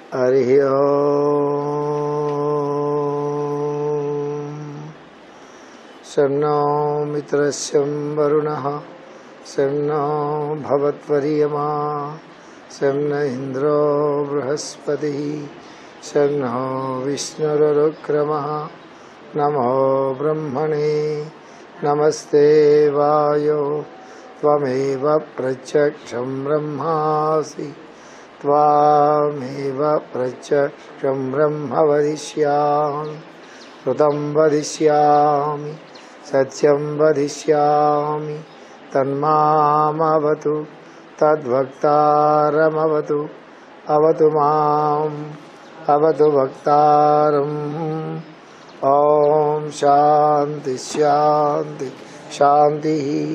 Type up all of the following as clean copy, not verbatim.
హరి ఓం. శన్నో మిత్రస్యం వరుణః శన్నో భవత్వర్యమా శన్న ఇంద్రో బృహస్పతిః శన్నో విష్ణురుక్రమః నమో బ్రహ్మణే నమస్తే వాయో త్వమేవ ప్రత్యక్షం బ్రహ్మాసి త్వామేవ ప్రత్యక్షం బ్రహ్మ వదిష్యామి ఋతం వదిష్యామి సత్యం వదిష్యామి తన్మామవతు తద్వక్తారమవతు అవతు మాం అవతు వక్తారం. ఓం శాంతి శాంతి శాంతి.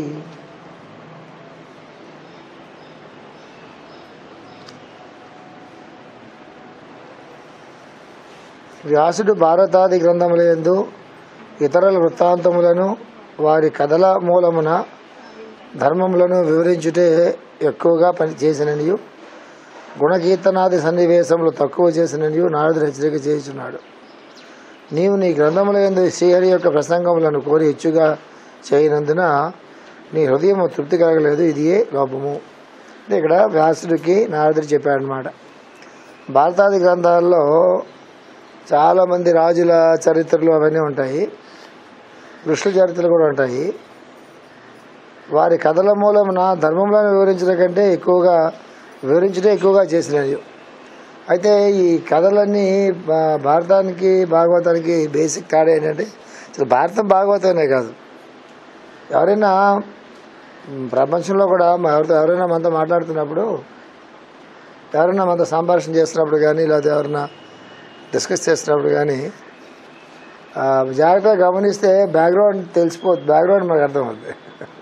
వ్యాసుడు భారతాది గ్రంథములందు ఇతరుల వృత్తాంతములను వారి కథల మూలమున ధర్మములను వివరించుటే ఎక్కువగా పనిచేసిననియు గుణకీర్తనాది సన్నివేశములు తక్కువ చేసిననియు నారదుడు హెచ్చరిక చేయుచున్నాడు. నీవు నీ గ్రంథములందు శ్రీహరి యొక్క ప్రసంగములను కోరి హెచ్చుగా చేయనందున నీ హృదయము తృప్తి కలగలేదు, ఇదియే లోపము. అంటే ఇక్కడ వ్యాసుడికి నారదుడు చెప్పాడనమాట. భారతాది గ్రంథాల్లో చాలామంది రాజుల చరిత్రలు అవన్నీ ఉంటాయి, ఋషుల చరిత్రలు కూడా ఉంటాయి. వారి కథల మూలమున ధర్మంలో వివరించడం కంటే ఎక్కువగా చేసినవి. అయితే ఈ కథలన్నీ భారతానికి భాగవతానికి బేసిక్ తేడా ఏంటంటే అసలు భారతం భాగవతమే కాదు. ఎవరైనా ప్రపంచంలో కూడా ఎవరైనా మనతో మాట్లాడుతున్నప్పుడు, ఎవరైనా మనతో సంభాషణ చేస్తున్నప్పుడు కానీ, లేదా ఎవరైనా డిస్కస్ చేస్తున్నప్పుడు కానీ జాగ్రత్తగా గమనిస్తే బ్యాక్గ్రౌండ్ తెలిసిపోతుంది, బ్యాక్గ్రౌండ్ మనకు అర్థమవుతుంది.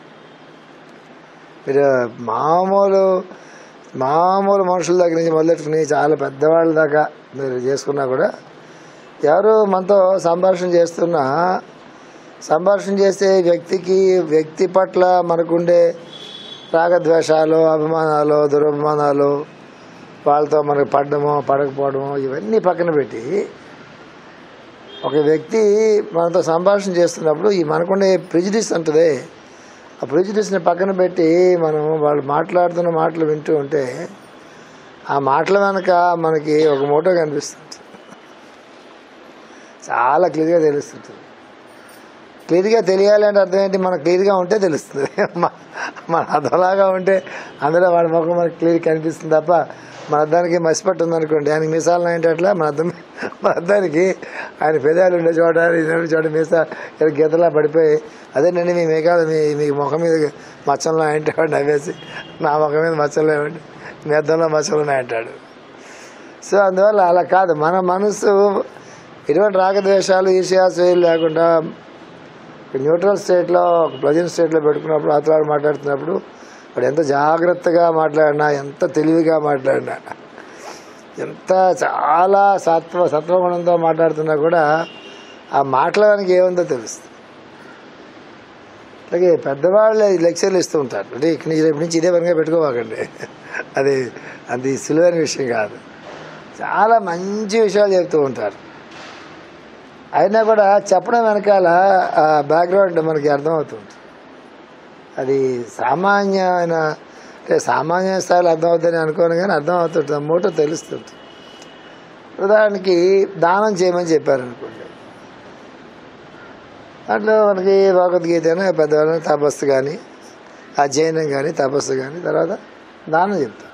మీరు మామూలు మనుషుల దగ్గర నుంచి మొదలెట్టుకుని చాలా పెద్దవాళ్ళ దాకా మీరు చేసుకున్నా కూడా ఎవరు మనతో సంభాషణ చేసే వ్యక్తి పట్ల మనకుండే రాగద్వేషాలు, అభిమానాలు, దురభిమానాలు, వాళ్ళతో మనకు పడడమో పడకపోవడమో ఇవన్నీ పక్కన పెట్టి ఒక వ్యక్తి మనతో సంభాషణ చేస్తున్నప్పుడు ఈ మనకుండే ప్రిజుడిస్ ఉంటుంది, ఆ ప్రిజుడిస్ని పక్కన పెట్టి మనం వాళ్ళు మాట్లాడుతున్న మాటలు వింటూ ఉంటే ఆ మాటల వెనక మనకి ఒక మోటో కనిపిస్తుంది, చాలా క్లియర్గా తెలుస్తుంటుంది. క్లియర్గా తెలియాలి అంటే అర్థం ఏంటి? మనకు క్లియర్గా ఉంటే తెలుస్తుంది. మన అర్థంలాగా ఉంటే అందులో వాడి ముఖం మనకు క్లియర్ కనిపిస్తుంది తప్ప మన అర్థానికి మసిపట్టు ఉందనుకోండి, ఆయనకి మీసాలు ఏంటి అట్లా మన అర్థానికి ఆయన పెదాలు ఉండే చోట మీసా గీతలా పడిపోయి అదేనండి మీ మేఘాలు మీ ముఖం మీద మచ్చంలో అంటాడు నవ్వేసి, నా ముఖం మీద మచ్చలు ఏమండి మీ అర్థంలో మచ్చలు ఉన్నాయంటాడు. సో అందువల్ల అలా కాదు, మన మనసు ఎటువంటి రాగద్వేషాలు ఈర్ష్యాశ్రయాలు లేకుండా న్యూట్రల్ స్టేట్లో, ప్లెజెంట్ స్టేట్లో పెట్టుకున్నప్పుడు అతను మాట్లాడుతున్నప్పుడు వాడు ఎంత జాగ్రత్తగా మాట్లాడినా, ఎంత తెలివిగా మాట్లాడినా, ఎంత చాలా సత్వగుణంతో మాట్లాడుతున్నా కూడా ఆ మాట్లాడడానికి ఏముందో తెలుస్తుంది. అలాగే పెద్దవాళ్ళు లెక్చర్లు ఇస్తూ ఉంటారు, అంటే రేపు నుంచి ఇదే పనిగా పెట్టుకోవాకండి, అది సులువైన విషయం కాదు. చాలా మంచి విషయాలు చెప్తూ ఉంటారు. అయినా కూడా చెప్పడం వెనకాల బ్యాక్గ్రౌండ్ మనకి అర్థమవుతుంది. అది సామాన్యమైన సామాన్య స్థాయిలో అర్థమవుతుందని అనుకోను, కానీ అర్థమవుతుంటుంది, ఆ మోటో తెలుస్తుంది. ఉదాహరణకి దానం చేయమని చెప్పారనుకోండి, దాంట్లో మనకి భగవద్గీత పెద్దవాళ్ళని తపస్సు కానీ, అధ్యయనం కానీ, తపస్సు కానీ, తర్వాత దానం చెప్తారు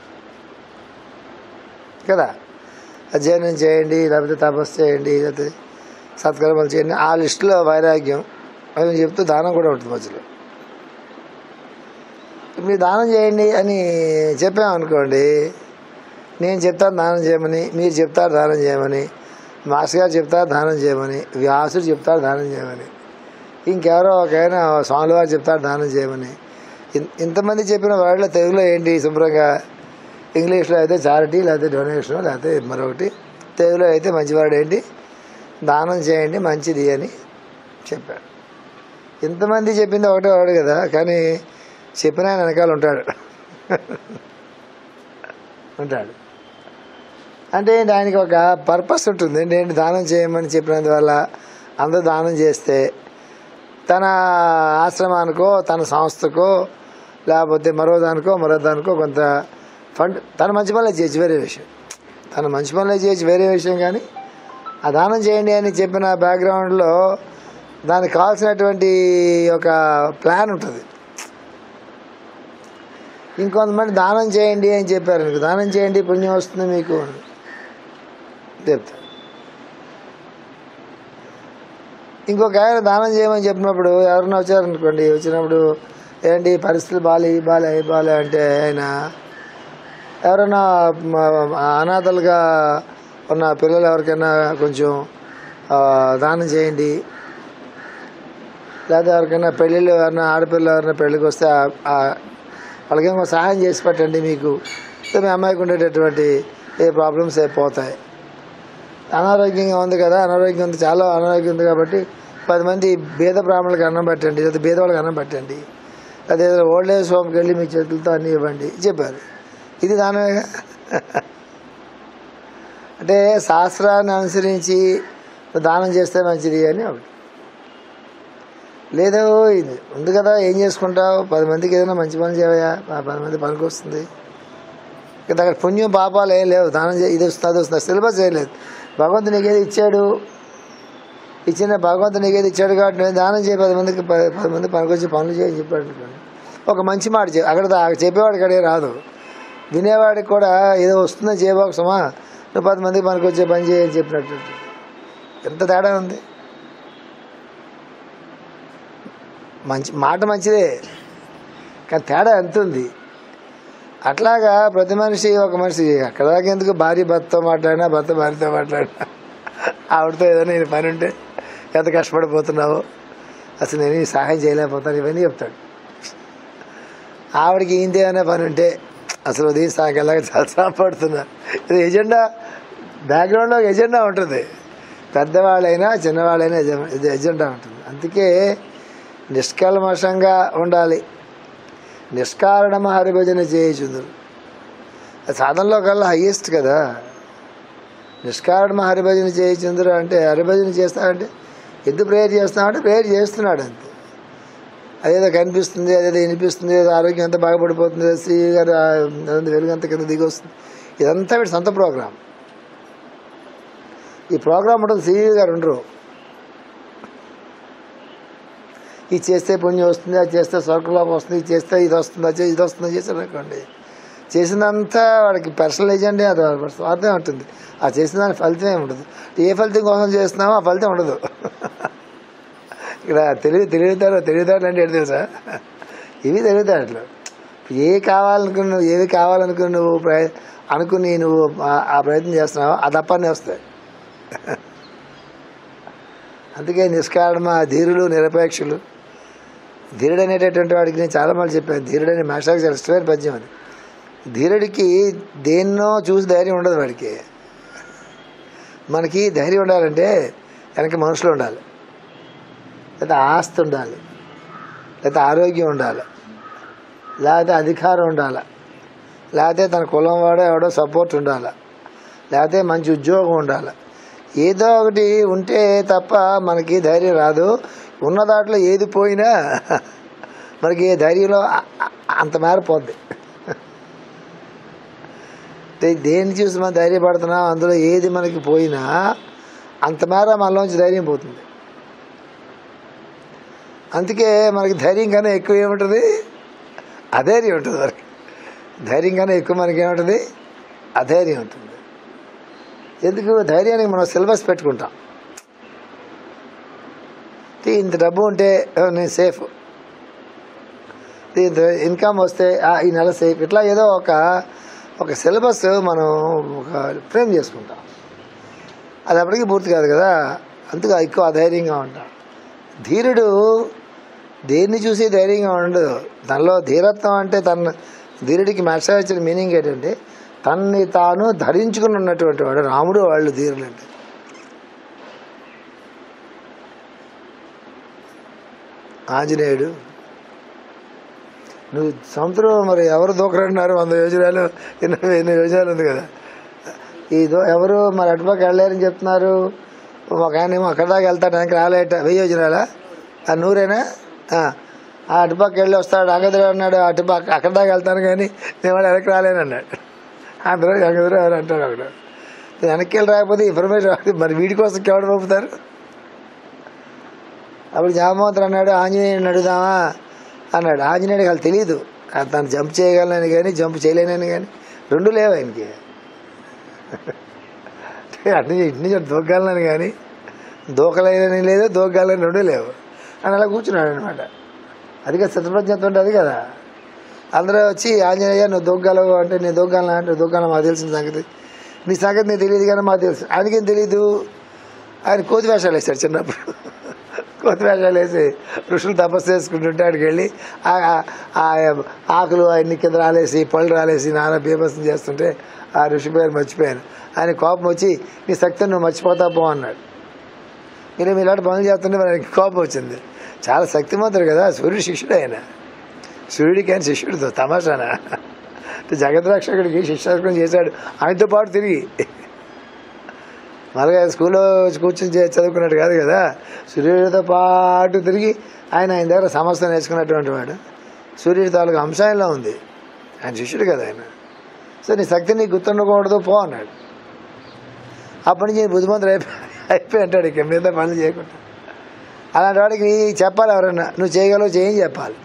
కదా. అధ్యయనం చేయండి, లేకపోతే తపస్సు చేయండి, లేకపోతే సత్కర్మలు చేయండి, ఆ లిస్టులో వైరాగ్యం అవి చెప్తూ దానం కూడా ఉంటుంది మధ్యలో. మీరు దానం చేయండి అని చెప్పామనుకోండి, నేను చెప్తాను దానం చేయమని, మీరు చెప్తారు దానం చేయమని, మాస్టర్ గారు చెప్తారు దానం చేయమని, వ్యాసుడు చెప్తారు దానం చేయమని, ఇంకెవరో ఒకైనా స్వామి వారు చెప్తారు దానం చేయమని. ఇంతమంది చెప్పిన వాళ్ళలో తెలుగులో ఏంటి శుభ్రంగా, ఇంగ్లీష్లో అయితే చారిటీ, లేకపోతే డొనేషన్, లేకపోతే మరొకటి, తెలుగులో అయితే మంచివాడు ఏంటి దానం చేయండి మంచిది అని చెప్పాడు. ఇంతమంది చెప్పింది ఒకటే వాడు కదా, కానీ చెప్పిన ఆయన వెనకాల ఉంటాడు. అంటే ఆయనకి ఒక పర్పస్ ఉంటుంది. ఏంటి దానం చేయమని చెప్పినందువల్ల అందరూ దానం చేస్తే తన ఆశ్రమానికో తన సంస్థకో లేకపోతే మరో దానికో కొంత ఫండ్ తన మంచి పనులే చేయొచ్చు, వేరే విషయం. తన మంచి పనులే చేయొచ్చు, వేరే విషయం. కానీ ఆ దానం చేయండి అని చెప్పిన బ్యాక్గ్రౌండ్లో దానికి కావాల్సినటువంటి ఒక ప్లాన్ ఉంటుంది. ఇంకొంతమంది దానం చేయండి అని చెప్పారు, మీకు దానం చేయండి పుణ్యం వస్తుంది మీకు అని చెప్తారు. ఇంకొక ఆయన దానం చేయమని చెప్పినప్పుడు ఎవరైనా వచ్చారనుకోండి, వచ్చినప్పుడు ఏంటి పరిస్థితులు బాలే అంటే ఆయన ఎవరైనా అనాథలుగా ఉన్న పిల్లలు ఎవరికైనా కొంచెం దానం చేయండి, లేదా ఎవరికైనా పెళ్ళిళ్ళు ఎవరైనా ఆడపిల్లలు ఎవరైనా పెళ్ళికి వస్తే వాళ్ళకేమో సహాయం చేసి పెట్టండి, మీకు మీ అమ్మాయికి ఉండేటటువంటి ఏ ప్రాబ్లమ్స్ అయిపోతాయి. అనారోగ్యంగా ఉంది కదా, చాలా అనారోగ్యం ఉంది కాబట్టి 10 మంది బీద బ్రాహ్మణులకు అన్నం పెట్టండి, లేదా బీద వాళ్ళకి అన్నం పెట్టండి, లేదా ఏదైనా ఓల్డ్ ఏజ్ హోమ్కి వెళ్ళి మీ చేతులతో అన్నీ ఇవ్వండి చెప్పారు. ఇది దానమేగా. అంటే శాస్త్రాన్ని అనుసరించి దానం చేస్తే మంచిది అని ఒకటి. లేదో ఇది ఉంది కదా, ఏం చేసుకుంటావు, 10 మందికి ఏదైనా మంచి పని చేయవయా, 10 మంది పనికి వస్తుంది. అక్కడ పుణ్యం పాపాలు ఏం లేవు, దానం ఇది వస్తుంది అది వస్తుంది, సిలబస్ ఏం లేదు. భగవంతుడు నీకేది ఇచ్చాడు, భగవంతుడు నీకేది ఇచ్చాడు కాబట్టి నేను దానం చేయి, 10 మంది పనికొచ్చి పనులు చేయని చెప్పాడు అనుకోండి. ఒక మంచి మాట అక్కడ చెప్పేవాడికి అడిగే రాదు, వినేవాడికి కూడా ఏదో వస్తుందని చేయబోకసమా, నువ్వు 10 మందికి పనికొచ్చే పని చేయని చెప్పినట్టు. ఎంత తేడా ఉంది. మాట మంచిదే కానీ తేడా ఎంత ఉంది. అట్లాగా ప్రతి మనిషి ఒక మనిషి అక్కడ దాకా ఎందుకు, భార్య భర్తతో మాట్లాడినా భర్త భార్యతో మాట్లాడినా ఆవిడతో ఏదైనా నేను పని ఉంటే ఎంత కష్టపడిపోతున్నావో, అసలు నేను ఈ సహాయం చేయలేకపోతాను ఇవన్నీ చెప్తాడు. ఆవిడకి ఇంతేమైనా పని ఉంటే అసలు ఉదయం సాయంకాలం చాలా పడుతున్నారు. ఇది ఎజెండా, బ్యాక్గ్రౌండ్లో ఎజెండా ఉంటుంది. పెద్దవాళ్ళైనా చిన్నవాళ్ళైనా ఇది ఎజెండా ఉంటుంది. అందుకే నిష్కల్మషంగా ఉండాలి. నిష్కారణమ హరిభజన చేయుచుందురు, సాధనలో కల్లా హయ్యెస్ట్ కదా. నిష్కారణమ హరిభజన చేయుచుందురు అంటే హరిభజన చేస్తాడంటే ఎందుకు ప్రేయర్ చేస్తున్నాడంటే ప్రేయర్ చేస్తున్నాడు అంతే. అదేదో కనిపిస్తుంది, అదేదో వినిపిస్తుంది, ఏదో ఆరోగ్యం అంతా బాగుపడిపోతుంది, శ్రీ గారు వెలుగంత కింద దిగి వస్తుంది, ఇదంతా వీటి సొంత ప్రోగ్రాం. ఈ ప్రోగ్రాం ఉంటుంది, శ్రీ గారు ఉండరు. ఇది చేస్తే పుణ్యం వస్తుంది, అది చేస్తే స్వర్గలోకం వస్తుంది, ఇది చేస్తే ఇది వస్తుంది చేశారు అనుకోండి, చేసిందంతా వాడికి పర్సనల్ ఏజెండే, అది స్వార్థం ఉంటుంది. ఆ చేసిన దానికి ఫలితం ఏమి ఉండదు. ఏ ఫలితం కోసం చేస్తున్నామో ఆ ఫలితం ఉండదు. ఇక్కడ తెలివితేటలు అంటే ఏంటి తెలుసా, ఇవి తెలివితేటలు. ఏవి కావాలనుకుని నువ్వు అనుకుని నువ్వు ఆ ప్రయత్నం చేస్తున్నావో అది అప్పనే వస్తాయి. అందుకే నిష్కారణ ధీరులు నిరపేక్షలు. ధీరుడు అనేటటువంటి వాడికి నేను చాలా మంది చెప్పాను, ధీరుడని మాస్టర్కి చాలా ఇష్టమైన పద్యం అది. ధీరుడికి దేన్నో చూసి ధైర్యం ఉండదు వాడికి. మనకి ధైర్యం ఉండాలంటే వెనక మనుషులు ఉండాలి, లేదా ఆస్తి ఉండాలి, లేదా ఆరోగ్యం ఉండాలి, లేకపోతే అధికారం ఉండాలి, లేకపోతే తన కులం వాడో ఎవడో సపోర్ట్ ఉండాలి, లేకపోతే మంచి ఉద్యోగం ఉండాలి. ఏదో ఒకటి ఉంటే తప్ప మనకి ధైర్యం రాదు. ఉన్న దాంట్లో ఏది పోయినా మనకి ధైర్యంలో అంత మారిపోద్ది. దేన్ని చూసి మనం ధైర్యపడుతున్నాం, అందులో ఏది మనకి పోయినా అంత మేర మనలోంచి ధైర్యం పోతుంది. అందుకే మనకి ధైర్యం కన్నా ఎక్కువ ఏముంటుంది, అధైర్యం ఉంటుంది. మనకి ధైర్యం కన్నా ఎక్కువ మనకి ఏముంటుంది, అధైర్యం ఉంటుంది. ఎందుకు, ధైర్యానికి మనం సిలబస్ పెట్టుకుంటాం. ఇంత డబ్బు ఉంటే నేను సేఫ్, ఇంత ఇన్కమ్ వస్తే ఈ నెల సేఫ్, ఇట్లా ఏదో ఒక సిలబస్ మనం ఒక ఫ్రేమ్ చేసుకుంటాం. అది అప్పటికీ పూర్తి కాదు కదా, అందుకు ఎక్కువ అధైర్యంగా ఉంటాం. ధీరుడు దేన్ని చూసి ధైర్యంగా ఉండదు. తనలో ధీరత్వం అంటే ధీరుడికి మాస్టర్ ఇచ్చిన మీనింగ్ ఏంటంటే తన్ని తాను ధరించుకుని ఉన్నటువంటి వాడు రాముడు. వాళ్ళు ధీరులంటే ఆంజనేయుడు. నువ్వు సముద్రం మరి ఎవరు దూకరంటున్నారు, 100 యోజనాలు 800 యోజనాలు ఉంది కదా, ఎవరు మరి అటుపక్క వెళ్ళలేరని చెప్తున్నారు. ఒక ఆయన ఏమో అక్కడ దాకా వెళ్తాడు, వెనక్కి రాలేట. 1000 యోజనాలా ఆ నూరేనా? ఆ అటుపక్క వెళ్ళి వస్తాడు. అంగదుడు అన్నాడు అటుపక్క అక్కడ దాకా వెళ్తాను కానీ నేను వెనక్కి రాలేను అన్నాడు. అందరూ అంగదుడు ఎవరు అంటాడు అక్కడ. వెనక్కి వెళ్ళి రాకపోతే ఇన్ఫర్మేషన్ రాదు, మరి వీడి కోసం ఎవడు పంపుతారు? అప్పుడు జామవంతుడు అన్నాడు ఆంజనేయుడిని అడుగుదామా అన్నాడు. ఆంజనేయుడికి వాళ్ళు తెలియదు, తను జంప్ చేయగలనని కానీ జంప్ చేయలేనని కానీ రెండు లేవు ఆయనకి. అటు ఇటు నుంచి దూకగలనని కానీ దూకలేనని లేదు, దూకగలని రెండు లేవు అని అలా కూర్చున్నాడు అనమాట. అది కదా శతప్రజ్ఞత్వం అంటే, అది కదా. అందరూ వచ్చి ఆంజనేయ నువ్వు దూకగలవు అంటే నేను దూకగలను అంటే దూకగలను మాకు తెలిసిన సంగతి, నీ సంగతి నీకు తెలియదు కానీ మాకు తెలుసు. ఆయనకేం తెలీదు. ఆయన కోతి వేషాలు వేశాడు చిన్నప్పుడు. కోతి వేషాలు వేసి ఋషులు తపస్సు చేసుకుంటుంటే ఆడికి వెళ్ళి ఆకులు అన్ని కింద రాలేసి పళ్ళు రాలేసి నానా బీభత్సం చేస్తుంటే ఆ ఋషి పేరు మర్చిపోయాను. ఆయన కోపం వచ్చి నీ శక్తిని నువ్వు మర్చిపోతా పో అన్నాడు. మీరు ఇలాంటి పనులు చేస్తుంటే మరి ఆయనకి కోపం వచ్చింది. చాలా శక్తిమంతుడు కదా, సూర్యుడు శిష్యుడు. ఆయన సూర్యుడికి ఆయన శిష్యుడితో తమాషానా. జగద్రక్షకుడికి శిష్యార్పణ చేశాడు ఆయనతో పాటు తిరిగి. మళ్ళీ స్కూల్లో కూర్చొని చదువుకున్నట్టు కాదు కదా, సూర్యుడితో పాటు తిరిగి ఆయన దగ్గర సమస్త నేర్చుకున్నటువంటి వాడు. సూర్యుడి తాలూకు అంశాయంలో ఉంది, ఆయన శిష్యుడు కదా ఆయన. సో నీ శక్తి నీకు గుర్తుండకూడదు పో అన్నాడు. అప్పటి నుంచి బుద్ధిమంతుడు అయిపోయి అంటాడు ఇక మీద పనులు చేయకుండా. అలాంటి వాడికి చెప్పాలి ఎవరన్నా, నువ్వు చేయగలవు చేయని చెప్పాలి.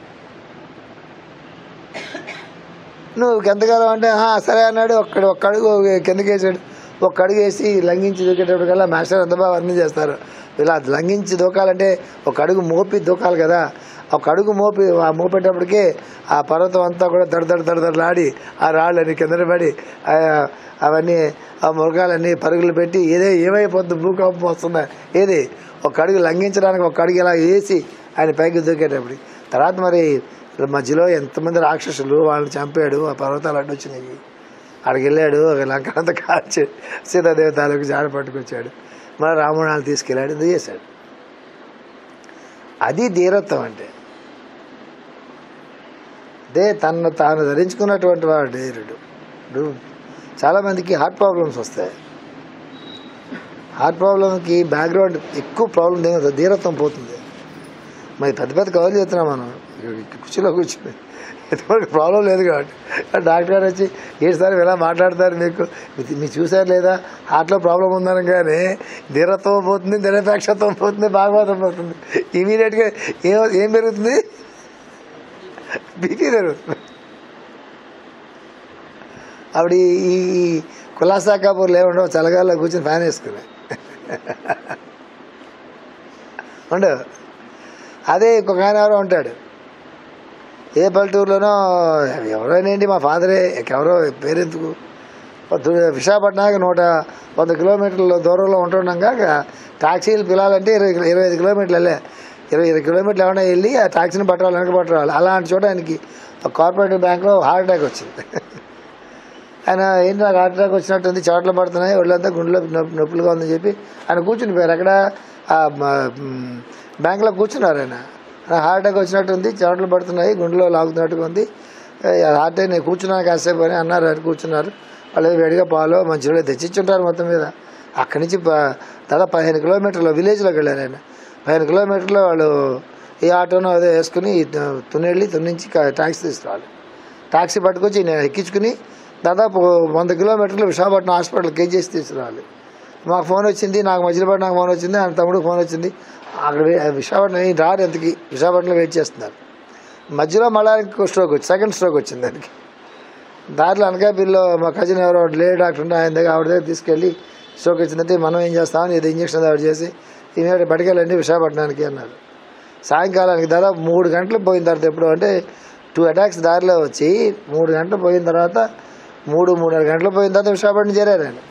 నువ్వు ఎంతకాలం అంటే సరే అన్నాడు. ఒక్క అడుగు కిందకి వేసాడు. ఒక్క అడుగు వేసి లంఘించి దూకేటప్పటికల్లా మాస్టర్ ఎంత బాగా వర్ణం చేస్తారు. ఇలా లంఘించి దూకాలంటే ఒక అడుగు మోపి దూకాలి కదా. ఒక అడుగు మోపేటప్పటికే ఆ పర్వతం అంతా కూడా దడదడలాడి ఆ రాళ్ళని కింద పడి అవన్నీ ఆ మృగాలన్నీ పరుగులు పెట్టి ఏమైపోతుంది, భూకంపం వస్తుందా ఏది. ఒక అడుగు లంఘించడానికి ఒక అడుగు ఇలా వేసి ఆయన పైకి దూకేటప్పుడు తర్వాత మరి మధ్యలో ఎంతమంది రాక్షసులు వాళ్ళని చంపాడు. ఆ పర్వతాలు అడ్డు వచ్చినాయి. అక్కడికి వెళ్ళాడు, లంకంతా కాల్చి సీతాదేవి తాలూకు జాడ పట్టుకొచ్చాడు. మళ్ళీ రావణాలు తీసుకెళ్ళాడు, ఇది చేశాడు. అది ధీరత్వం అంటే. అదే తాను ధరించుకున్నటువంటి వాడు ధీరుడు. చాలామందికి హార్ట్ ప్రాబ్లమ్స్ వస్తాయి. హార్ట్ ప్రాబ్లంకి బ్యాక్గ్రౌండ్ ఎక్కువ ప్రాబ్లం ధీరత్వం పోతుంది. మరి పెద్ద పెద్ద కవర్లు చేస్తున్నాం మనం కుర్చీలో కూర్చుని, ఎంతవరకు ప్రాబ్లం లేదు కాబట్టి. డాక్టర్ గారు వచ్చి ఏడుసారి ఇలా మాట్లాడతారు, మీరు చూసారు లేదా హార్ట్లో ప్రాబ్లం ఉందని. కానీ ధీరత్వం పోతుంది, నిరపేక్షత్వం పోతుంది, భాగవతం పోతుంది. ఇమీడియట్గా ఏం పెరుగుతుంది, బీపీ పెరుగుతుంది. అప్పుడు ఈ కులాసా కబూర్లు ఏముండవు, చలగాల్లో కూర్చొని ఫ్యాన్ వేసుకున్నాయి ఉండవు. అదే ఇంకొక ఆయన ఎవరో ఉంటాడు, ఏ పల్లెటూరులోనో ఎవరైనా మా ఫాదరే, ఎవరో పేరెందుకు, విశాఖపట్నానికి 100 కిలోమీటర్ల దూరంలో ఉంటుండగా టాక్సీలు పిలాలంటే 25 కిలోమీటర్లు వెళ్ళే. 20 కిలోమీటర్లు ఏమైనా వెళ్ళి ఆ టాక్సీని పట్టరావాలి, వెనక పట్టరావాలి. అలాంటి చోట ఆయనకి కార్పొరేటివ్ బ్యాంక్లో హార్ట్ అటాక్ వచ్చింది. ఆయన ఏంటి నాకు హార్ట్ అటాక్ వచ్చినట్టుంది, చెమటలు పడుతున్నాయి, ఒళ్ళంతా గుండెలో నొప్పులుగా ఉందని చెప్పి ఆయన కూర్చుని పోయారు. అక్కడ బ్యాంకులో కూర్చున్నారు. ఆయన హార్ట్ అటాక్ వచ్చినట్టుంది, చెమటలు పడుతున్నాయి, గుండెలో లాగుతున్నట్టుగా ఉంది, హార్ట్ అటాక్ నేను కూర్చున్నాను కాసేపు అని అన్నారు. ఆయన కూర్చున్నారు. వాళ్ళు వేడిగా పాలు మంచిగా తెచ్చిచ్చుంటారు. మొత్తం మీద అక్కడి నుంచి దాదాపు 15 కిలోమీటర్లు విలేజ్లోకి వెళ్ళారు. ఆయన 15 కిలోమీటర్లో వాళ్ళు ఈ ఆటోను అదే వేసుకుని తున్నెళ్ళి తున్నించి ట్యాక్సీ తీసుకురావాలి. ట్యాక్సీ పట్టుకొచ్చి నేను ఎక్కించుకుని దాదాపు 100 కిలోమీటర్లు విశాఖపట్నం హాస్పిటల్ కేజీఎస్ తీసుకురావాలి. మాకు ఫోన్ వచ్చింది, నాకు మధ్యలోపాటు నాకు ఫోన్ వచ్చింది, ఆయన తమ్ముడికి ఫోన్ వచ్చింది. అక్కడ విశాఖపట్నం రారు, ఎంతకి విశాఖపట్నంలో వెయిట్ చేస్తున్నారు. మధ్యలో మళ్ళీ స్ట్రోక్ వచ్చి సెకండ్ స్ట్రోక్ వచ్చింది దానికి. దాంట్లో అనకాపల్లిలో మా కజిన్ ఎవరో లేడీ డాక్టర్ ఉంటే ఆయన దగ్గర ఆవిడ దగ్గర తీసుకెళ్ళి స్ట్రోక్ వచ్చిందంటే మనం ఏం చేస్తామని ఇది ఇంజక్షన్ ఆవిడ చేసి ఇమీడియట్ పట్టుకెళ్ళండి విశాఖపట్నానికి అన్నారు. సాయంకాలానికి దాదాపు 3 గంటలు పోయిన తర్వాత ఎప్పుడు అంటే 2 అటాక్స్ దారిలో వచ్చి 3 గంటలు పోయిన తర్వాత 3-3.5 గంటలు పోయిన తర్వాత విశాఖపట్నం చేరారు. ఆయన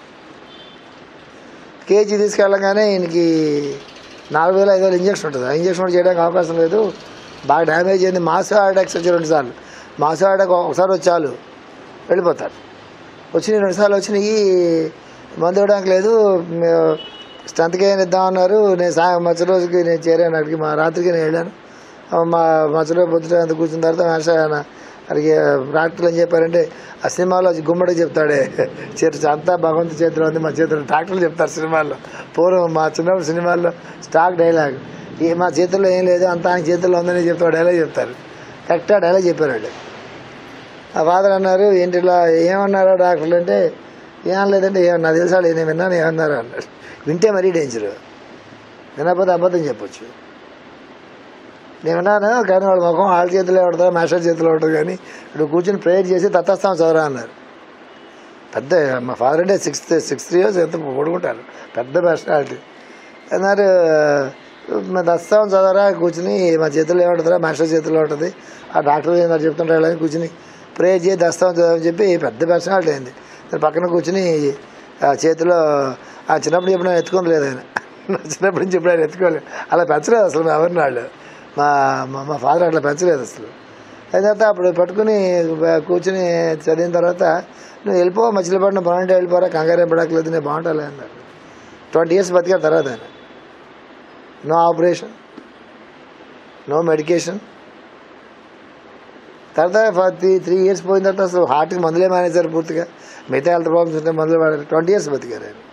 కేజీ తీసుకెళ్ళగానే ఈయనకి 4,000-5,000 ఇంజక్షన్ ఉంటుంది. ఆ ఇంజక్షన్ కూడా చేయడానికి అవకాశం లేదు, బాగా డ్యామేజ్ అయింది. మాసో అటాక్స్ వచ్చి 2 సార్లు. మాసో అటాక్ ఒకసారి వచ్చి చాలు వెళ్ళిపోతారు. వచ్చినాయి 2 సార్లు వచ్చినాయి, మందు ఇవ్వడానికి లేదు, స్ట్రెంత్కి ఏమైనా ఇద్దామన్నారు. నేను మధ్య రోజుకి నేను చేరాను. అక్కడికి రాత్రికి నేను వెళ్ళాను. మధ్యలో పొద్దుట అంత కూర్చున్న తర్వాత అలాగే డాక్టర్లు ఏం చెప్పారంటే ఆ సినిమాలో గుమ్మడికి చెప్తాడే చేతి అంతా భగవంతు చేతిలో ఉంది, మా చేతిలో. డాక్టర్లు చెప్తారు సినిమాల్లో. పూర్వం మా చిన్నప్పుడు సినిమాల్లో స్టాక్ డైలాగ్, మా చేతుల్లో ఏం లేదు అంతా ఆయన చేతుల్లో ఉందని చెప్తాడు, డైలాగ్ చెప్తారు. కరెక్ట్గా డైలాగ్ చెప్పారు వాళ్ళు. ఆ ఫాదర్ అన్నారు, ఏంటి ఇలా ఏమన్నారా డాక్టర్లు అంటే, ఏం లేదంటే నాకు తెలుసా నేను విన్నాను ఏమన్నారు అన్నాడు. వింటే మరీ డేంజరు, వినకపోతే అబద్ధం చెప్పొచ్చు. నేను విన్నాను కానీ వాళ్ళ ముఖం వాళ్ళ చేతిలో పడతారు, మాస్టర్ చేతిలో ఉంటుంది. కానీ ఇప్పుడు కూర్చొని ప్రేయర్ చేసి తత్వస్థానం చదవరా అన్నారు. పెద్ద మా ఫాదర్ అంటే 6 years ఎంత పడుకుంటారు, పెద్ద పర్సనాలిటీ అన్నారు. మా దస్తాం చదవరా కూర్చుని, మా చేతుల్లో ఏముంటుందా మాస్టర్ చేతిలో ఉంటుంది, ఆ డాక్టర్ ఏమన్నా చెప్తుంటారు అని కూర్చుని ప్రేయర్ చేసి దస్తాం చదవని చెప్పి పెద్ద పర్సనాలిటీ అయింది. దాని పక్కన కూర్చుని చేతిలో చిన్నప్పుడు చెప్పిన ఎత్తుకోని లేదు ఆయన, చిన్నప్పటి నుంచి ఎప్పుడు ఆయన ఎత్తుకోలేదు. అలా పెంచలేదు అసలు మా ఎవరిని వాళ్ళు, మా ఫాదర్ అట్లా పెంచలేదు అసలు. అయిన తర్వాత అప్పుడు పట్టుకుని కూర్చుని చదివిన తర్వాత, నువ్వు వెళ్ళిపో మచిలీపట్నం పర్మనెంట్ వెళ్ళిపోరా, కంగారు ఏం పడకలేదు, నేను బాగుంటాలే అన్నారు. 20 years బతికారు తర్వాత ఆయన. No operation, no medication. తర్వాత 3 years పోయిన తర్వాత అసలు హార్ట్కి మందులే మానేశారు పూర్తిగా. మిగతా హెల్త్ ప్రాబ్లమ్స్ ఉంటే మందులు వాడారు. 20 years బతికారు ఆయన.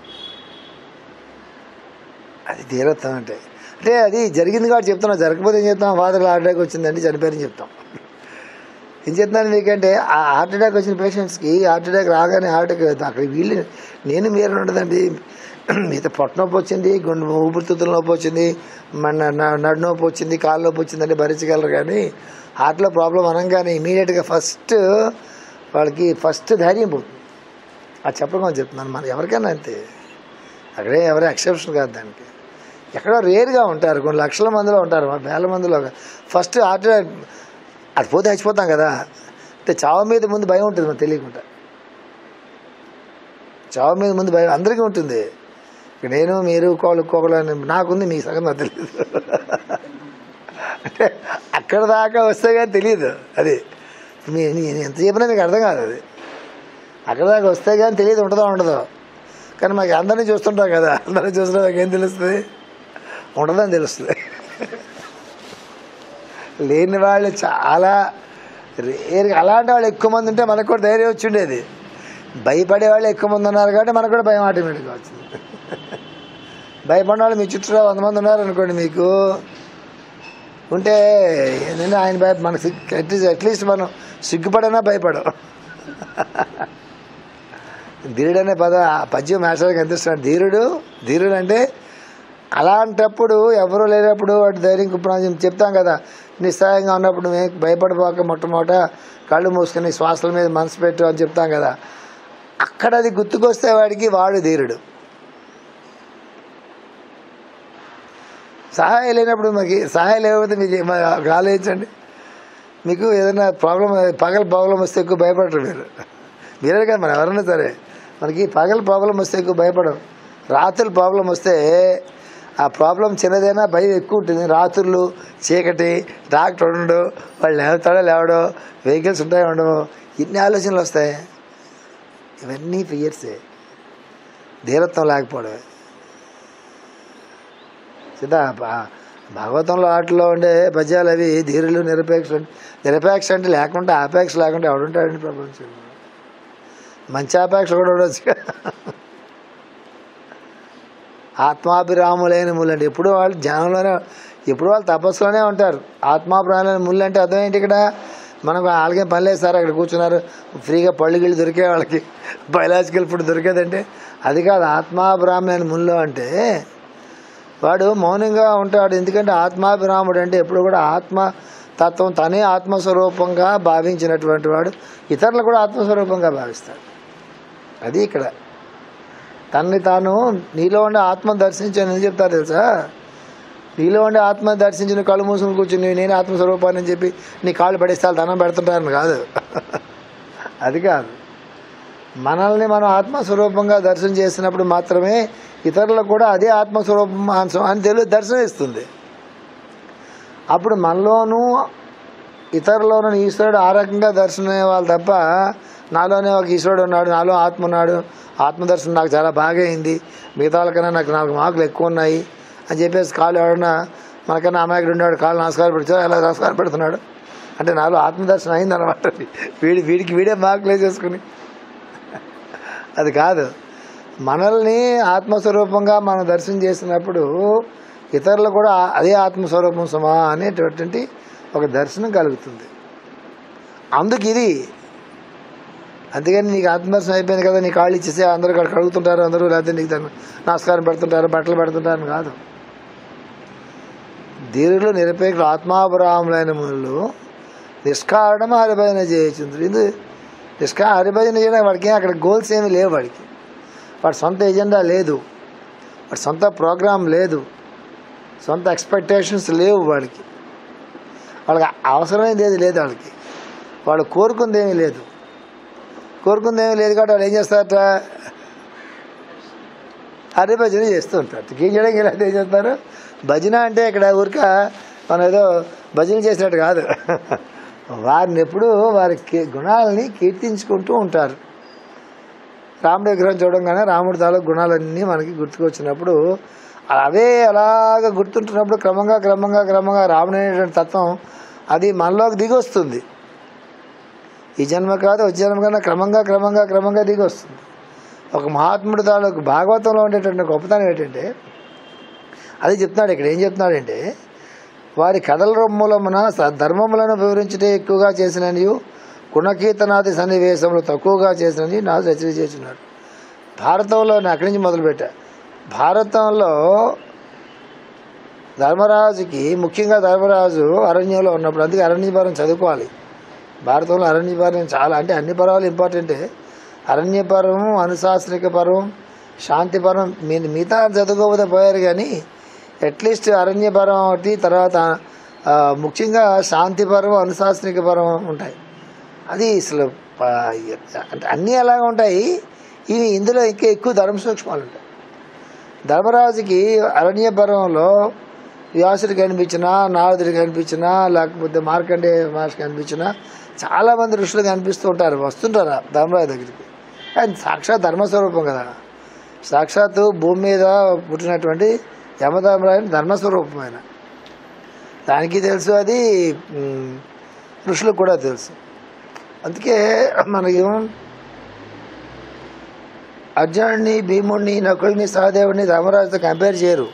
అది ధీరత్వం అంటే అది జరిగింది కాబట్టి చెప్తున్నాం. జరగకపోతే ఏం చెప్తాం, ఫాదర్ హార్ట్ అటాక్ వచ్చిందండి చనిపోయారని చెప్తాం. ఏం చెప్తున్నాను మీకంటే, ఆ హార్ట్ అటాక్ వచ్చిన పేషెంట్స్కి హార్ట్ అటాక్ రాగానే హార్ట్ అటాక్ అక్కడ వీళ్ళు నేను మీరు ఉండదండి. మిగతా పొట్ట నొప్పి వచ్చింది, గుండె ఊపిరితిత్తుల నొప్పి వచ్చింది, మన నడు నొప్పి వచ్చింది, కాలు నొప్పి వచ్చిందంటే భరించగలరు. కానీ హార్ట్లో ప్రాబ్లం అనగానే ఇమీడియట్గా వాళ్ళకి ఫస్ట్ ధైర్యం పోతుంది. అది చెప్పకుండా చెప్తున్నాను, మనం ఎవరికైనా అంతే. అక్కడే ఎవరైనా ఎక్సెప్షన్ కాదు దానికి. ఎక్కడో రేర్గా ఉంటారు, కొన్ని లక్షల మందిలో ఉంటారు, వేల మందిలో. ఫస్ట్ హార్ట్ అటాక్ అది పోతే చచ్చిపోతాం కదా అంటే, చావు మీద ముందు భయం ఉంటుంది మనకు తెలియకుండా. చావు మీద ముందు భయం అందరికీ ఉంటుంది. నేను మీరు కోళ్ళు నాకుంది, మీ సగం నాకు తెలియదు. అంటే అక్కడ దాకా వస్తే కానీ తెలియదు. అది నేను ఎంత చెప్పినా మీకు అర్థం కాదు. అది అక్కడ దాకా వస్తే కానీ తెలియదు, ఉంటుందో ఉండదో. కానీ మాకు అందరినీ చూస్తుంటాం కదా, అందరినీ చూస్తుంటే మాకు ఏం తెలుస్తుంది, ఉండదని తెలుస్తుంది. లేని వాళ్ళు చాలా రేరుగా, అలాంటి వాళ్ళు ఎక్కువ మంది ఉంటే మనకు కూడా ధైర్యం వచ్చి ఉండేది. భయపడే వాళ్ళు ఎక్కువ మంది ఉన్నారు కాబట్టి మనకు కూడా భయం ఆటోమేటిక్గా వచ్చింది. భయపడిన వాళ్ళు మీ చుట్టూ 100 మంది ఉన్నారనుకోండి, మీకు ఉంటే ఏంటంటే ఆయన మనకు అట్లీస్ట్ మనం సిగ్గుపడైనా భయపడం. ధీరుడు అనే పద్యం మాస్టర్కి ఎంత ఇష్టం. ధీరుడు అంటే అలాంటప్పుడు ఎవరు లేనప్పుడు వాటి ధైర్యం ఇప్పుడు చెప్తాం కదా, నిస్సహాయంగా ఉన్నప్పుడు భయపడిపోక మొట్టమొదట కళ్ళు మూసుకొని శ్వాసల మీద మనసు పెట్టు అని చెప్తాం కదా. అక్కడ అది గుర్తుకొస్తే వాడు ధీరుడు. సహాయం లేనప్పుడు సహాయం లేకపోతే మీకు ఆలోచించండి. మీకు ఏదైనా ప్రాబ్లం వస్తే ఎక్కువ భయపడరు మీరే కదా, మనం ఎవరైనా సరే మనకి ప్రాబ్లం వస్తే ఎక్కువ భయపడం. రాత్రులు ప్రాబ్లం వస్తే ఆ ప్రాబ్లం చిన్నదైనా భయం ఎక్కువ ఉంటుంది. రాత్రులు చీకటి, డాక్టర్ ఉండడు, వాళ్ళు లేవడో, వెహికల్స్ ఉంటాయో ఉండవు, ఇన్ని ఆలోచనలు వస్తాయి. ఇవన్నీ ఫియర్సే, ధీరత్వం లేకపోవడమే. సీదా భాగవతంలో వాటిలో ఉండే పద్యాలు అవి ధీరులు నిరపేక్ష అంటే లేకుండా ఆపేక్ష లేకుండా ఎవడుంటాడండి ప్రపంచంలో. మంచి ఆపేక్ష కూడా ఉండొచ్చు. ఆత్మాభిరాములైన ముళ్ళు అంటే ఎప్పుడు వాళ్ళు ధ్యానంలోనే, ఎప్పుడు వాళ్ళు తపస్సులోనే ఉంటారు. ఆత్మాభిరాములైన ముళ్ళు అంటే అర్థం ఏంటి? ఇక్కడ మనకు వాళ్ళకేం పని లేదు సార్, అక్కడ కూర్చున్నారు ఫ్రీగా పళ్ళు గిళ్ళు దొరికే వాళ్ళకి, బయలాజికల్ ఫుడ్ దొరికేదంటే అది కాదు. ఆత్మాభిరాములైన ముళ్ళు అంటే వాడు మౌనంగా ఉంటాడు. ఎందుకంటే ఆత్మాభిరాముడు అంటే ఎప్పుడు కూడా ఆత్మతత్వం, తనే ఆత్మస్వరూపంగా భావించినటువంటి వాడు ఇతరులు కూడా ఆత్మస్వరూపంగా భావిస్తాడు. అది ఇక్కడ తనని తాను నీలో ఉండే ఆత్మను దర్శించాను అని చెప్తారు తెలుసా. నీలో ఉండే ఆత్మను దర్శించి కళ్ళు మూసుకుని కూర్చుని నేను ఆత్మస్వరూపాన్ని అని చెప్పి నీ కాళ్ళు పడేస్తాను ధనం పెడుతుంటారని కాదు. అది కాదు. మనల్ని మనం ఆత్మస్వరూపంగా దర్శనం చేసినప్పుడు మాత్రమే ఇతరులకు కూడా అదే ఆత్మస్వరూపం అని దర్శనం ఇస్తుంది. అప్పుడు మనలోనూ ఇతరులోనూ ఈశ్వరుడు ఆ రకంగా దర్శనం అయ్యేవాళ్ళు తప్ప, నాలోనే ఒక ఈశ్వరుడు ఉన్నాడు, నాలో ఆత్మ ఉన్నాడు, ఆత్మదర్శనం నాకు చాలా బాగా అయింది, మిగతా వాళ్ళకన్నా నాకు 4 మార్కులు ఎక్కువ ఉన్నాయి అని చెప్పేసి కాళ్ళు ఎవడన్నా మనకన్నా అమాయకుడు ఉన్నాడు కాళ్ళు నమస్కారం పెడతాడు, ఎలా నమస్కారం పెడుతున్నాడు అంటే నాలో ఆత్మదర్శనం అయిందనమాట. వీడికి వీడే మార్కులు వేసేసుకుని అది కాదు. మనల్ని ఆత్మస్వరూపంగా మనం దర్శనం చేసినప్పుడు ఇతరులు కూడా అదే ఆత్మస్వరూపం సుమా అనేటటువంటి ఒక దర్శనం కలుగుతుంది. అందుకు ఇది. అందుకని నీకు ఆత్మదర్శనం అయిపోయింది కదా, నీ కాళ్ళు ఇచ్చేసి అందరూ కడుగుతుంటారు అందరూ, లేకపోతే నీకు నమస్కారం పెడుతుంటారు, బట్టలు పెడుతుంటారని కాదు. ధీరులు నిరపేక్షలు ఆత్మాభిరాములైన మునులు నిష్కారణం హరిభజన చేయొచ్చు. ఇది హరిభజన చేయడం వాడికి అక్కడ గోల్స్ ఏమీ లేవు. వాడి సొంత ఎజెండా లేదు, వాడి సొంత ప్రోగ్రాం లేదు, సొంత ఎక్స్పెక్టేషన్స్ లేవు. వాళ్ళకి అవసరమైంది ఏది లేదు. వాళ్ళు కోరుకుంది ఏమీ లేదు కాబట్టి వాళ్ళు ఏం చేస్తారట, హరిభజన చేస్తూ ఉంటారు. ఏం చేయడానికి ఇలా ఏం చేస్తారు? భజన అంటే ఇక్కడ ఊరిక మనం ఏదో భజన చేసినట్టు కాదు. వారిని ఎప్పుడు వారి గుణాలని కీర్తించుకుంటూ ఉంటారు. రాముడి విగ్రహం చూడంగానే రాముడి తాలూకు గుణాలన్నీ మనకి గుర్తుకొచ్చినప్పుడు అవే అలాగ గుర్తుంటున్నప్పుడు క్రమంగా రాముడు అనేటువంటి తత్వం అది మనలోకి దిగి వస్తుంది. ఈ జన్మ కాదు వచ్చే జన్మ కన్నా క్రమంగా దిగి వస్తుంది. ఒక మహాత్ముడి తాలూకు భాగవతంలో ఉండేటువంటి గొప్పతనం ఏంటంటే అది చెప్తున్నాడు. ఇక్కడ ఏం చెప్తున్నాడంటే, వారి కథల రొమ్ములమున ధర్మములను వివరించటే ఎక్కువగా చేసిననియు గుణకీర్తనాది సన్నివేశములు తక్కువగా చేసినని నాకు రచన చేస్తున్నాడు. భారతంలో నేను అక్కడి నుంచి మొదలుపెట్టా. భారతంలో ధర్మరాజుకి ముఖ్యంగా ధర్మరాజు అరణ్యంలో ఉన్నప్పుడు, అందుకే అరణ్యపరం చదువుకోవాలి. భారతంలో అరణ్యపరం చాలా, అంటే అన్ని పర్వాలు ఇంపార్టెంటే. అరణ్యపరం, అనుశాసనిక పర్వం, శాంతిపరం మిగతా చదువుకోకపోతే పోయారు, కానీ అట్లీస్ట్ అరణ్యపరం ఒకటి, తర్వాత ముఖ్యంగా శాంతిపరం, అనుశాసనిక పరం ఉంటాయి. అది అసలు అంటే అన్నీ అలాగే ఉంటాయి. ఇవి ఇందులో ఇంకా ఎక్కువ ధర్మ సూక్ష్మాలు ఉంటాయి. ధర్మరాజుకి అరణ్యపర్వంలో వ్యాసుడికి కనిపించినా, నారదుడికి కనిపించినా, లేకపోతే మార్కండేయ మహర్షి కనిపించినా చాలామంది ఋషులు కనిపిస్తూ ఉంటారు, వస్తుంటారు ధర్మరాజు దగ్గరికి. ఆయన సాక్షాత్ ధర్మస్వరూపం కదా, సాక్షాత్తు భూమి మీద పుట్టినటువంటి యమధర్మరాజు ధర్మస్వరూపమైన దానికి తెలుసు, అది ఋషులకు కూడా తెలుసు. అందుకే మనకి అర్జునుడిని, భీముడిని, నకుల్ని, సహదేవుడిని ధర్మరాజుతో కంపేర్ చేయరు.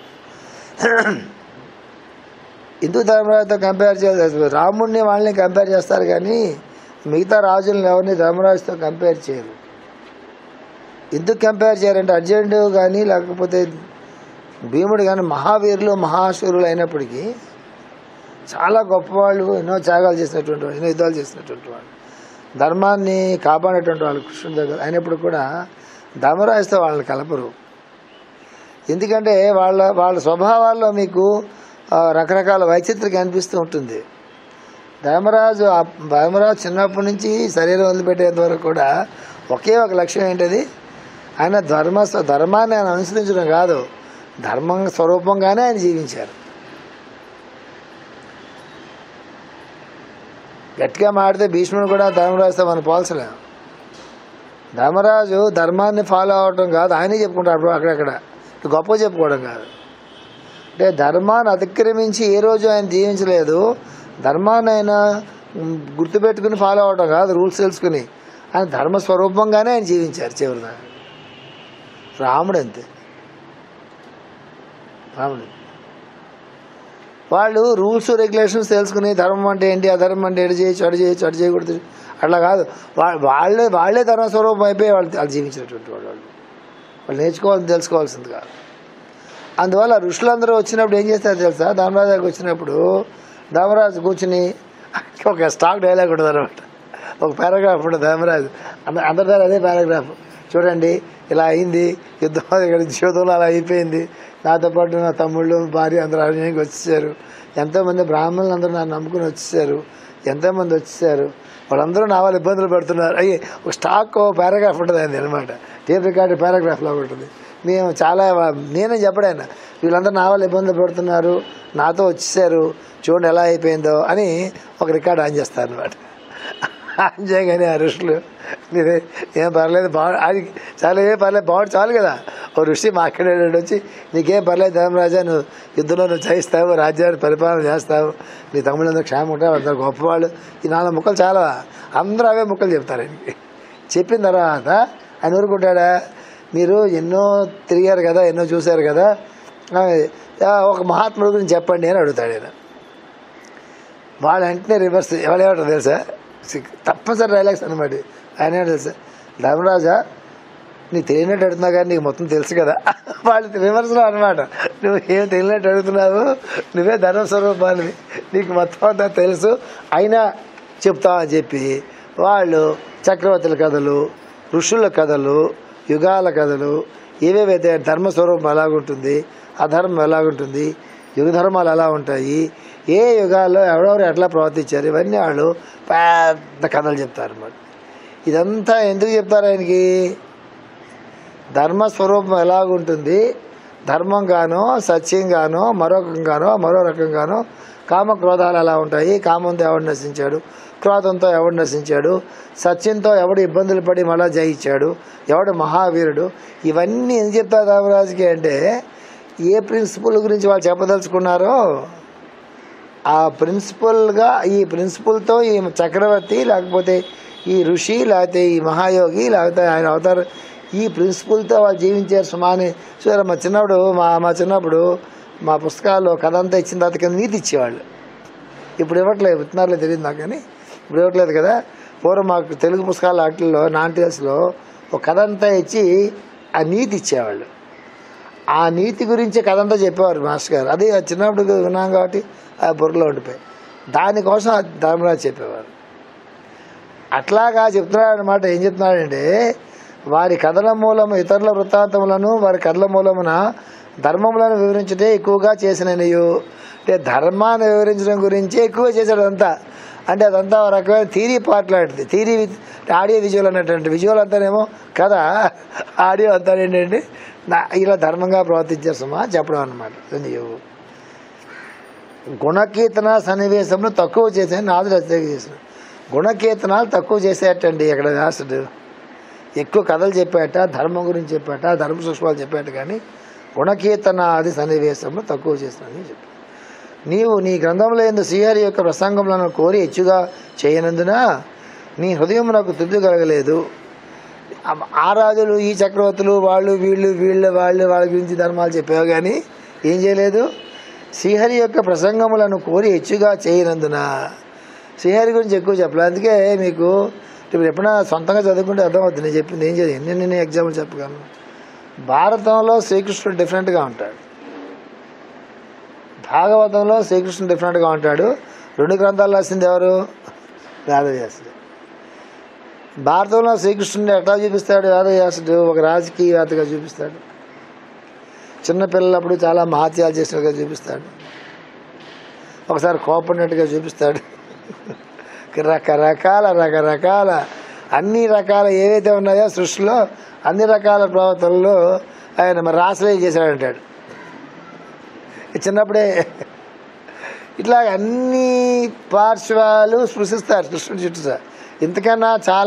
ఎందుకు ధర్మరాజుతో కంపేర్ చేయరు? రాముడిని వాళ్ళని కంపేర్ చేస్తారు, కానీ మిగతా రాజులను ఎవరిని ధర్మరాజుతో కంపేర్ చేయరు. ఎందుకు కంపేర్ చేయరంటే అర్జునుడు కానీ లేకపోతే భీముడు కానీ మహావీరులు, మహాశూరులు అయినప్పటికీ చాలా గొప్పవాళ్ళు, ఎన్నో త్యాగాలు చేసినటువంటి వాళ్ళు, ఎన్నో యుద్ధాలు చేసినటువంటి వాళ్ళు, ధర్మాన్ని కాపాడేటువంటి వాళ్ళు కృష్ణుడి దగ్గర అయినప్పుడు కూడా ధర్మరాజుతో వాళ్ళని కలపరు. ఎందుకంటే వాళ్ళ స్వభావాల్లో మీకు రకరకాల వైచిత్రం కనిపిస్తూ ఉంటుంది. ధర్మరాజు చిన్నప్పటి నుంచి శరీరం వదిలిపెట్టేంత వరకు కూడా ఒకే ఒక లక్ష్యం ఏంటది, ఆయన ధర్మాన్ని ఆయన అనుసరించడం కాదు, ధర్మం స్వరూపంగానే ఆయన జీవించారు. గట్టిగా మాడితే భీష్ముడు కూడా ధర్మరాజుతో మనం పోల్చలేము. ధర్మరాజు ధర్మాన్ని ఫాలో అవటం కాదు, ఆయనే చెప్పుకుంటాడు అక్కడక్కడ, గొప్ప చెప్పుకోవడం కాదు. అంటే ధర్మాన్ని అతిక్రమించి ఏ రోజు ఆయన జీవించలేదు, ధర్మాన్ని ఆయన గుర్తుపెట్టుకుని ఫాలో అవటం కాదు, రూల్స్ తెలుసుకుని ఆయన ధర్మస్వరూపంగానే ఆయన జీవించారు చివరిదాకా. రాముడు అంతే. రాముడు వాళ్ళు రూల్స్ రెగ్యులేషన్స్ తెలుసుకుని ధర్మం అంటే ఏంటి, అధర్మం అంటే ఎటు చేయొచ్చు, అటు చేయొచ్చు, అటు చేయకూడదు, అట్లా కాదు. వాళ్ళే ధర్మస్వరూపం అయిపోయి వాళ్ళు జీవించినటువంటి వాళ్ళు నేర్చుకోవాలని తెలుసుకోవాల్సింది కాదు. అందువల్ల ఋషులందరూ వచ్చినప్పుడు ఏం చేస్తారు తెలుసా, ధర్మరాజుకి వచ్చినప్పుడు ధర్మరాజు కూర్చుని ఒక స్టాక్ డైలాగ్ ఉంటుంది అనమాట, ఒక పారాగ్రాఫ్ ఉంటుంది ధర్మరాజు, అందరి దగ్గర అదే పారాగ్రాఫ్. చూడండి ఇలా అయింది యుద్ధం, ఇక్కడ జీవితంలో అలా అయిపోయింది, నాతో పాటు నా తమ్ముళ్ళు, భార్య అందరూ అరణ్యానికి వచ్చేసారు, ఎంతోమంది బ్రాహ్మణులు అందరూ నన్ను నమ్ముకుని వచ్చేసారు, ఎంతోమంది వచ్చేసారు, వాళ్ళందరూ నా వాళ్ళు ఇబ్బందులు పడుతున్నారు. అయ్యి ఒక స్టాక్ పారాగ్రాఫ్ ఉంటుంది అది అనమాట, టేప్ రికార్డు పారాగ్రాఫ్లో ఉంటుంది. మేము చాలా నేనే చెప్పడాను, వీళ్ళందరూ నా వాళ్ళు ఇబ్బందులు పడుతున్నారు, నాతో వచ్చేసారు, చూడండి ఎలా అయిపోయిందో అని ఒక రికార్డు ఆన్ చేస్తారు అనమాట. ఆన్ చేయగానే ఆ ఋషులు నీదే ఏం పర్లేదు అది చాలా ఏం పర్లేదు బాగుంది చాలు కదా. ఓ ఋషి మాట్లాడేటట్టు వచ్చి నీకేం పర్లేదు ధర్మరాజా, నువ్వు యుద్ధంలో నువ్వు చేయిస్తావు, రాజ్యాన్ని పరిపాలన చేస్తావు, నీ తమ్ముళ్ళందరూ క్షేమం ఉంటావు, అందరు గొప్పవాళ్ళు, ఈ 4 ముక్కలు చాలా, అందరూ అవే ముక్కలు చెప్తారు ఆయనకి. చెప్పిన తర్వాత ఆయన ఊరుకుంటాడా? మీరు ఎన్నో తిరిగారు కదా, ఎన్నో చూశారు కదా, ఒక మహాత్ముడి గురించి చెప్పండి అని అడుగుతాడు ఆయన. వాళ్ళు వెంటనే రివర్స్ ఎవరేమంటారు తెలుసా, తప్పనిసరి డైలాగ్స్ అనమాట. ఆయన ఏమంటారు తెలుసా, ధర్మరాజా నీకు తెలియనట్టు అడుగుతున్నావు కానీ నీకు మొత్తం తెలుసు కదా. వాళ్ళు రివర్స్లో అనమాట, నువ్వు ఏం తెలియనట్టు అడుగుతున్నావు, నువ్వే ధర్మస్వరూపాన్ని, నీకు మొత్తం అంతా తెలుసు, అయినా చెప్తావు అని చెప్పి వాళ్ళు చక్రవర్తుల కథలు, ఋషుల కథలు, యుగాల కథలు, ఏవేవైతే ధర్మస్వరూపం ఎలాగుంటుంది, అధర్మం ఎలాగుంటుంది, యుగ ధర్మాలు ఎలా ఉంటాయి, ఏ యుగాల్లో ఎవరెవరు ఎట్లా ప్రవర్తించారు, ఇవన్నీ వాళ్ళు పెద్ద కథలు చెప్తారు అన్నమాట. ఇదంతా ఎందుకు చెప్తారు ఆయనకి? ధర్మస్వరూపం ఎలాగుంటుంది, ధర్మంగానో సత్యంగానో మరో రకంగానో కామక్రోధాలు ఎలా ఉంటాయి, కామంతో ఎవడు నశించాడు, క్రోధంతో ఎవడు నశించాడు, సత్యంతో ఎవడు ఇబ్బందులు పడి మళ్ళా జయించాడు, ఎవడు మహావీరుడు, ఇవన్నీ ఎందుకు చెప్తారు ధర్మరాజుకి అంటే ఏ ప్రిన్సిపల్ గురించి వాళ్ళు చెప్పదలుచుకున్నారో ఆ ప్రిన్సిపల్గా, ఈ ప్రిన్సిపల్తో ఈ చక్రవర్తి లేకపోతే ఈ ఋషి లేకపోతే ఈ మహాయోగి లేకపోతే ఆయన అవతారు, ఈ ప్రిన్సిపల్తో వాళ్ళు జీవించారు సుమాని. చూసారా మా చిన్నప్పుడు మా పుస్తకాల్లో కథ అంతా ఇచ్చిన తర్వాత కింద నీతి ఇచ్చేవాళ్ళు. ఇప్పుడు ఇవ్వట్లేదు, ఇస్తున్నారులే తెలియదు నాకు, కానీ ఇప్పుడు ఇవ్వట్లేదు కదా. పూర్వం మాకు తెలుగు పుస్తకాల వాటిల్లో నాన్టీఎస్లో ఒక కథ అంతా ఇచ్చి ఆ నీతి ఇచ్చేవాళ్ళు. ఆ నీతి గురించి కథ అంతా చెప్పేవారు మాస్టర్ గారు. అది చిన్నప్పుడు విన్నాం కాబట్టి ఆ బుర్రలో ఉండిపోయి దానికోసం ధర్మరాజు చెప్పేవారు. అట్లాగా చెప్తున్నాడు అనమాట. ఏం చెప్తున్నాడంటే వారి కథల మూలము ఇతరుల వృత్తాంతములను వారి కథల మూలమున ధర్మములను వివరించుటే ఎక్కువగా చేసిననియు. అంటే ధర్మాన్ని వివరించడం గురించి ఎక్కువగా చేశాడు అదంతా. అంటే అదంతా ఒక రకమైన థీరీ పార్ట్ లాంటిది. థీరీ ఆడియో విజువల్ అన్నటువంటి విజువల్ అంతానేమో కదా, ఆడియో అంతా ఏంటంటే ఇలా ధర్మంగా ప్రవర్తించారు సుమా చెప్పడం అనమాట. నీవు గుణకీర్తన సన్నివేశంలో తక్కువ చేశాను నాదు రచన చేసిన. గుణకీర్తనాలు తక్కువ చేసేటండి అక్కడ వ్యాసుడు. ఎక్కువ కథలు చెప్పాట, ధర్మం గురించి చెప్పాట, ధర్మ సూక్ష్మాలు చెప్పాట, కానీ గుణకీర్తన అది సన్నివేశంలో తక్కువ చేసినని చెప్పి నీవు నీ గ్రంథంలో ఎందు శ్రీహరి యొక్క ప్రసంగములను కోరి హెచ్చుగా చేయనందున నీ హృదయం నాకు తృప్తి కలగలేదు. ఆ రాజులు ఈ చక్రవర్తులు వాళ్ళు వాళ్ళ గురించి ధర్మాలు చెప్పావు కానీ ఏం చేయలేదు. శ్రీహరి యొక్క ప్రసంగములను కోరి హెచ్చుగా చేయనందున శ్రీహరి గురించి ఎక్కువ చెప్పలేదు. అందుకే మీకు ఇప్పుడు ఎప్పుడైనా సొంతంగా చదువుకుంటే అర్థమవుతుంది. నేను చెప్పింది ఏం చదివి నేను ఎగ్జాంపుల్ చెప్పగలను. భారతంలో శ్రీకృష్ణుడు డిఫరెంట్గా ఉంటాడు, భాగవతంలో శ్రీకృష్ణుడు డిఫరెంట్గా ఉంటాడు. 2 గ్రంథాలు రాసింది ఎవరు? వేదవ్యాసుడు. భారతంలో శ్రీకృష్ణుడిని ఎట్లా చూపిస్తాడు వేదవ్యాసుడు? ఒక రాజకీయవేత్తగా చూపిస్తాడు, చిన్నపిల్లలప్పుడు చాలా మహత్యాలు చేసినట్టుగా చూపిస్తాడు, ఒకసారి కోపడినట్టుగా చూపిస్తాడు. రకరకాల అన్ని రకాల ఏవైతే ఉన్నాయో సృష్టిలో అన్ని రకాల ప్రవర్తనలో ఆయన మరి రాసలే చేశాడంటాడు. చిన్నప్పుడే ఇట్లా అన్ని పార్శ్వాలు స్పృశిస్తారు కృష్ణుడి చుట్టూ. సార్ ఇంతకన్నా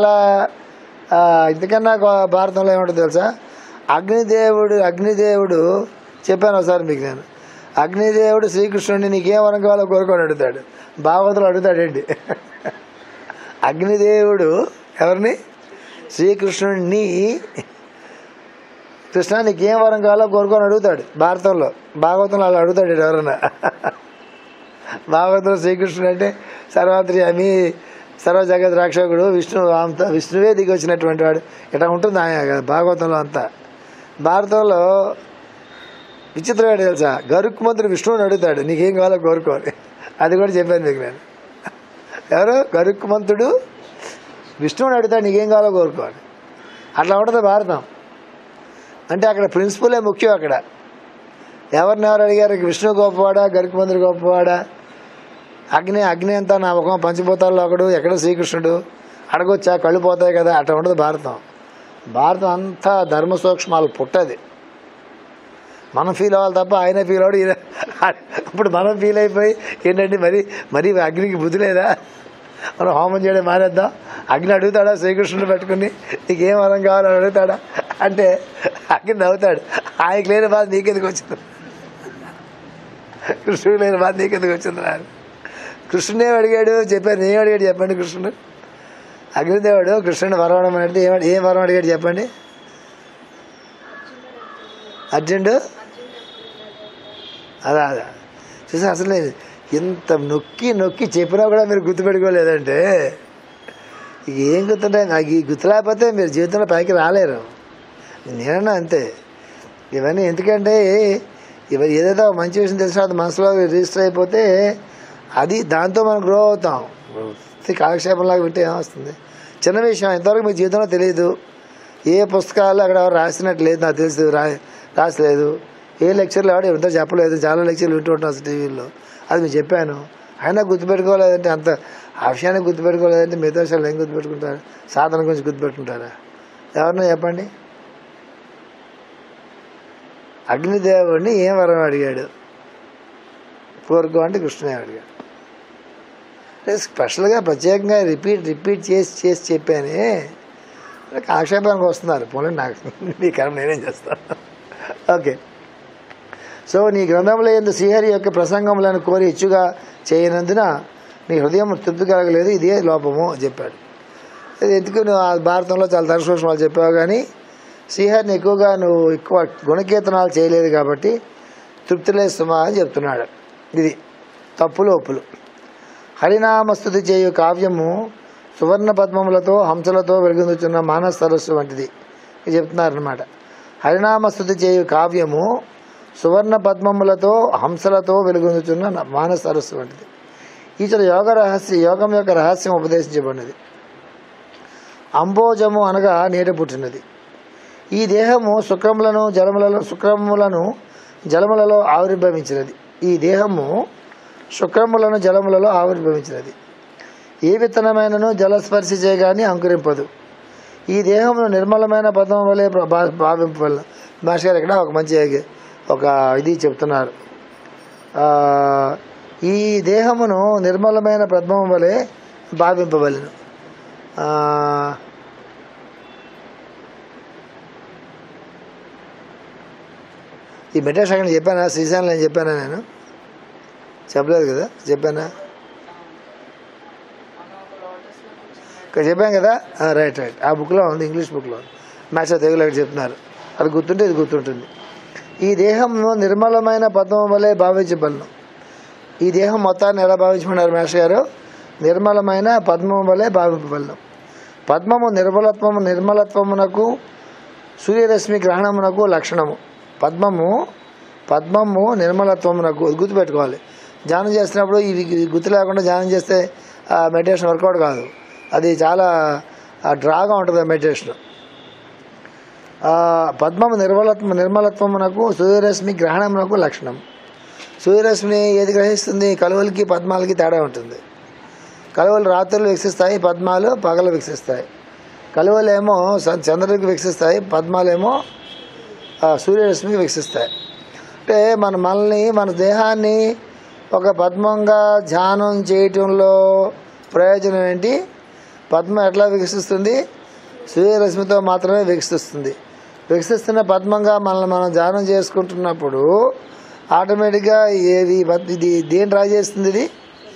భారతంలో ఏమంటుందో తెలుసా? అగ్నిదేవుడు చెప్పాను ఒకసారి మీకు నేను. అగ్నిదేవుడు శ్రీకృష్ణుడిని నీకేం వరం కావాలో కోరుకొని అడుగుతాడు. భాగవతులు అడుగుతాడేంటి? అగ్నిదేవుడు ఎవరిని? శ్రీకృష్ణుడిని, కృష్ణ నీకేం వరం కావాలో కోరుకొని అడుగుతాడు భారతంలో. భాగవతంలో అలా అడుగుతాడు ఎవరన్నా. భాగవతంలో శ్రీకృష్ణుడు అంటే సర్వాంతర్యామి సర్వ జగత్ రక్షకుడు విష్ణువే దిగి వచ్చినటువంటి వాడు ఇట్లా ఉంటుంది ఆయన భాగవతంలో అంతా. భారతంలో విచిత్రం ఏంటి తెలుసా? గరుక్మంతుడు విష్ణువుని అడుగుతాడు నీకేం కావాలో కోరుకోవాలి. అది కూడా చెప్పాను మీకు నేను. ఎవరు? గరుక్మంతుడు విష్ణువుని అడుగుతాడు నీకేం కావాలో కోరుకోవాలి. అట్లా ఉంటుంది భారతం. అంటే అక్కడ ప్రిన్సిపలే ముఖ్యం. అక్కడ ఎవరు అడిగారు? విష్ణువు గొప్పవాడా, గరుక్మంతుడు గొప్పవాడా? అగ్ని అంతా నా ముఖం పంచిపోతాల్లో ఒకడు, ఎక్కడ శ్రీకృష్ణుడు అడగొచ్చా? కళ్ళు పోతాయి కదా. అట్లా ఉండదు భారతం. భారతం అంతా ధర్మ సూక్ష్మాలు పుట్టది. మనం ఫీల్ అవ్వాలి తప్ప ఆయన ఫీల్ అవ్వడు. ఇప్పుడు మనం ఫీల్ అయిపోయి ఏంటంటే మరి అగ్నికి బుద్ధి లేదా, మనం హోమం చేయడం మానేద్దాం. అగ్ని అడుగుతాడా శ్రీకృష్ణుడు పెట్టుకుని నీకేం వరం కావాలని అడుగుతాడా అంటే అగ్ని నవ్వుతాడు, ఆయనకి లేని బాధ నీకెందుకు వచ్చింది, కృష్ణుడికి లేని బాధ నీకెందుకు వచ్చింది అని కృష్ణుడే అడిగాడు. చెప్పాను ఏం అడిగాడు చెప్పండి కృష్ణుడు. అగ్నిదేవుడు కృష్ణుడు వరం అడగమంటే ఏం వరం అడిగాడు చెప్పండి. అర్జునుడు అదా చూసా అసలు ఇంత నొక్కి నొక్కి చెప్పినా కూడా మీరు గుర్తుపెట్టుకోలేదంటే ఏం గుర్తుంటాయి. నాకు ఈ గుర్తు లేకపోతే మీరు జీవితంలో పైకి రాలేరు. నేనన్నా అంతే. ఇవన్నీ ఎందుకంటే ఇవన్నీ ఏదైతే మంచి విషయం తెలిసినా అది మనసులో రిజిస్టర్ అయిపోతే అది దాంతో మనం గ్రో అవుతాం. కాలక్షేపంలాగా వింటే ఏమొస్తుంది. చిన్న విషయం ఇంతవరకు మీ జీవితంలో తెలియదు. ఏ పుస్తకాలు అక్కడ రాసినట్టు లేదు, నాకు తెలుసు రాసలేదు. ఏ లెక్చర్లు ఎవరు ఎంతో చెప్పలేదు. చాలా లెక్చర్లు వింటూ ఉంటాం అసలు టీవీలో. అది మీరు చెప్పాను అయినా గుర్తుపెట్టుకోలేదంటే అంత ఆ విషయాన్ని గుర్తుపెట్టుకోలేదంటే మిగతా విషయాలు ఏం గుర్తుపెట్టుకుంటారు. సాధన గురించి గుర్తుపెట్టుకుంటారా ఎవరన్నా చెప్పండి. అగ్నిదేవుడిని ఏం వరం అడిగాడు కోరుకో అంటే కృష్ణుడే అడిగాడు. స్పెషల్గా ప్రత్యేకంగా రిపీట్ చేసి చెప్పానే ఆక్షేపానికి వస్తున్నారు. పోనీ నాకు నీ కర్మ నేనేం చేస్తాను. ఓకే. సో నీ గ్రంథంలో ఎందు శ్రీహరి యొక్క ప్రసంగములను కోరి ఇచ్చుగా చేయనందున నీ హృదయం తృప్తి కలగలేదు, ఇదే లోపము చెప్పాడు. ఎందుకు నువ్వు ఆ భారతంలో చాలా తరసూక్ష్మాలు చెప్పావు కానీ శ్రీహరిని ఎక్కువగా నువ్వు ఎక్కువ గుణకీర్తనాలు చేయలేదు కాబట్టి తృప్తి లేదు సుమా అని చెప్తున్నాడు. ఇది తప్పులు ఒప్పులు. హరినామస్తుతి చేయు కావ్యము సువర్ణ పద్మములతో హంసలతో వెలుగొందుతున్న మానస సరస్సు వంటిది చెప్తున్నారనమాట. హరినామస్తుతి చేయు కావ్యము సువర్ణ పద్మములతో హంసలతో వెలుగొందుతున్న మానస సరస్సు వంటిది. ఈచల యోగం యొక్క రహస్యం ఉపదేశించబడినది. అంబోజము అనగా నీట పుట్టినది. ఈ దేహము శుక్రములను జలములలో ఆవిర్భవించినది. ఈ దేహము శుక్రములను జలములలో ఆవిర్భవించినది. ఏ విత్తనమైనను జలస్పర్శి చేయగానే అంకురింపదు. ఈ దేహమును నిర్మలమైన పద్మం వలె భావింపవలను. మాస్టర్ గారు ఇక్కడ ఒక మంచి ఒక ఇది చెప్తున్నారు. ఈ దేహమును నిర్మలమైన పద్మం వలె భావింపవలను. ఈ మెడిటేషన్ అక్కడ చెప్పానా శ్రీశాంత్ నేను చెప్పానా నేను చెప్పలేదు కదా చెప్పానా ఇక్కడ చెప్పాను కదా రైట్ ఆ బుక్లో ఉంది ఇంగ్లీష్ బుక్లో మాస్టర్ తెలుగులో ఇక్కడ చెప్తున్నారు. అది గుర్తుంటే ఇది గుర్తుంటుంది. ఈ దేహంను నిర్మలమైన పద్మం వలె భావించబలను. ఈ దేహం మొత్తాన్ని ఎలా భావించమన్నారు మాస్టర్ గారు? నిర్మలమైన పద్మం వలె భావింపబలను. పద్మము నిర్మలత్వమునకు సూర్యరశ్మి గ్రహణమునకు లక్షణము. పద్మము నిర్మలత్వమునకు గుర్తుపెట్టుకోవాలి. ధ్యానం చేస్తున్నప్పుడు ఇవి గుర్తు లేకుండా ధ్యానం చేస్తే మెడిటేషన్ వర్కౌట్ కాదు. అది చాలా డ్రాగా ఉంటుంది ఆ మెడిటేషన్. పద్మము నిర్మలత్వమునకు సూర్యరశ్మి గ్రహణమునకు లక్షణం. సూర్యరశ్మిని ఏది గ్రహిస్తుంది? కలువలకి పద్మాలకి తేడా ఉంటుంది. కలువలు రాత్రులు వికసిస్తాయి, పద్మాలు పగలు వికసిస్తాయి. కలువలేమో చంద్రుడికి వికసిస్తాయి, పద్మాలేమో సూర్యరశ్మికి వికసిస్తాయి. అంటే మన దేహాన్ని ఒక పద్మంగా ధ్యానం చేయటంలో ప్రయోజనం ఏంటి? పద్మం ఎట్లా వికసిస్తుంది? సూర్యరశ్మితో మాత్రమే వికసిస్తుంది. వికసిస్తున్న పద్మంగా మనం ధ్యానం చేసుకుంటున్నప్పుడు ఆటోమేటిక్గా ఇది దేని డ్రా చేస్తుంది? ఇది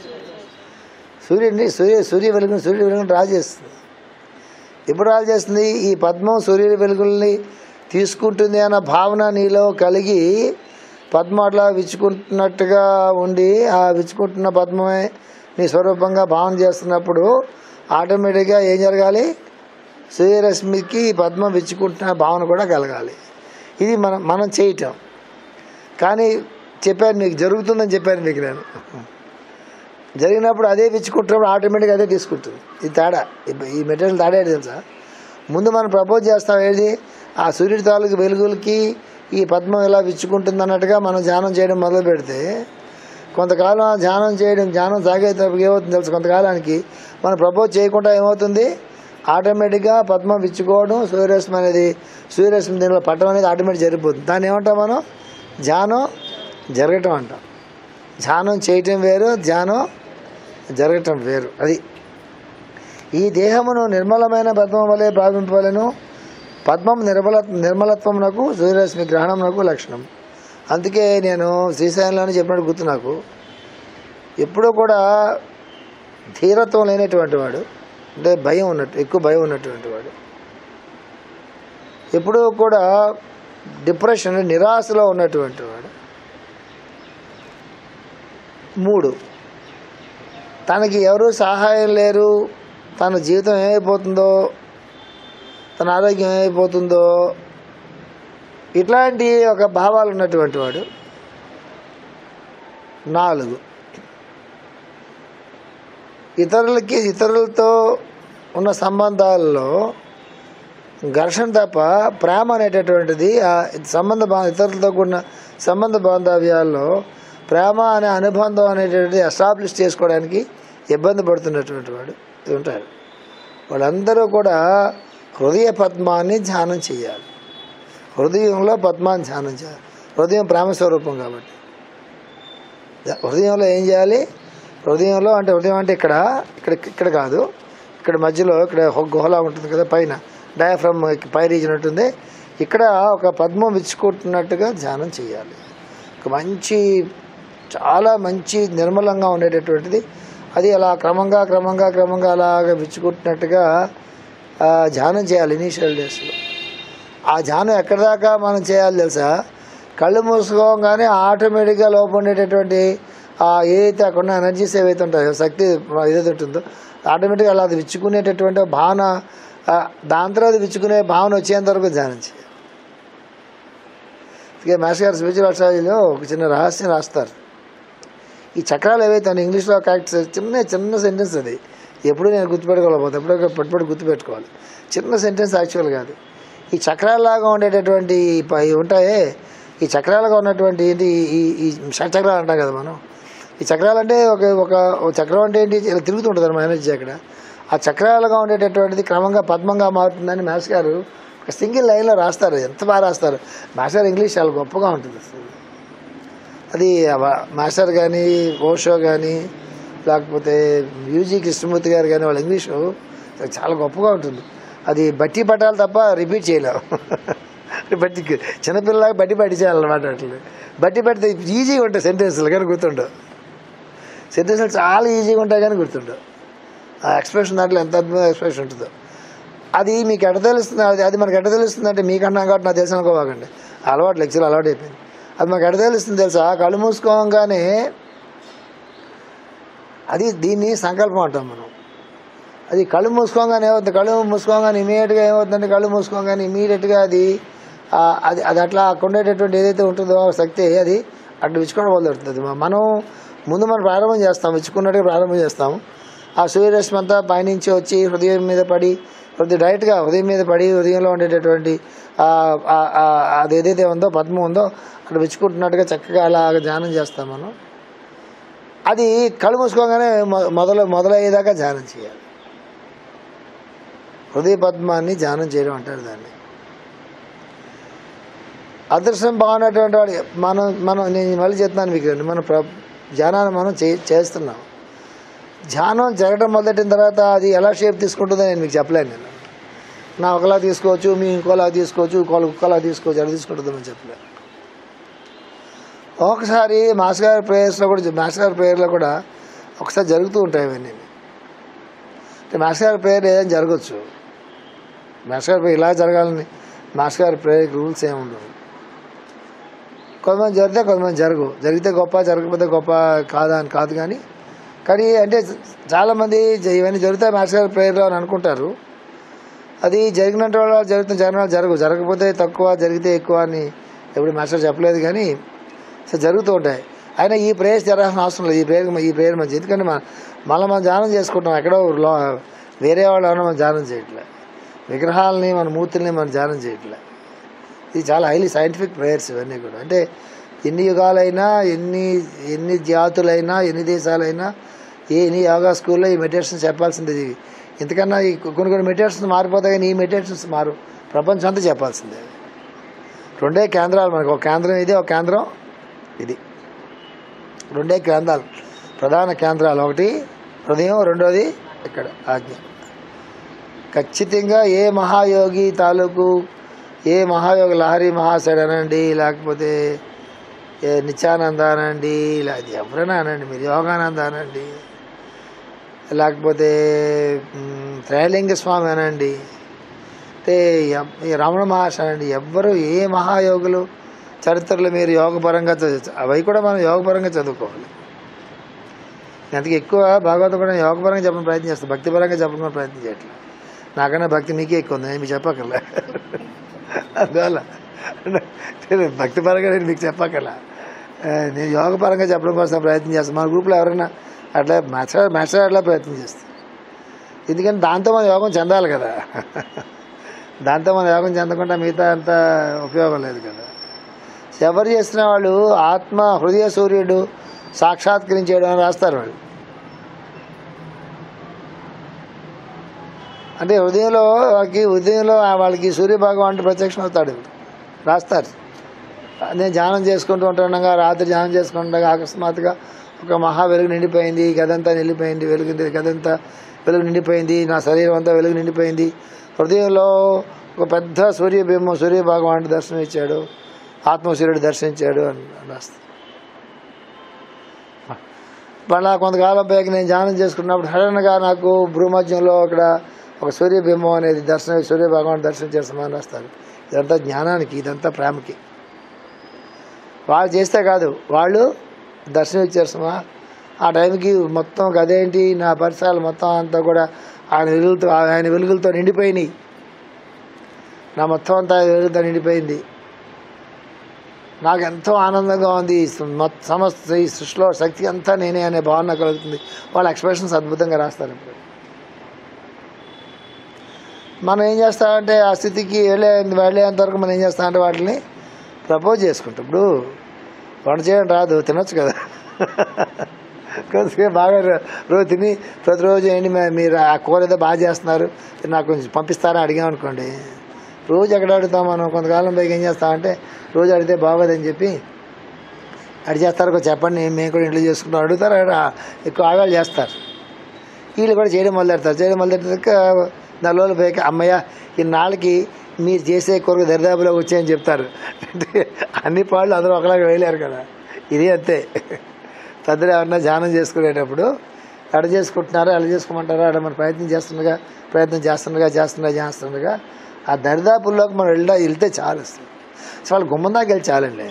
సూర్య వెలుగుని డ్రా చేస్తుంది. ఎప్పుడు డ్రా చేస్తుంది? ఈ పద్మం సూర్యుడి వెలుగుల్ని తీసుకుంటుంది అన్న భావన నీలో కలిగి పద్మం అట్లా విచ్చుకుంటున్నట్టుగా ఉండి ఆ విచ్చుకుంటున్న పద్మమే నీ స్వరూపంగా భావన చేస్తున్నప్పుడు ఆటోమేటిక్గా ఏం జరగాలి? సూర్యరశ్మికి పద్మం విచ్చుకుంటున్న భావన కూడా కలగాలి. ఇది మనం చేయటం. కానీ చెప్పాను మీకు జరుగుతుందని చెప్పాను మీకు నేను. జరిగినప్పుడు అదే విచ్చుకుంటున్నప్పుడు ఆటోమేటిక్గా అదే తీసుకుంటుంది. ఇది తేడా. ఈ మెటీరియల్ తేడా తెలుసా? ముందు మనం ప్రపోజ్ చేస్తాం ఏది? ఆ సూర్యుడి తాలూకు వెలుగులకి ఈ పద్మం ఎలా విచ్చుకుంటుంది అన్నట్టుగా మనం ధ్యానం చేయడం మొదలు పెడితే కొంతకాలం ధ్యానం సాగేటప్పుడు ఏమవుతుంది తెలుసు? కొంతకాలానికి మనం ప్రపోజ్ చేయకుండా ఏమవుతుంది? ఆటోమేటిక్గా పద్మం విచ్చుకోవడం, సూర్యరశ్మి దీనిలో పట్టడం అనేది ఆటోమేటిక్ జరిగిపోతుంది. దాన్ని ఏమంటాం మనం? ధ్యానం జరగటం అంటాం. ధ్యానం చేయటం వేరు, ధ్యానం జరగటం వేరు. అది ఈ దేహమును నిర్మలమైన పద్మం వలె భావింపవలెను. పద్మం నిర్మలత్వమునకు సూర్యరశ్మి గ్రహణమునకు లక్షణం. అందుకే నేను శ్రీశైలంలోనే చెప్పినట్టు గుర్తు నాకు. ఎప్పుడూ కూడా ధీరత్వం లేనటువంటి వాడు, అంటే భయం ఉన్నట్టు, ఎక్కువ భయం ఉన్నటువంటి వాడు, ఎప్పుడూ కూడా డిప్రెషన్ నిరాశలో ఉన్నటువంటి వాడు. 3, తనకి ఎవరూ సహాయం లేరు, తన జీవితం ఏమైపోతుందో, తన ఆరోగ్యం ఏమైపోతుందో, ఇట్లాంటి ఒక భావాలు ఉన్నటువంటి వాడు. 4, ఇతరులతో ఉన్న సంబంధాల్లో ఘర్షణ తప్ప ప్రేమ అనేటటువంటిది ఇతరులతో కూడిన సంబంధ బాంధవ్యాల్లో ప్రేమ అనే అనుబంధం అనేటువంటిది ఎస్టాబ్లిష్ చేసుకోవడానికి ఇబ్బంది పడుతున్నటువంటి వాడు ఉంటారు. వాళ్ళందరూ కూడా హృదయ పద్మాన్ని ధ్యానం చేయాలి. హృదయంలో పద్మాన్ని ధ్యానం చేయాలి. హృదయం ప్రేమస్వరూపం కాబట్టి హృదయంలో ఏం చేయాలి? హృదయం అంటే ఇక్కడ కాదు, ఇక్కడ మధ్యలో ఇక్కడ గుహలా ఉంటుంది కదా, పైన డయాఫ్రమ్ పై రీజన్ ఉంటుంది. ఇక్కడ ఒక పద్మం విచ్చుకుంటున్నట్టుగా ధ్యానం చేయాలి. ఒక చాలా మంచి నిర్మలంగా ఉండేటటువంటిది. అది అలా క్రమంగా అలాగా విచ్చుకుంటున్నట్టుగా ధ్యానం చేయాలి ఇనీషియల్ డేస్లో. ఆ ధ్యానం ఎక్కడి దాకా మనం చేయాలి తెలుసా? కళ్ళు మూసుకోగానే ఆటోమేటిక్గా లోపల ఉండేటటువంటి ఏదైతే అక్కడ ఉన్న ఎనర్జీస్ ఏవైతే ఉంటాయో, శక్తి ఏదైతే ఉంటుందో ఆటోమేటిక్గా అలా అది విచ్చుకునేటటువంటి భావన, దాని తర్వాత విచ్చుకునే భావన వచ్చేంత వరకు ధ్యానం చేయాలి. ఇక మాస్టర్ గారు స్పిరిచువల్ స్ట్రాటజీలో ఒక చిన్న రహస్యం రాస్తారు. ఈ చక్రాలు ఏవైతే ఇంగ్లీష్లో కరెక్ట్ చిన్న సెంటెన్స్ అది, ఎప్పుడు నేను గుర్తుపెట్టుకోలేకపోతే ఎప్పుడో గుర్తుపెట్టుకోవాలి. చిన్న సెంటెన్స్ యాక్చువల్ కాదు. ఈ చక్రాలలాగా ఉండేటటువంటి ఉంటాయే, ఈ చక్రాలుగా ఉన్నటువంటి ఏంటి, ఈ షట్చక్రాలు అంటాం కదా మనం. ఈ చక్రాలు అంటే ఒక చక్రం అంటే ఏంటి, ఇలా తిరుగుతుంటుంది మన ఎనర్జీ అక్కడ. ఆ చక్రాలుగా ఉండేటటువంటిది క్రమంగా పద్మంగా మారుతుందని మాస్టర్ గారు ఒక సింగిల్ లైన్లో రాస్తారు. ఎంత బాగా రాస్తారు మాస్టర్. ఇంగ్లీష్ చాలా గొప్పగా ఉంటుంది. అది మాస్టర్ కానీ, ఓషో కానీ, లేకపోతే యూజీ కృష్ణమూర్తి గారు కానీ, వాళ్ళ ఇంగ్లీషు చాలా గొప్పగా ఉంటుంది. అది బట్టి పట్టాలి తప్ప రిపీట్ చేయలేము. బట్టి చిన్నపిల్లలాగా బట్టి చేయాలన్నమాట. అట్లా బట్టి పెడితే ఈజీగా ఉంటాయి సెంటెన్స్లు, కానీ గుర్తుండవు. సెంటెన్స్లు చాలా ఈజీగా ఉంటాయి కానీ గుర్తుండవు. ఆ ఎక్స్ప్రెషన్ దాంట్లో ఎంత అద్భుతమైన ఎక్స్ప్రెషన్ ఉంటుందో. అది మీకు ఎట్ట తెలుస్తుంది? అది మనకు ఎట్ట తెలుస్తుంది అంటే, మీకన్నా కాబట్టి నాకు తెలుసు అనుకోవాకండి. లెక్చర్ అలవాటు అయిపోయింది. అది మాకు ఎట్ట తెలుస్తుంది తెలుసా? కళ్ళు మూసుకోగానే దీన్ని సంకల్పం అంటాం మనం. అది కళ్ళు మూసుకోగానే ఏమవుతుంది? కళ్ళు మూసుకోగానే ఇమీడియట్గా ఏమవుతుందంటే, కళ్ళు మూసుకోగానే ఇమీడియట్గా అది అట్లా ఉండేటటువంటి ఏదైతే ఉంటుందో శక్తి, అది అట్లా విచ్చుకోవడం మొదలెడుతుంది. మనం ప్రారంభం చేస్తాం, విచ్చుకున్నట్టుగా ప్రారంభం చేస్తాము. ఆ సూర్యరశ్మి అంతా పైనుంచి వచ్చి హృదయం మీద పడి, డైరెక్ట్గా హృదయం మీద పడి, హృదయంలో ఉండేటటువంటి అది ఏదైతే ఉందో పద్మం ఉందో అక్కడ విచ్చుకుంటున్నట్టుగా చక్కగా అలా ధ్యానం చేస్తాం మనం. అది కళ్ళు మూసుకోగానే మొదలయ్యేదాకా ధ్యానం చేయాలి. హృదయ పద్మాన్ని ధ్యానం చేయడం అంటారు దాన్ని. అదృష్టం బాగున్నటువంటి వాడు నేను మళ్ళీ చెప్తున్నాను మీకు, మన ధ్యానాన్ని మనం చేస్తున్నాం. ధ్యానం జరగడం మొదలెట్టిన తర్వాత అది ఎలా షేప్ తీసుకుంటుందో నేను మీకు చెప్పలేను. నేను ఒకలా తీసుకోవచ్చు, మీ ఇంకోలా తీసుకోవచ్చు, ఇంకోలా తీసుకోవచ్చు, ఎలా తీసుకుంటుందో నేను చెప్పలేను. ఒకసారి మాస్టర్ గారి ప్రేయర్లో కూడా ఒకసారి జరుగుతూ ఉంటాయి ఇవన్నీ. అంటే మాస్టర్ గారి ప్రేయర్ ఏదైనా జరగచ్చు. మాస్టర్ గారి ప్రేయర్ ఇలా జరగాలని మాస్టర్ గారి ప్రేయర్ రూల్స్ ఏమి ఉండవు. కొంతమంది జరిగితే కొంతమంది జరగవు. జరిగితే గొప్ప, జరగకపోతే గొప్ప కాదు. కానీ అంటే చాలామంది ఇవన్నీ జరుగుతాయి మాస్టర్ గారి ప్రేయర్లో అని అనుకుంటారు. అది జరిగినట్టు వాళ్ళు జరగకపోతే తక్కువ, జరిగితే ఎక్కువ అని ఎప్పుడు మాస్టర్ చెప్పలేదు. కానీ జరుగుతూ ఉంటాయి. అయినా ఈ ప్రేయర్స్ జరగాల్సిన అవసరం లేదు. ఈ ప్రేయర్ మంచి, ఎందుకంటే మనం ధ్యానం చేసుకుంటాం. ఎక్కడో వేరే వాళ్ళు ఏమన్నా మనం ధ్యానం చేయట్లే, విగ్రహాలని మన మూర్తుల్ని మనం ధ్యానం చేయట్లే. ఇది చాలా హైలీ సైంటిఫిక్ ప్రేయర్స్ ఇవన్నీ కూడా. అంటే ఎన్ని యుగాలైనా, ఎన్ని జాతులైనా, ఎన్ని దేశాలైనా, ఎన్ని యోగా స్కూల్లో ఈ మెడిటేషన్స్ చెప్పాల్సింది. ఇంతకన్నా కొన్ని మెడిటేషన్స్ మారిపోతాయి, కానీ ఈ మెడిటేషన్స్ ప్రపంచం అంతా చెప్పాల్సిందే. 2 కేంద్రాలు మనకు, ఒక కేంద్రం ఇది, ఒక కేంద్రం ఇది. 2 కేంద్రాలు, ప్రధాన కేంద్రాలు. ఒకటి హృదయం, రెండోది ఇక్కడ ఆజ్ఞ. ఖచ్చితంగా ఏ మహాయోగి తాలూకు, ఏ మహాయోగి లహరి మహాశయుడు అనండి, లేకపోతే నిత్యానంద అనండి, లేకపోతే ఎవరైనా అనండి, మీరు యోగానంద అనండి, లేకపోతే త్రైలింగ స్వామి అనండి, అంటే రమణ మహర్షి అనండి, ఎవ్వరు ఏ మహాయోగులు చరిత్రలు మీరు యోగపరంగా అవి కూడా మనం యోగపరంగా చదువుకోవాలి. అంతకు ఎక్కువ భాగవతం కూడా యోగపరంగా చెప్పడం ప్రయత్నం చేస్తాను, భక్తిపరంగా చెప్పడం ప్రయత్నం చేయట్లేదు. నాకన్నా భక్తి మీకే ఎక్కువ ఉంది, నేను మీకు చెప్పక్కర్లే. అందువల్ల భక్తిపరంగా నేను మీకు చెప్పక్కర్లా, నేను యోగపరంగా చెప్పడం కోసం ప్రయత్నం చేస్తాను. మన గ్రూప్లో ఎవరైనా అట్లా మాట్లాడేలా ప్రయత్నం చేస్తాను. ఎందుకంటే దాంతో మన యోగం చెందాలి కదా, దాంతో మన యోగం చెందకుండా మిగతా అంత ఉపయోగం లేదు కదా. ఎవరు చేసిన వాళ్ళు ఆత్మ హృదయ సూర్యుడు సాక్షాత్కరించేయడం అని రాస్తారు వాళ్ళు. అంటే హృదయంలో వాళ్ళకి సూర్యభగవానుడు ప్రత్యక్షం అవుతాడు రాస్తారు. నేను ధ్యానం చేసుకుంటూ ఉంటుండగా, రాత్రి ధ్యానం చేసుకుంటుండగా అకస్మాత్తుగా ఒక మహా వెలుగు నిండిపోయింది, గదంతా నిండిపోయింది, గదంతా వెలుగు నిండిపోయింది, నా శరీరం అంతా వెలుగు నిండిపోయింది, హృదయంలో ఒక పెద్ద సూర్యబింబం సూర్యభగవానుడు దర్శనం ఇచ్చాడు, ఆత్మసూర్యుడు దర్శించాడు అని రాస్తారు. మళ్ళా కొంతకాలం పైకి నేను ధ్యానం చేసుకున్నప్పుడు సడన్గా నాకు భూమధ్యంలో అక్కడ ఒక సూర్యబింబం అనేది సూర్యభగవానుడు దర్శనం చేస్తామని రాస్తారు. ఇదంతా జ్ఞానానికి, ఇదంతా ప్రేమకి. వాళ్ళు చేస్తే కాదు, వాళ్ళు దర్శనం ఇచ్చారు సుమా. ఆ టైంకి మొత్తం అదేంటి నా పరిసరాలు మొత్తం అంతా కూడా ఆయన వెలుగులతో నిండిపోయినాయి, నా మొత్తం అంతా వెలుగుతో నిండిపోయింది, నాకు ఎంతో ఆనందంగా ఉంది, సమస్త ఈ సృష్టిలో శక్తి అంతా నేనే అనే భావన కలుగుతుంది. వాళ్ళ ఎక్స్ప్రెషన్స్ అద్భుతంగా రాస్తారు. మనం ఏం చేస్తామంటే ఆ స్థితికి వెళ్ళేంతవరకు మనం ఏం చేస్తామంటే వాటిని ప్రపోజ్ చేసుకుంటాం. ఇప్పుడు వంట చేయడం రాదు, తినొచ్చు కదా, కొద్దిగా బాగా రోజు తిని ప్రతిరోజు ఏంటి మీరు ఆ కూర ఏదో బాగా చేస్తున్నారు నాకు కొంచెం పంపిస్తారని అడిగామనుకోండి, రోజు ఎక్కడ అడుగుతాం మనం. కొంతకాలం పైకి ఏం చేస్తామంటే రోజు అడిగితే బాగోదని చెప్పి చేస్తారు, కొంచెం చెప్పండి మేము కూడా ఇంట్లో చేసుకుంటాం అడుగుతారు, ఎక్కువ ఆగాలు చేస్తారు. వీళ్ళు కూడా చేయడం మొదలెడతాక 4 రోజులు పైకి అమ్మయ్య ఇన్నాళ్ళకి మీరు చేసే కొరకు దరిదాపులోకి వచ్చాయని చెప్తారు. అంటే అన్ని పాళ్ళు అందరూ ఒకలాగా వేయలేరు కదా, ఇది అంతే. పెద్దలు ఎవరన్నా ధ్యానం చేసుకునేటప్పుడు ఎడ చేసుకుంటున్నారో ఎలా చేసుకోమంటారో అక్కడ మనం ప్రయత్నం చేస్తుండగా ఆ దరిదాపుల్లోకి మనం వెళ్తే చాలు. అసలు వాళ్ళు గుమ్మం దాకా వెళ్ళి చాలండి.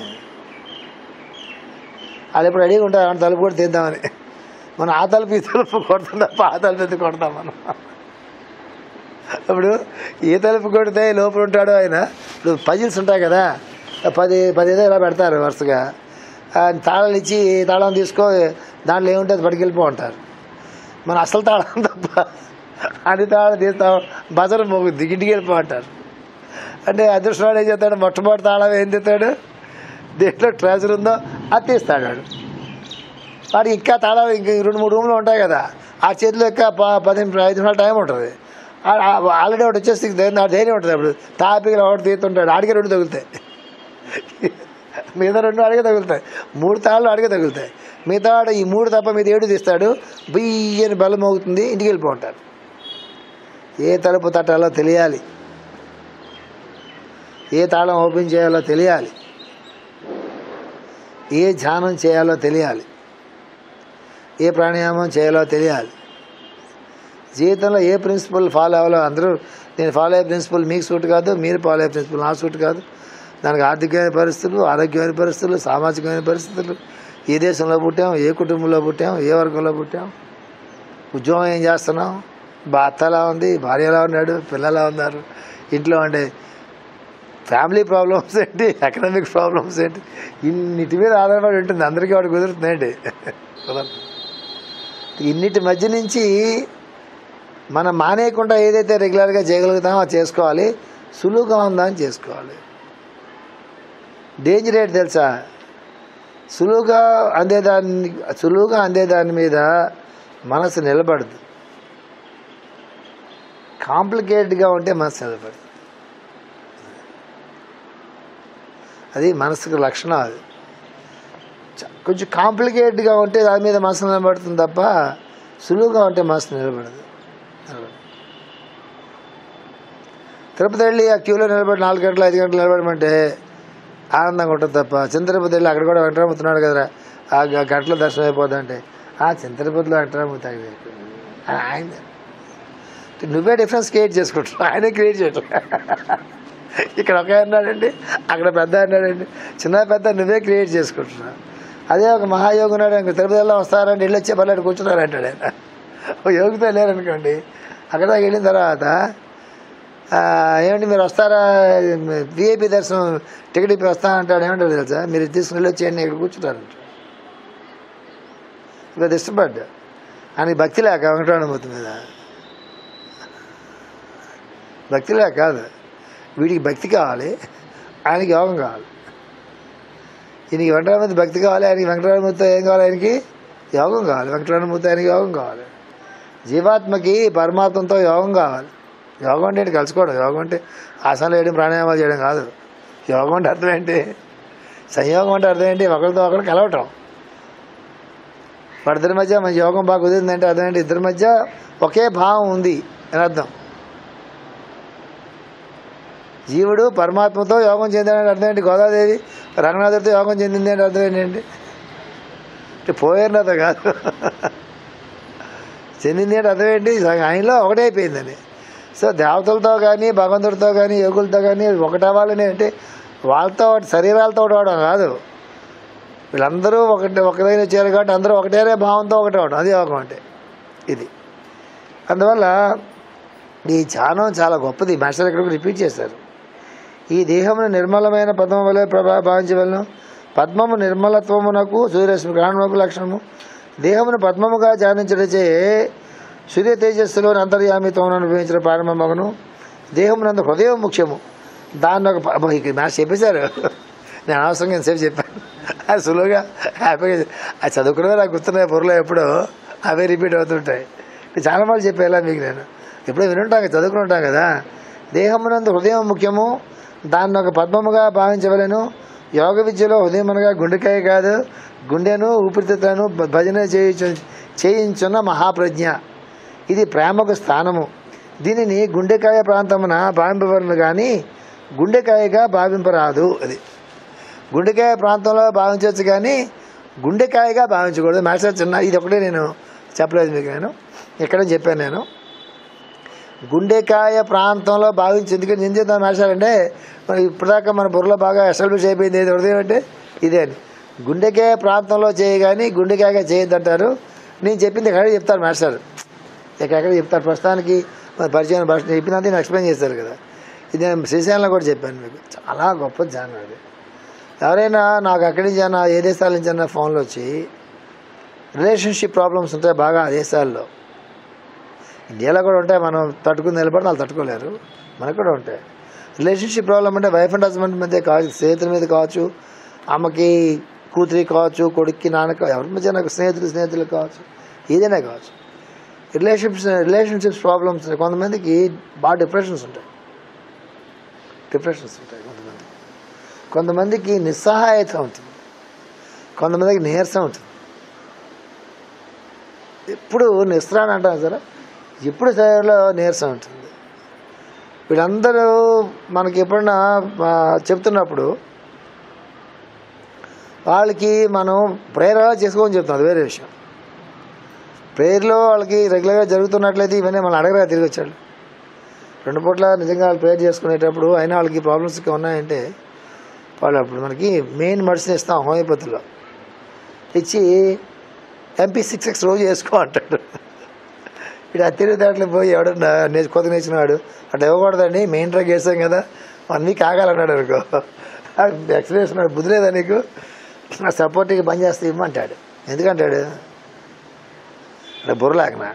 వాళ్ళు ఎప్పుడు రెడీగా ఉంటారు తలుపు కూడా తీద్దామని, మనం ఆ తలుపు ఈ తలుపు కొడతాం తప్ప ఆ తలుపు ఎత్తి కొడతాం మనం. అప్పుడు ఏ తలుపు కొడితే లోపల ఉంటాడో ఆయన. ఇప్పుడు పజిల్స్ ఉంటాయి కదా, 10 ఏదో ఇలా పెడతారు వరుసగా, తాళాలు ఇచ్చి తాళం తీసుకో దాంట్లో ఏముంటుంది పట్టుకెళ్ళిపో అంటారు. మనం అసలు తాళం తప్ప అన్ని తాళం తీస్తాం, బజర్ మోగుద్ది, ఇంటికి వెళ్ళిపో అంటారు. అంటే అదృష్టవాడు ఏం చేస్తాడు, మొట్టమొదటి తాళం ఏం చేస్తాడు, దేంట్లో ట్రెజర్ ఉందో అది తీస్తాడు వాడు. వాడికి ఇంకా తాళాలు ఇంక 2-3 రూమ్లు ఉంటాయి కదా, ఆ చేతిలో ఇంకా 10-5 నిమిషాలు టైం ఉంటుంది. ఆల్రెడీ ఒకటి వచ్చేసి ధైర్యం ఉంటుంది. అప్పుడు తాపిగా ఒకటి తీస్తుంటాడు, ఆడికే 2 తగులుతాయి, మిగతా 2 అడిగే తగులుతాయి, 3 తాళ్ళు అడిగే తగులుతాయి. మిగతా ఈ 3 తప్ప మీద 7 తీస్తాడు, బియ్యని బలం మోగుతుంది, ఇంటికి వెళ్ళిపో ఉంటారు. ఏ తలుపు తట్టాలో తెలియాలి, ఏ తాళం ఓపెన్ చేయాలో తెలియాలి, ఏ ధ్యానం చేయాలో తెలియాలి, ఏ ప్రాణాయామం చేయాలో తెలియాలి. జీవితంలో ఏ ప్రిన్సిపల్ ఫాలో అవ్వాలో అందరూ, నేను ఫాలో అయ్యే ప్రిన్సిపల్ మీకు సూట్ కాదు, మీరు ఫాలో అయ్యే ప్రిన్సిపల్ నా సూట్ కాదు. దానికి ఆర్థికమైన పరిస్థితులు, ఆరోగ్యమైన పరిస్థితులు, సామాజికమైన పరిస్థితులు, ఏ దేశంలో పుట్టాం, ఏ కుటుంబంలో పుట్టాం, ఏ వర్గంలో పుట్టాం, ఉద్యోగం ఏం చేస్తున్నాం, భర్త ఎలా ఉంది, భార్య ఎలా ఉన్నాడు, పిల్లలు ఎలా ఉన్నారు, ఇంట్లో అంటే ఫ్యామిలీ ప్రాబ్లమ్స్ ఏంటి, ఎకనామిక్ ప్రాబ్లమ్స్ ఏంటి, ఇన్నిటి మీద ఆధారపడి ఉంటుంది. అందరికీ వాడు కుదురుతుందండి, కుదరదు. ఇన్నిటి మధ్య నుంచి మనం మానేయకుండా ఏదైతే రెగ్యులర్గా చేయగలుగుతామో అది చేసుకోవాలి. సులువుగా ఉందని చేసుకోవాలి. డేంజర్ ఏంటి తెలుసా, సులువుగా అందేదాని మీద మనసు నిలబడదు. కాంప్లికేటెడ్గా ఉంటే మనసు నిలబడదు. అది మనసుకు లక్షణం. అది కొంచెం కాంప్లికేటెడ్గా ఉంటే దాని మీద మనసు నిలబడుతుంది తప్ప సులువుగా ఉంటే మనసు నిలబడదు. తిరుపతి వెళ్ళి ఆ క్యూలో నిలబడి 4 గంటలు 5 గంటలు నిలబడమంటే ఆనందంగా ఉంటుంది తప్ప, చిన్న తిరుపతి వెళ్ళి అక్కడ కూడా వెంకటరామూర్తున్నాడు కదరా ఆ గంటలో దర్శనం అయిపోద్దంటే చిన్న తిరుపతిలో వెంకటరామూర్తి ఆయన నువ్వే డిఫరెన్స్ క్రియేట్ చేసుకుంటావు, ఆయనే క్రియేట్ చేయటం. ఇక్కడ ఒక అన్నాడండి, అక్కడ పెద్ద అన్నాడండి, చిన్న పెద్ద నువ్వే క్రియేట్ చేసుకుంటున్నావు. అదే ఒక మహాయోగి ఉన్నాడు, ఇంక తిరుపతిలో వస్తారంటే వెళ్ళి వచ్చే పర్లేదు కూర్చున్నారంటాడు ఆయన. యోగితో వెళ్ళారనుకోండి, అక్కడ దాకా వెళ్ళిన తర్వాత ఏమంటే మీరు వస్తారా, విఐపి దర్శనం టికెట్ ఇప్పి వస్తానంటాడు. ఏమంటారు తెలుసా, మీరు తీసుకుని వెళ్ళి వచ్చేయండి ఇక్కడ కూర్చుంటారంట. ఇక ఇష్టపడ్డా ఆయనకి భక్తి లేక వెంకటరామూర్తి మీద, భక్తి లేక కాదు, వీడికి భక్తి కావాలి, ఆయనకి యోగం కావాలి. ఈయనకి వెంకటరామూర్తి భక్తి కావాలి, ఆయనకి వెంకటరామూర్తితో ఏం కావాలి, ఆయనకి యోగం కావాలి. వెంకటరామూర్తి ఆయనకి యోగం కావాలి. జీవాత్మకి పరమాత్మతో యోగం కావాలి. యోగం అంటే ఏంటి, కలుసుకోవడం. యోగం అంటే ఆసనాలు వేయడం, ప్రాణాయామాలు చేయడం కాదు. యోగం అంటే అర్థం ఏంటి, సంయోగం అంటే అర్థం ఏంటి, ఒకరితో ఒకరు కలవటం. వాడిద్దరి మధ్య మంచి యోగం బాగా కుదిరిందంటే అర్థం ఏంటి, ఇద్దరి మధ్య ఒకే భావం ఉంది అని అర్థం. జీవుడు పరమాత్మతో యోగం చెందాడని అర్థం ఏంటి, గోదాదేవి రంగనాథుడితో యోగం చెందింది అంటే అర్థం ఏంటండి, అంటే పోయేన్నత కాదు, చెందింది అంటే అర్థం ఏంటి, ఆయనలో ఒకటే అయిపోయిందని. సో దేవతలతో కానీ భగవంతుడితో కానీ యోగులతో కానీ ఒకటవ్వాలని అంటే వాళ్ళతో శరీరాలతో అవడం కాదు, వీళ్ళందరూ ఒకదైనా వచ్చారు కాబట్టి అందరూ ఒకటే భావంతో ఒకటే అవడం, అది యోగం అంటే ఇది. అందువల్ల ఈ ధ్యానం చాలా గొప్పది. మాస్టర్ ఇక్కడ రిపీట్ చేశారు. ఈ దేహమును నిర్మలమైన పద్మం వలె భావించవలను. పద్మము నిర్మలత్వమునకు సూర్యరశ్మి గ్రహణమునకు లక్షణము. దేహమును పద్మముగా ధ్యానించడచే సూర్య తేజస్సులోని అంతర్యామిత్వం అనుభవించిన ప్రారంభమగును. దేహమునందు హృదయం ముఖ్యము. దాన్ని ఒక మ్యాథ్స్ చెప్పేశారు, నేను అనవసరంగా ఎంతసేపు చెప్పాను. అది సులువుగా హ్యాపీగా అది చదువుకునే నాకు గుర్తున్నాయి బుర్రలో, ఎప్పుడో అవే రిపీట్ అవుతుంటాయి. చాలా మంది చెప్పేలా మీకు నేను ఎప్పుడో వినుంటాం కదా, చదువుకుని ఉంటాం కదా. దేహమునందు హృదయం ముఖ్యము, దాన్ని ఒక పద్మముగా భావించవలను. యోగ విద్యలో హృదయం అనగా గుండెకాయ కాదు, గుండెను ఊపిరితిత్తులను భజన చేయించున్న మహాప్రజ్ఞ. ఇది ప్రేమకు స్థానము. దీనిని గుండెకాయ ప్రాంతమున భావింపవలను కానీ గుండెకాయగా భావింపరాదు. అది గుండెకాయ ప్రాంతంలో భావించవచ్చు కానీ గుండెకాయగా భావించకూడదు. మ్యాటర్ చిన్న ఇది ఒకటే నేను చెప్పలేదు మీకు, నేను ఎక్కడో చెప్పాను. నేను గుండెకాయ ప్రాంతంలో భావించి ఎందుకంటే ఏం చేద్దాం మ్యాటర్ అంటే మరి ఇప్పటిదాకా మన బుర్రలో బాగా ఎస్టాబ్లిష్ అయిపోయింది ఏది హృదయం అంటే ఇదే అని. గుండెకాయ ప్రాంతంలో చేయగాని గుండెకాయగా చేయొద్దంటారు. నేను చెప్పింది ఎక్కడ చెప్తారు మాస్టర్, ఎక్కడ చెప్తారు. ప్రస్తుతానికి పరిచయం భాష చెప్పినంత నేను ఎక్స్ప్లెయిన్ చేస్తారు కదా. ఇది నేను శ్రీశైలంలో కూడా చెప్పాను మీకు. చాలా గొప్ప ధ్యానం అది. ఎవరైనా నాకు అక్కడి నుంచి అన్నా ఏ దేశాల నుంచి అన్నా ఫోన్లో వచ్చి రిలేషన్షిప్ ప్రాబ్లమ్స్ ఉంటాయి బాగా ఆ దేశాల్లో, ఇండియాలో కూడా ఉంటాయి, మనం తట్టుకుని నిలబడి వాళ్ళు తట్టుకోలేరు, మనకు కూడా ఉంటాయి. రిలేషన్షిప్ ప్రాబ్లం అంటే వైఫ్ అండ్ హస్బెండ్ మధ్య కావచ్చు, స్నేహితుల మీద కావచ్చు, అమ్మకి కూతురి కావచ్చు, కొడుక్కి నాన్నకి, ఎవరి మధ్య నాకు స్నేహితులు కావచ్చు, ఏదైనా కావచ్చు. రిలేషన్షిప్స్ ప్రాబ్లమ్స్ కొంతమందికి బాగా డిప్రెషన్స్ ఉంటాయి కొంతమందికి నిస్సహాయత ఉంటుంది, కొంతమందికి నీరసం ఉంటుంది. ఎప్పుడు నిస్రాన్ అంటారు సరే, ఎప్పుడు శరీరంలో నీరసం ఉంటుంది. వీళ్ళందరూ మనకి ఎప్పుడన్నా చెప్తున్నప్పుడు వాళ్ళకి మనం ప్రేయర్ చేసుకోమని చెప్తాం, అది వేరే విషయం. ప్రేయర్లో వాళ్ళకి రెగ్యులర్గా జరుగుతున్నట్లయితే ఇవన్నీ మనం అడగరా తిరిగి వచ్చాడు. 2 పూట్ల నిజంగా వాళ్ళు ప్రేయర్ చేసుకునేటప్పుడు అయినా వాళ్ళకి ప్రాబ్లమ్స్ ఉన్నాయంటే వాళ్ళు అప్పుడు మనకి మెయిన్ మెడిసిన్ ఇస్తాం హోమియోపతిలో, ఇచ్చి MP6X రోజు వేసుకో అంటాడు. ఇప్పుడు ఆ తెలివితేటలు పోయి ఎవడన్నా కొత్త నేర్చినవాడు అట్లా ఇవ్వకూడదండి, మెయిన్ డ్రగ్ వేసాం కదా 1 వీక్ ఆగాలన్నాడు అనుకో, ఎక్స్రే వేసుకున్నాడు, బుద్ధి లేదా నీకు, సపోర్ట్గా పని చేస్తే ఇవ్వమంటాడు. ఎందుకంటాడు అంటే బుర్రలాగనా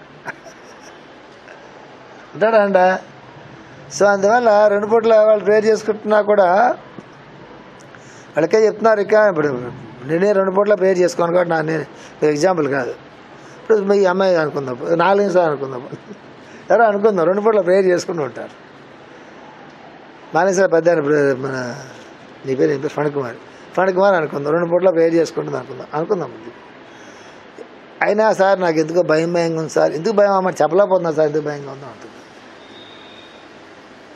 అంటాడా అంట. సో అందువల్ల 2 పూట్ల వాళ్ళు ప్రేయర్ చేసుకుంటున్నా కూడా వాళ్ళకే చెప్తున్నారు. ఇక ఇప్పుడు నేనే 2 పూట్ల ప్రేయర్ చేసుకోను కాబట్టి నేను ఎగ్జాంపుల్ కాదు. ఇప్పుడు ఈ అమ్మాయి అనుకుందాం, 4 నిమిషాలు అనుకుందాం, ఎవరో అనుకుందాం 2 పూట్ల ప్రేయర్ చేసుకుంటూ ఉంటారు. మానేసారి పెద్ద ఇప్పుడు మన నీ పేరు ఏం పేరు ఫణికుమార్ అనుకుందాం, 2 పూట్ల ప్రేయర్ చేసుకుంటుంది అనుకుందాం. అయినా సార్ నాకు ఎందుకో భయంగా ఉంది సార్. ఎందుకు భయం అమ్మ చెప్పలేకపోతున్నా సార్, ఎందుకు భయంగా ఉందో అంటుంది.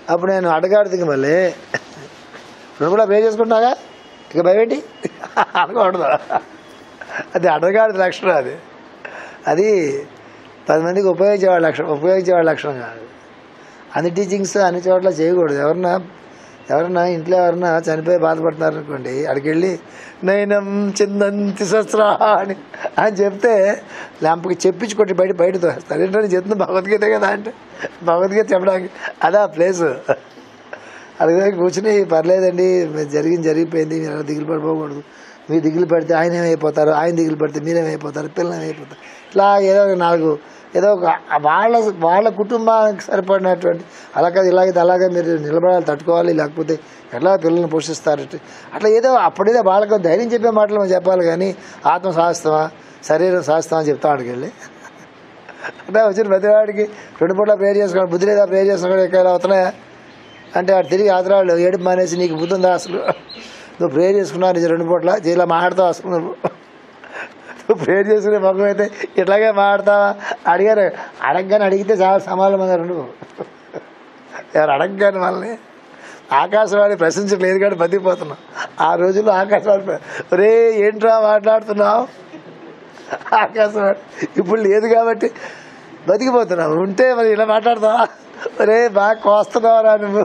అప్పుడు నేను అడగాడుతుంది మళ్ళీ నువ్వు కూడా ప్రే చేసుకుంటున్నాగా ఇక భయపెట్టి అనకూడదు. అది అడగాడు లక్షణం. అది 10 మందికి ఉపయోగించేవాళ్ళ లక్షణం కాదు. అన్ని టీచింగ్స్ అన్ని చోట్ల చేయకూడదు. ఎవరన్నా ఇంట్లో ఎవరన్నా చనిపోయి బాధపడుతున్నారు అనుకోండి, అక్కడికి వెళ్ళి నైనం చిందంతి శస్త్రా అని చెప్తే ల్యాంప్కి చెప్పించుకోండి బయట తోస్తారు. ఏంటంటే చెప్తుంది భగవద్గీత కదా అంటే భగవద్గీత చెప్పడానికి అదే ఆ ప్లేసు. అలాగే కూర్చుని పర్లేదండి జరిగిపోయింది, మీరు అలా దిగులు పడిపోకూడదు, మీరు దిగులు పడితే ఆయన ఏమైపోతారు, ఆయన దిగులు పడితే మీరేమైపోతారు, పిల్లలు ఏమైపోతారు, ఇట్లా ఏదో ఒక వాళ్ళ కుటుంబానికి సరిపడినటువంటి అలాగే అలాగే మీరు నిలబడాలి, తట్టుకోవాలి, లేకపోతే ఎట్లా పిల్లల్ని పోషిస్తారు అట్లా ఏదో అప్పుడేదో వాళ్ళకు ధైర్యం చెప్పే మాటలు మనం చెప్పాలి. కానీ ఆత్మ శాస్త్రమా శరీరం శాస్త్రం అని చెప్తాం అక్కడికి వెళ్ళి. అంటే వచ్చిన ప్రతివాడికి 2 పూట్ల ప్రేయర్ చేసుకోవాలి, బుద్ధి లేదా ప్రేయర్ చేసుకుని ఎక్కడ అవుతున్నాయా అంటే వాడు తిరిగి ఆదరాళ్ళు ఏడుపు మానేసి నీకు బుద్ధి ఉందా అసలు, నువ్వు ప్రేయర్ చేసుకున్నావు నిజం 2 పూట్ల ఇలా మాట్లాడుతావు అసలు, నువ్వు ప్రేయర్ చేసుకునే మొక్కం అయితే ఇట్లాగే మాట్లాడతావా అడగగానే అడిగితే చాలా సమాధానం అన్నారు. ఎవరు అడగగానే వాళ్ళని ఆకాశవాణి ప్రశ్నించలేదు కానీ బతికిపోతున్నావు. ఆ రోజుల్లో ఆకాశవాణి ఒరే ఏంట్రా మాట్లాడుతున్నావు ఆకాశవాణి, ఇప్పుడు లేదు కాబట్టి బతికిపోతున్నావు. ఉంటే మరి ఇలా మాట్లాడతావా, ఒరే బాగా కోస్తున్నావురా నువ్వు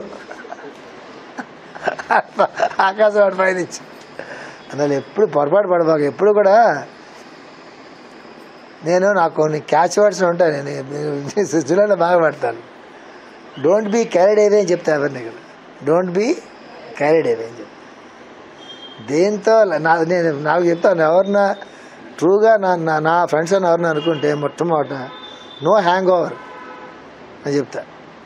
ఆకాశవాణి పైనుంచి. అందులో ఎప్పుడు పొరపాటు పడబాకు. ఎప్పుడు కూడా నాకు కొన్ని క్యాచ్ వర్డ్స్ ఉంటాయి, నేను శిష్యులలో బాగా పడతాను. డోంట్ బీ క్యారీడ్ అవే అని చెప్తా ఎవరిని ఇక్కడ, డోంట్ బీ క్యారీడ్ అవే అని చెప్తా. దేంతో నాకు చెప్తాను, ఎవరన్నా ట్రూగా నా ఫ్రెండ్స్ అని ఎవరిని అనుకుంటే మొట్టమొదట నో హ్యాంగ్ ఓవర్ అని చెప్తా.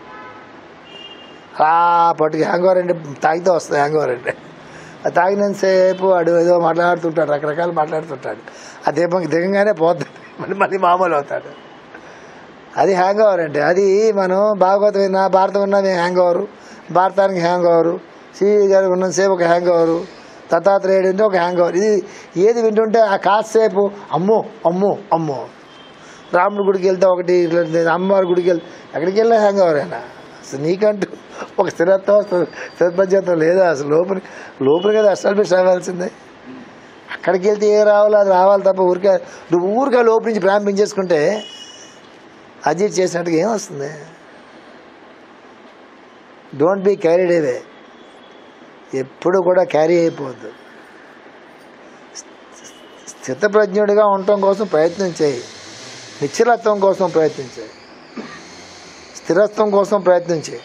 పట్టుకు హ్యాంగ్ ఓవర్ అంటే తాగితే వస్తుంది. హ్యాంగ్ ఓవర్ అంటే అది తాగినంతసేపు వాడు ఏదో మాట్లాడుతుంటాడు, రకరకాలు మాట్లాడుతుంటాడు. ఆ దీపంకి దిగంగానే పోతుంది, మళ్ళీ మామూలు అవుతాడు. అది హ్యాంగ్ ఓవర్ అంటే. అది మనం భాగవతం విన్నా భారతం విన్నా మేము హ్యాంగ్ ఓవరు, భారతానికి హ్యాంగ్ ఓవరు, శ్రీ గారు ఉన్నంతసేపు ఒక హ్యాంగ్ ఓవరు, దత్తాత్రేయుడు అంటే ఒక హ్యాంగ్ ఓవర్. ఇది ఏది వింటుంటే ఆ కాసేపు అమ్మో అమ్మో అమ్మో. రాముడి గుడికి వెళ్తే ఒకటి, అమ్మవారి గుడికి వెళ్తే ఎక్కడికి వెళ్ళా హ్యాంగ్ ఓవర్ అయినా. అసలు నీకంటూ ఒక స్థిరత్వం లేదా అసలు లోపల కదా ఎస్టాబ్లిష్ అవ్వాల్సిందే. అక్కడికి వెళ్తే ఏ రావాలో అది రావాలి తప్ప ఊరికే లోపల నుంచి ప్రారంభించేసుకుంటే అజిట్ చేసినట్టుగా ఏమొస్తుంది. డోంట్ బీ క్యారీడ్ అవే, ఎప్పుడు కూడా క్యారీ అయిపోవద్దు. స్థితప్రజ్ఞుడిగా ఉండటం కోసం ప్రయత్నం చేయి, నిశ్చలత్వం కోసం ప్రయత్నం చేయి, స్థిరత్వం కోసం ప్రయత్నం చేయి.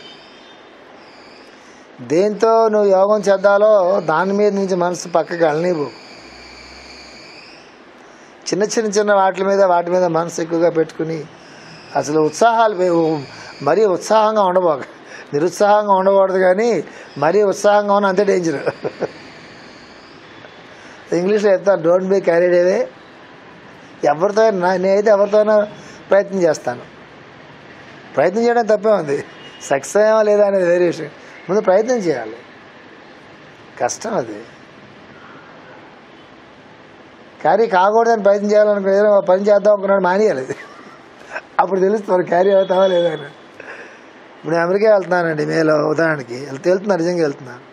దేంతో నువ్వు యోగం చేద్దాలో దాని మీద నుంచి మనసు పక్కకి వెళ్ళనివ్వు. చిన్న వాటి మీద మనసు ఎక్కువగా పెట్టుకుని అసలు మరీ ఉత్సాహంగా ఉండబోక. నిరుత్సాహంగా ఉండకూడదు కానీ మరీ ఉత్సాహంగా ఉన్న అంతే డేంజర్. ఇంగ్లీష్లో చెప్తాను, డోంట్ బీ క్యారీడ్ అవే. నేనైతే ఎవరితోనో ప్రయత్నం చేస్తాను. ప్రయత్నం చేయడం తప్పే ఉంది, సక్సెస్ అయ్యామా లేదా అనేది వేరే విషయం. ముందు ప్రయత్నం చేయాలి, కష్టం అది. క్యారీ కాకూడదని ప్రయత్నం చేయాలనుకున్నా, ఏదైనా పని చేద్దాం అనుకున్నాడు మానేయాలి. అప్పుడు తెలుస్తుంది క్యారీ అవుతావా లేదా అని. ఇప్పుడు నేను అమెరికా వెళ్తున్నానండి మేలో, ఉదాహరణకి వెళ్తున్నా, నిజంగా వెళ్తున్నాను.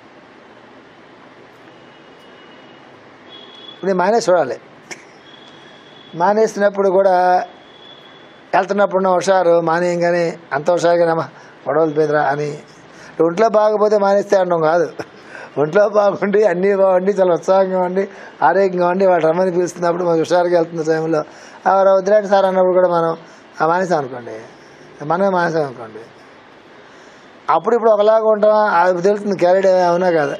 ఇప్పుడు నేను చూడాలి. మానేసినప్పుడు కూడా వెళ్తున్నప్పుడు ఉన్న హుషారు మానేయంగానే అంత హుషారుగానమ్మా గొడవలు పోయినరా అని. ఒంట్లో బాగపోతే మానేస్తే అనడం కాదు, ఒంట్లో బాగుండి అన్నీ బాగుండి చాలా ఉత్సాహంగా ఉండి ఆరోగ్యంగా ఉండి వాళ్ళు రమ్మని పిలుస్తున్నప్పుడు మనం హుషారుగా వెళ్తున్న సమయంలో వదిలేండి సార్ అన్నప్పుడు కూడా మనం మానేసాం అనుకోండి, మనమే మానేసాం అనుకోండి, అప్పుడు ఇప్పుడు ఒకలాగా ఉంటామా అది తెలుస్తుంది క్యారీడ్ అవునా కాదా.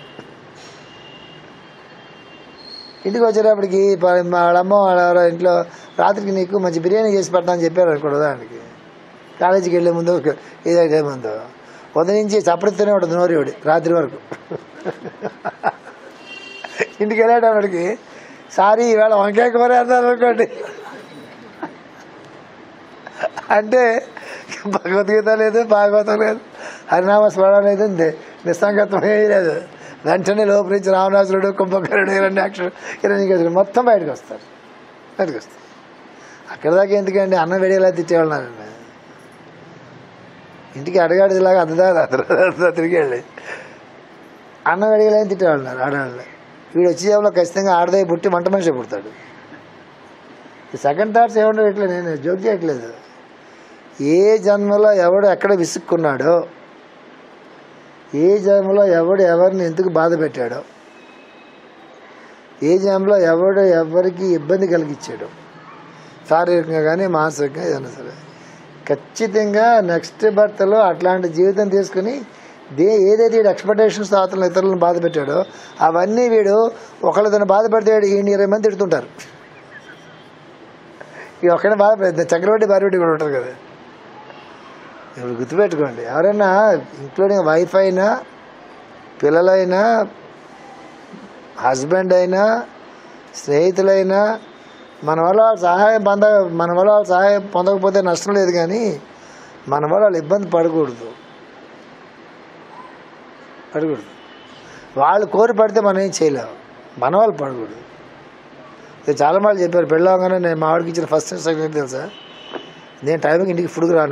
ఇంటికి వచ్చేటప్పటికి వాళ్ళమ్మ వాళ్ళ ఇంట్లో రాత్రికి నీకు మంచి బిర్యానీ చేసి పెడతామని చెప్పారు అనుకోండి. ఉదాహరణకి కాలేజీకి వెళ్ళే ముందు ఏదైతే ముందు ఉదయం నుంచి చప్పడితోనే ఉంటుంది నోరేవుడి రాత్రి వరకు. ఇంటికి వెళ్ళేటప్పటికి సారీ ఈవేళ వంకాయ కూర అన్నారు అనుకోండి, అంటే భగవద్గీత లేదు, భాగవతం లేదు, హరినామ స్మరణ లేదు, నిస్సంగత్వం ఏమీ లేదు. వెంటనే లోపల నుంచి రావణాసురుడు, కుంభకర్ణుడు, హిరణ్యకశిపుడు మొత్తం బయటకు వస్తారు. అక్కడ దాకా ఎందుకండి అన్నం వేడేలా తిట్టేవాళ్ళన్నారండి. ఇంటికి అడగాడిలాగా అద్దదా తిరిగి వెళ్ళి అన్నం అడిగలేని తిట్టేవాళ్ళన్నారు ఆడవాళ్ళు. వీడు వచ్చే జంలో ఖచ్చితంగా ఆడదే పుట్టి వంట మనిషి పుడతాడు. సెకండ్ థాట్స్ ఏమన్నా ఇట్లా నేను జోక్ చేయట్లేదు. ఏ జన్మలో ఎవడు ఎక్కడ విసుక్కున్నాడో, ఏ జన్మలో ఎవడు ఎవరిని ఎందుకు బాధ పెట్టాడో, ఏ జన్మలో ఎవడు ఎవరికి ఇబ్బంది కలిగించాడో, శారీరకంగా కానీ మానసికంగా ఏదైనా సరే, ఖచ్చితంగా నెక్స్ట్ బర్త్లో అట్లాంటి జీవితం తీసుకుని ఏదైతే వీడు ఎక్స్పెక్టేషన్స్ అతను ఇతరులను బాధ పెట్టాడో అవన్నీ వీడు ఒకళ్ళు తను బాధ పెడితే వీడు 20 మంది తిడుతుంటారు. ఈ ఒక్కడే బాధ పెడతాడు. చక్రవడ్డీ బారివడ్డీ కూడా ఉంటుంది కదా. ఇప్పుడు గుర్తుపెట్టుకోండి, ఎవరైనా ఇంక్లూడింగ్ వైఫ్ అయినా, పిల్లలైనా, హస్బెండ్ అయినా, స్నేహితులైనా, మన వల్ల సహాయం పొందకపోతే నష్టం లేదు, కానీ మన వల్ల వాళ్ళు ఇబ్బంది పడకూడదు. వాళ్ళు కోరి పడితే మనం ఏం చేయలేము, మన వాళ్ళు పడకూడదు. చాలా మంది చెప్పారు, పెళ్ళవగానే నేను మా వాడికి ఇచ్చిన ఫస్ట్ ఇన్స్ట్రక్షన్ తెలుసా, నేను టైంకి ఇంటికి ఫుడ్కి రాను,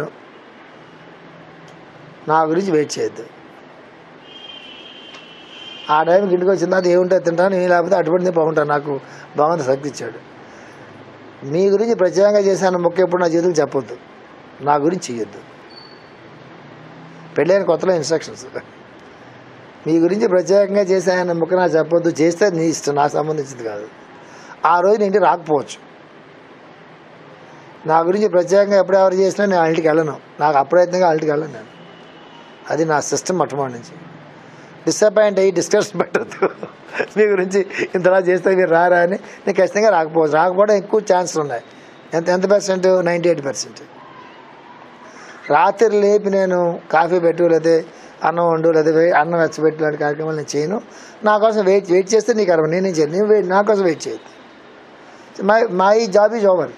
నా గురించి వెయిట్ చేయొద్దు, ఆ టైంకి ఇంటికి వచ్చిన తర్వాత ఏముంటే తింటాను, ఏం లేకపోతే అటువంటి బాగుంటాను, నాకు బాగుంది శక్తి ఇచ్చాడు. మీ గురించి ప్రత్యేకంగా చేశాను మొక్క ఎప్పుడు నా చేతులు చెప్పొద్దు, నా గురించి చెయ్యొద్దు. పెళ్ళైన కొత్తలో ఇన్స్ట్రక్షన్స్, మీ గురించి ప్రత్యేకంగా చేశాను మొక్క నాకు చెప్పొద్దు, చేస్తే నీ ఇష్టం, నాకు సంబంధించింది కాదు. ఆ రోజు ఇంటికి రాకపోవచ్చు. నా గురించి ప్రత్యేకంగా ఎప్పుడు ఎవరు చేసినా నేను వాళ్ళ ఇంటికి వెళ్ళను, నాకు అప్రయత్నంగా వాళ్ళ ఇంటికి వెళ్ళను నేను. అది నా సిస్టమ్ మొట్టమొదటి నుంచి. డిసప్పాయింట్ అయ్యి డిస్కషన్ పెట్టద్దు, మీ గురించి ఇంతలా చేస్తే మీరు రారా అని. నేను ఖచ్చితంగా రాకపోవడం ఎక్కువ ఛాన్సులు ఉన్నాయి. ఎంత పర్సెంట్? 98%. రాత్రి లేపి నేను కాఫీ పెట్టు, లేదా అన్నం వండు, లేదా అన్నం వెచ్చబెట్టు లాంటి కార్యక్రమాలు నేను చేయను. నా కోసం వెయిట్ చేస్తే నీకు అర్థం, నేనేం చేయను. నేను నా కోసం వెయిట్ చేయొద్దు. My job is over.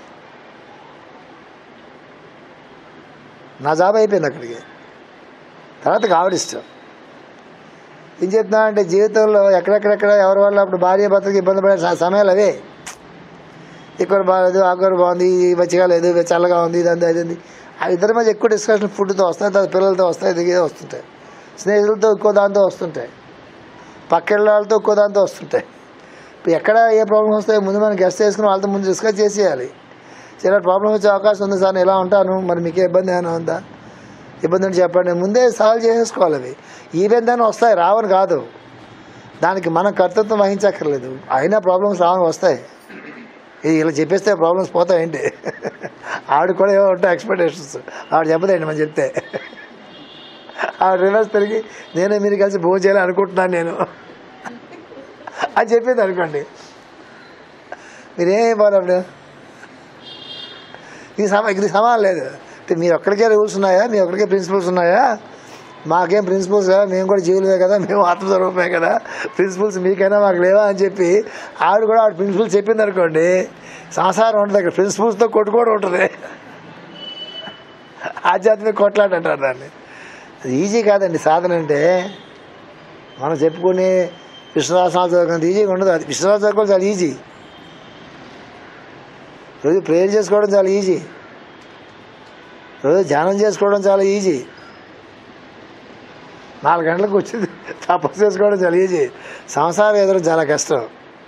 నా జాబ్ అయిపోయింది అక్కడికి. తర్వాత ఆవిడిష్టం. ఏం చెప్తున్నా అంటే, జీవితంలో ఎక్కడెక్కడెక్కడ ఎవరి వల్ల అప్పుడు భార్య భర్తకి ఇబ్బంది పడే సమయాలు అవే. ఇక్కడ బాగాలేదు, ఆ కూర బాగుంది, మంచిగా లేదు, చల్లగా ఉంది, ఇదంతా అయింది. ఆ ఇద్దరి మధ్య ఎక్కువ డిస్కషన్ ఫుడ్తో వస్తాయి, తర్వాత పిల్లలతో వస్తాయి, దిగే వస్తుంటాయి, స్నేహితులతో ఎక్కువ దాంతో వస్తుంటాయి, పక్కెళ్ళ వాళ్ళతో ఎక్కువ దాంతో వస్తుంటాయి. ఇప్పుడు ఎక్కడ ఏ ప్రాబ్లమ్ వస్తాయో ముందు మనం గెస్ట్ చేసుకుని వాళ్ళతో ముందు డిస్కస్ చేసేయాలి. చాలా ప్రాబ్లం వచ్చే అవకాశం ఉంది సార్, నేను ఇలా ఉంటాను, మరి మీకే ఇబ్బంది ఏమైనా ఉందా, ఇబ్బంది అని చెప్పండి, ముందే సాల్వ్ చేసేసుకోవాలి. అవి ఈవెన్ దాన్ని వస్తాయి, రావని కాదు, దానికి మనం కర్తృత్వం వహించక్కర్లేదు. అయినా ప్రాబ్లమ్స్ రావని వస్తాయి. ఇది ఇలా చెప్పేస్తే ప్రాబ్లమ్స్ పోతాయండి. ఆవిడ కూడా ఏమో ఉంటాయి ఎక్స్పెక్టేషన్స్, ఆవిడ చెప్పదండి మనం చెప్తే. ఆవిడ రివర్స్ తిరిగి నేనే మీరు కలిసి భోజనం చేయాలని అనుకుంటున్నాను నేను అని చెప్పింది అనుకోండి, మీరేమైపోరు అప్పుడు. ఇది సమానం లేదు. మీరు ఒక్కడికే రూల్స్ ఉన్నాయా, మీ ఒక్కడికే ప్రిన్సిపల్స్ ఉన్నాయా, మాకేం ప్రిన్సిపల్స్ కదా, మేము కూడా జీవులమే కదా, మేము ఆత్మస్వరూపమే కదా, ప్రిన్సిపల్స్ మీకైనా మాకు లేవా అని చెప్పి ఆవిడ కూడా ఆవిడ ప్రిన్సిపల్స్ చెప్పింది అనుకోండి, సంసారం ఉంటుంది. అక్కడ ప్రిన్సిపల్స్తో కొట్టుకోవడం ఉంటుంది, ఆధ్యాత్మిక కొట్లాట అంటారు దాన్ని. అది ఈజీ కాదండి సాధన అంటే. మనం చెప్పుకుని విశ్వాసాలు చదువుకునేది ఈజీగా ఉండదు. అది విశ్వాసాలు చదువుకోవడం చాలా ఈజీ, రోజు ప్రేయర్ చేసుకోవడం చాలా ఈజీ, రోజు ధ్యానం చేసుకోవడం చాలా ఈజీ, 4 గంటలకు వచ్చింది తపస్సు చేసుకోవడం చాలా ఈజీ. సంసారం ఎదురు చాలా కష్టం,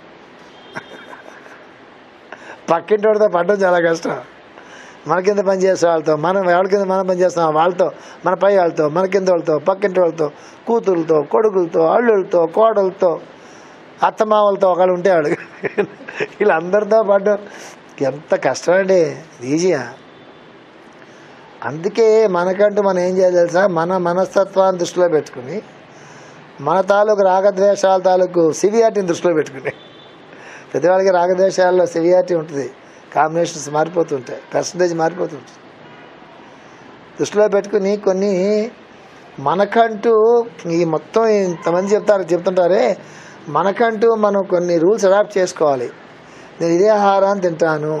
పక్కింటి వాడితో పడడం చాలా కష్టం. మన కింద పనిచేసే వాళ్ళతో, మనం ఎవరి కింద మనం పనిచేస్తాం వాళ్ళతో, మన పై వాళ్ళతో, మన కింద వాళ్ళతో, పక్కింటి వాళ్ళతో, కూతురులతో, కొడుకులతో, అల్లులతో, కోడలతో, అత్తమామలతో ఒకళ్ళు ఉంటే వాడు, వీళ్ళందరితో పడ్డం ఎంత కష్టం అండి. ఈజీయా? అందుకే మనకంటూ మనం ఏం చేయాలి తెలుసా, మన మనస్తత్వాన్ని దృష్టిలో పెట్టుకుని, మన తాలూకు రాగద్వేషాల తాలూకు సివియారిటీని దృష్టిలో పెట్టుకుని, ప్రతి వాళ్ళకి రాగద్వేషాల్లో సివియారిటీ ఉంటుంది, కాంబినేషన్స్ మారిపోతుంటాయి, పర్సంటేజ్ మారిపోతుంటుంది. దృష్టిలో పెట్టుకుని కొన్ని మనకంటూ ఈ మొత్తం ఇంతమంది చెప్తుంటారే, మనకంటూ మనం కొన్ని రూల్స్ అడాప్ట్ చేసుకోవాలి. నేను ఇదే ఆహారాన్ని తింటాను,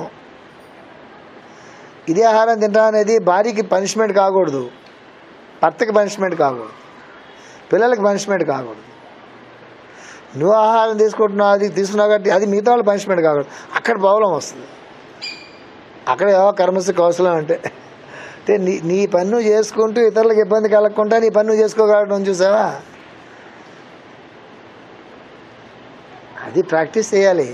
ఇదే ఆహారం తింటా అనేది భార్యకి పనిష్మెంట్ కాకూడదు, భర్తకి పనిష్మెంట్ కాకూడదు, పిల్లలకి పనిష్మెంట్ కాకూడదు. నువ్వు ఆహారం తీసుకుంటున్నావు, అది తీసుకున్నావు కాబట్టి అది మిగతా వాళ్ళు పనిష్మెంట్ కాకూడదు. అక్కడ ప్రాబ్లం వస్తుంది. అక్కడ ఏవో కర్మసు కౌశలం అంటే అంటే నీ పని నువ్వు చేసుకుంటూ ఇతరులకు ఇబ్బంది కలగకుండా నీ పని నువ్వు చేసుకోగలగడం చూసావా, అది ప్రాక్టీస్ చేయాలి.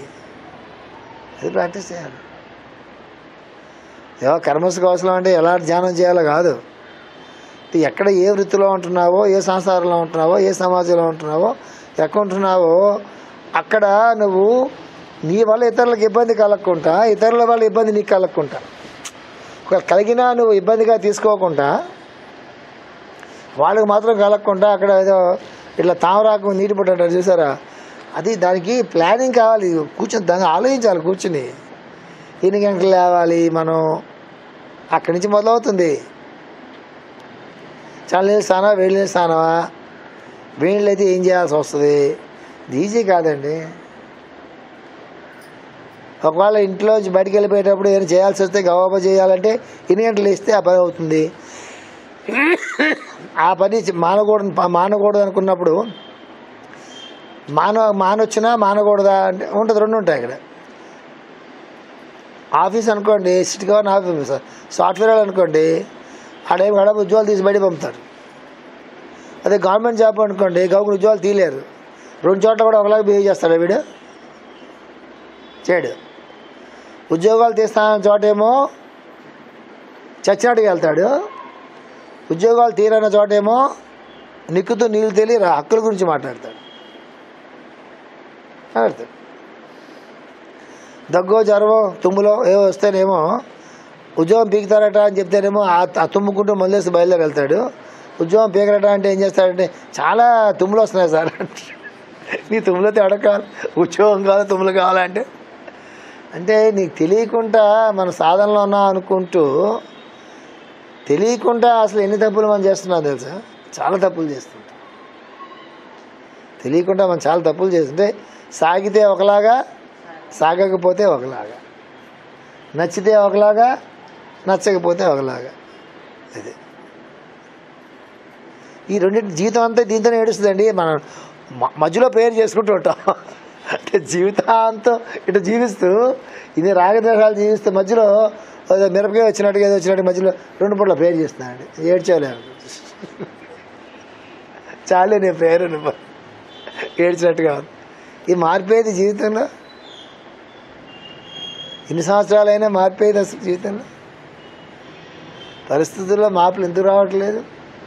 ఏవో కర్మసు కౌశలం అంటే ఎలా ధ్యానం చేయాలో కాదు. ఎక్కడ ఏ వృత్తిలో ఉంటున్నావో, ఏ సంసారంలో ఉంటున్నావో, ఏ సమాజంలో ఉంటున్నావో, ఎక్కడ ఉంటున్నావో అక్కడ నువ్వు నీ వల్ల ఇతరులకు ఇబ్బంది కలగకుండా, ఇతరుల వల్ల ఇబ్బంది నీకు కలగకుండా, ఒకవేళ కలిగినా నువ్వు ఇబ్బందిగా తీసుకోకుండా, వాళ్ళకి మాత్రం కలగకుండా అక్కడ ఏదో ఇట్లా తామరాకు నీటి పుట్టారు చూసారా, అది దానికి ప్లానింగ్ కావాలి. కూర్చొని దాన్ని ఆలోచించాలి. కూర్చుని ఎన్ని గంటలు లేవాలి మనం, అక్కడి నుంచి మొదలవుతుంది. చల్లనీళ్ళు స్నానమా, వేడి నీళ్ళు స్నానమా, వేడి నీళ్ళు అయితే ఏం చేయాల్సి వస్తుంది, ఈజీ కాదండి. ఒకవేళ ఇంట్లోంచి బయటికి వెళ్ళిపోయేటప్పుడు ఏమైనా చేయాల్సి వస్తే గవాబా చేయాలంటే ఎన్ని గంటలు ఇస్తే ఆ పని అవుతుంది. ఆ పని మానకూడదు అనుకున్నప్పుడు మానొచ్చినా మానకూడదా అంటే ఉంటుంది, రెండు ఉంటాయి. ఇక్కడ ఆఫీస్ అనుకోండి, సిటీగా ఆఫీస్ సాఫ్ట్వేర్ వాళ్ళు అనుకోండి, ఆడేమి గడప ఉద్యోగాలు తీసి బయట పంపుతారు. అదే గవర్నమెంట్ జాబ్ అనుకోండి, గవర్నమెంట్ ఉద్యోగాలు తీయలేరు. రెండు చోట్ల కూడా ఒకలాగా బిహేవ్ చేస్తాడు వీడు, చేయడు. ఉద్యోగాలు తీస్తాన చోటేమో చచ్చినట్టుగా వెళ్తాడు, ఉద్యోగాలు తీరన్న చోటేమో నిక్కుతూ నీళ్ళు తేలి హక్కుల గురించి మాట్లాడతాడు. దగ్గో జ్వరమో తుమ్ములో ఏవో వస్తేనేమో ఉద్యోగం పీకుతారట అని చెప్తేనేమో ఆ తుమ్ముకుంటూ మొదలేసి బయలుదేరి వెళ్తాడు. ఉద్యోగం పీకరట అంటే ఏం చేస్తాడంటే చాలా తుమ్ములు వస్తున్నాయి సార్ అంటే, నీ తుమ్ములతో అడగాలి, ఉద్యోగం కావాలి, తుమ్ములు కావాలంటే. అంటే నీకు తెలియకుండా మన సాధనలో ఉన్నాం అనుకుంటూ తెలియకుండా అసలు ఎన్ని తప్పులు మనం చేస్తున్నాం తెలుసా, చాలా తప్పులు చేస్తుంటాం. తెలియకుండా మనం చాలా తప్పులు చేస్తుంటే, సాగితే ఒకలాగా, సాగకపోతే ఒకలాగా, నచ్చితే ఒకలాగా, నచ్చకపోతే ఒకలాగా. ఇది ఈ రెండింటి జీవితం అంతా దీంతోనే ఏడుస్తుందండి. మనం మధ్యలో ప్రేయర్ చేసుకుంటూ ఉంటాం. అంటే జీవితాంతం ఇటు జీవిస్తూ ఇది రాగద్వేషాలు జీవిస్తూ మధ్యలో మిరపకాయ వచ్చినట్టుగా ఏదో వచ్చినట్టు మధ్యలో రెండు పూట్ల ప్రేయర్ చేస్తున్నానండి. ఏడ్చేలేము, చాలే నేను ప్రేయర్ ఏడ్చినట్టుగా. ఈ మార్పేది జీవితంలో ఇన్ని సంవత్సరాలైనా మార్పేది అసలు జీవితంలో. పరిస్థితుల్లో మార్పులు ఎందుకు రావట్లేదు?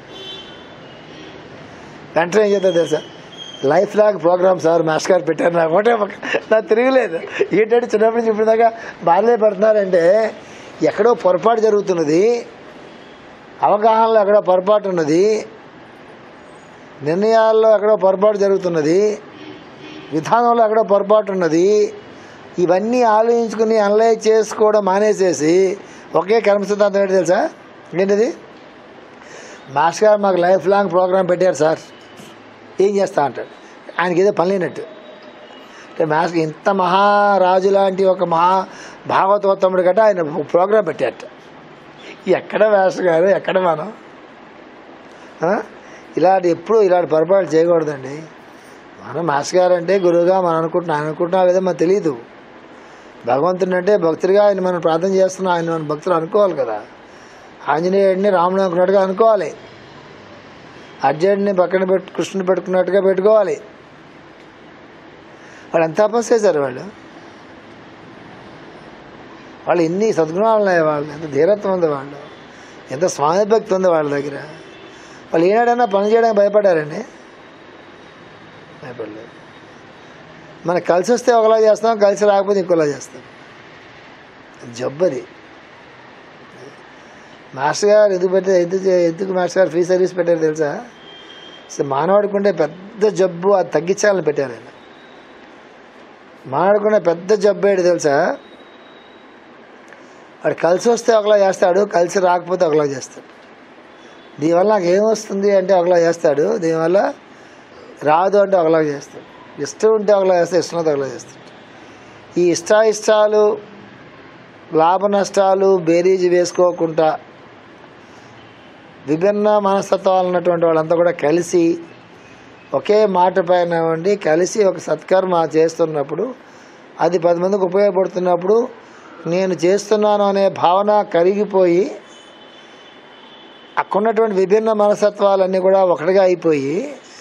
వెంటనే ఏం చేద్దాం తెలుసా, lifelong programme sir master గారు పెట్టారు. నాకు ఒకటే నాకు తిరగలేదు. ఏంటంటే చిన్నప్పటి నుంచి ఇప్పుడు దాకా బాధలే పడుతున్నారంటే ఎక్కడో పొరపాటు జరుగుతున్నది, అవగాహనలో ఎక్కడో పొరపాటు ఉన్నది, నిర్ణయాల్లో ఎక్కడో పొరపాటు జరుగుతున్నది, విధానంలో ఎక్కడో పొరపాటు ఉన్నది. ఇవన్నీ ఆలోచించుకుని అనలైజ్ చేసుకోవడం మానేసేసి ఒకే కర్మ సిద్ధాంతం ఏంటి తెలుసా, ఏంటిది, మాస్టర్ గారు మాకు లైఫ్ లాంగ్ ప్రోగ్రాం పెట్టారు సార్, ఏం చేస్తా అంటాడు. ఆయనకి ఏదో పని లేనట్టు. అంటే మాస్టర్ ఇంత మహారాజు లాంటి ఒక భాగవతోత్తముడు గట్ట ఆయన ప్రోగ్రాం పెట్టారట. ఎక్కడ మాస్టర్ గారు, ఎక్కడ మనం ఎప్పుడు ఇలాంటి పొరపాటు చేయకూడదండి. మనం మాస్టర్ గారు అంటే గురువుగా మనం అనుకుంటున్నాం లేదా మనకు తెలియదు. భగవంతుడు అంటే భక్తుడిగా ఆయన మనం ప్రార్థన చేస్తున్నాం, ఆయన మన భక్తులు అనుకోవాలి కదా. ఆంజనేయుడిని రాముడు అనుకున్నట్టుగా అనుకోవాలి, అర్జునుడిని పక్కన కృష్ణుని పెట్టుకున్నట్టుగా పెట్టుకోవాలి. వాళ్ళు ఎంత తపస్సు చేశారు, వాళ్ళు ఎన్ని సద్గుణాలు ఉన్నాయి, వాళ్ళు ఎంత ధీరత్వం ఉంది, వాళ్ళు ఎంత స్వామి భక్తి ఉంది వాళ్ళ దగ్గర. వాళ్ళు ఏనాడైనా పని చేయడానికి భయపడ్డారండి, భయపడలేదు. మనకు కలిసి వస్తే ఒకలా చేస్తాం, కలిసి రాకపోతే ఇంకోలా చేస్తాం. జబ్బది. మాస్టర్ గారు ఎందుకు మాస్టర్ గారు ఫ్రీ సర్వీస్ పెట్టారు తెలుసా? అసలు మానవుడికి ఉండే పెద్ద జబ్బు అది తగ్గించాలని పెట్టారు ఆయన. మానవుడికి ఉండే పెద్ద జబ్బు ఏంటి తెలుసా? వాడు కలిసి వస్తే ఒకలా చేస్తాడు, కలిసి రాకపోతే ఒకలా చేస్తాడు. దీనివల్ల నాకు ఏమొస్తుంది అంటే ఒకలా చేస్తాడు, దీనివల్ల రాదు అంటే ఒకలా చేస్తాడు. ఇష్టం ఉంటే ఒకలా చేస్తాడు, ఇష్టం ఒకలా చేస్తాడు. ఈ ఇష్టాలు లాభ నష్టాలు బేరీజు వేసుకోకుండా విభిన్న మనస్తత్వాలు ఉన్నటువంటి వాళ్ళంతా కూడా కలిసి ఒకే మాట పైన ఉండి కలిసి ఒక సత్కర్మ చేస్తున్నప్పుడు, అది 10 మందికి ఉపయోగపడుతున్నప్పుడు నేను చేస్తున్నాను అనే భావన కరిగిపోయి అక్కడున్నటువంటి విభిన్న మనస్తత్వాలన్నీ కూడా ఒకటిగా అయిపోయి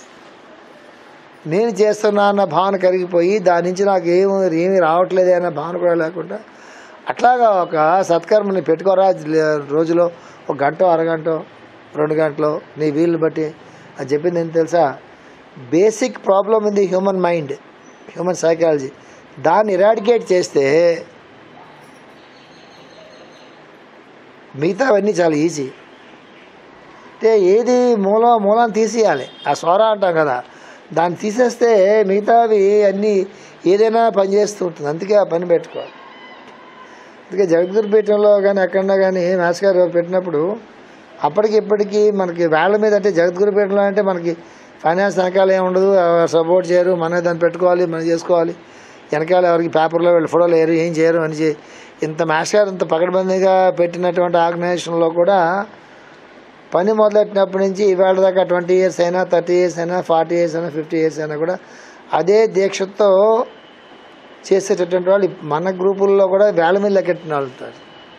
నేను చేస్తున్నా అన్న భావన కరిగిపోయి దాని నుంచి నాకు ఏమీ రావట్లేదే అన్న భావన కూడా లేకుండా అట్లాగా ఒక సత్కర్మని పెట్టుకోరా రోజులో 1 గంట అరగంట 2 గంటలు నీ వీలుని బట్టి అది చెప్పింది ఏంటి తెలుసా? Basic problem in the human mind, human psychology, దాన్ని ఇరాడికేట్ చేస్తే మిగతావన్నీ చాలా ఈజీ. అంటే ఏది మూలాన్ని తీసేయాలి, ఆ స్వర అంటాం కదా, దాన్ని తీసేస్తే మిగతావి అన్నీ ఏదైనా పని చేస్తూ ఉంటుంది. అందుకే ఆ పని పెట్టుకోవాలి. అందుకే జగద్గురుపీఠంలో కానీ ఎక్కడన్నా కానీ మాస్ గారు పెట్టినప్పుడు అప్పటికి ఇప్పటికీ మనకి వేళ్ల మీద, అంటే జగద్గురుపీఠంలో అంటే మనకి ఫైనాన్స్ వెనకాల ఏమి ఉండదు, సపోర్ట్ చేయరు, మనమే దాన్ని పెట్టుకోవాలి, మనం చేసుకోవాలి. వెనకాల ఎవరికి పేపర్లో వీళ్ళు ఫోటోలు వేయరు, ఏం చేయరు అని ఇంత మాస్ గారు ఇంత పకడ్బందీగా పెట్టినటువంటి ఆర్గనైజేషన్లో కూడా పని మొదలెట్టినప్పటి నుంచి ఇవాళ దాకా 20 years అయినా 30 years అయినా 40 years అయినా 50 years అయినా కూడా అదే దీక్షతో చేసేటటువంటి వాళ్ళు మన గ్రూపుల్లో కూడా వేళ మీద లెక్కెట్టిన వాళ్ళు ఉంటారు.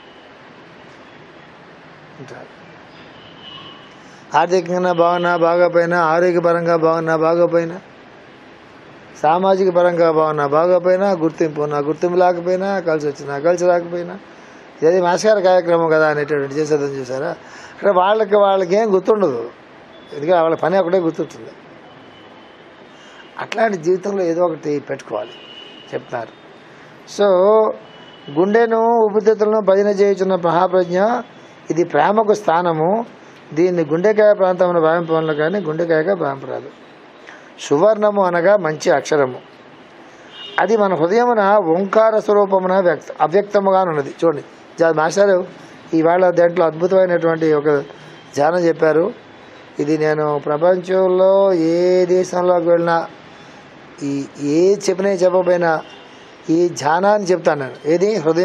ఆర్థికంగా బాగున్నా బాగోపోయినా, ఆరోగ్యపరంగా బాగున్నా బాగోపోయినా, సామాజిక పరంగా బాగున్నా బాగోపోయినా, గుర్తింపు లేకపోయినా, కలిసి వచ్చినా కలిసి రాకపోయినా, ఇది మాస్గారి కార్యక్రమం కదా అనేటటువంటి చేసేదని చూసారా? అంటే వాళ్ళకి ఏం గుర్తుండదు, ఎందుకంటే వాళ్ళ పని ఒకటే గుర్తుంటుంది. అట్లాంటి జీవితంలో ఏదో ఒకటి పెట్టుకోవాలి చెప్తున్నారు. సో గుండెను ఊపిరితిత్తులను భజన చేయుచున్న మహాప్రజ్ఞ, ఇది ప్రేమకు స్థానము, దీన్ని గుండెకాయ ప్రాంతమున భావింపవలను కానీ గుండెకాయగా భావింపరాదు. సువర్ణము అనగా మంచి అక్షరము, అది మన హృదయమున ఓంకార స్వరూపమున అవ్యక్తముగానున్నది. చూడండి, మాస్టారు ఈవేళ దాంట్లో అద్భుతమైనటువంటి ఒక ధ్యానం చెప్పారు. ఇది నేను ప్రపంచంలో ఏ దేశంలోకి వెళ్ళినా ఏ చెప్పకపోయినా ఈ ధ్యానాన్ని చెప్తాను నేను. ఏది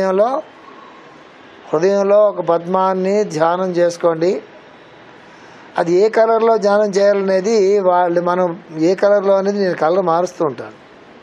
హృదయంలో ఒక పద్మాన్ని ధ్యానం చేసుకోండి. అది ఏ కలర్లో ధ్యానం చేయాలనేది మనం ఏ కలర్లో అనేది నేను కలర్ మారుస్తూ ఉంటాను.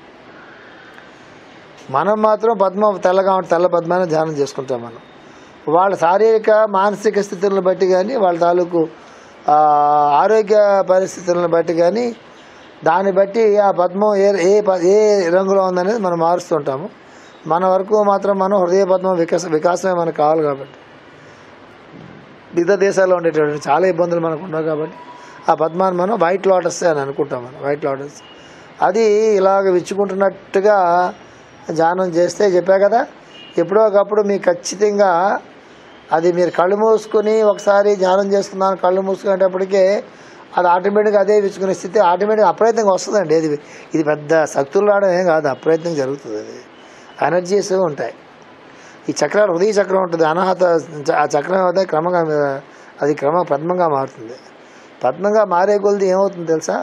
మనం మాత్రం పద్మం తెల్లగా ఉంటే తెల్ల పద్మాన్ని ధ్యానం చేసుకుంటాం. మనం వాళ్ళ శారీరక మానసిక స్థితులను బట్టి కానీ, వాళ్ళ తాలూకు ఆరోగ్య పరిస్థితులను బట్టి కానీ, దాన్ని బట్టి ఆ పద్మం ఏ రంగులో ఉందనేది మనం మారుస్తుంటాము. మన వరకు మాత్రం మనం హృదయ పద్మం వికాసమే మనకు కావాలి. కాబట్టి మిగతా దేశాల్లో ఉండేటటువంటి చాలా ఇబ్బందులు మనకు ఉండవు. కాబట్టి ఆ పద్మాన్ని మనం వైట్ లోటస్ అని అనుకుంటాం. మనం వైట్ లోటస్ అది ఇలాగ విచ్చుకుంటున్నట్టుగా ధ్యానం చేస్తే, చెప్పా కదా, ఎప్పుడో ఒకప్పుడు మీకు ఖచ్చితంగా అది మీరు కళ్ళు మూసుకొని ఒకసారి ధ్యానం చేసుకున్నాను, కళ్ళు మూసుకునేటప్పటికే అది ఆటోమేటిక్గా అదే విచ్చుకునే స్థితి ఆటోమేటిక్గా అప్రయత్నంగా వస్తుందండి. ఇది పెద్ద శక్తులు రావడం ఏం కాదు, అప్రయత్నం జరుగుతుంది. అది ఎనర్జీస్ ఉంటాయి. ఈ చక్రాలు, హృదయ చక్రం ఉంటుంది, అనాహత, ఆ చక్రం అయితే క్రమంగా అది పద్మంగా మారుతుంది. పద్మంగా మారే కొలది ఏమవుతుంది తెలుసా?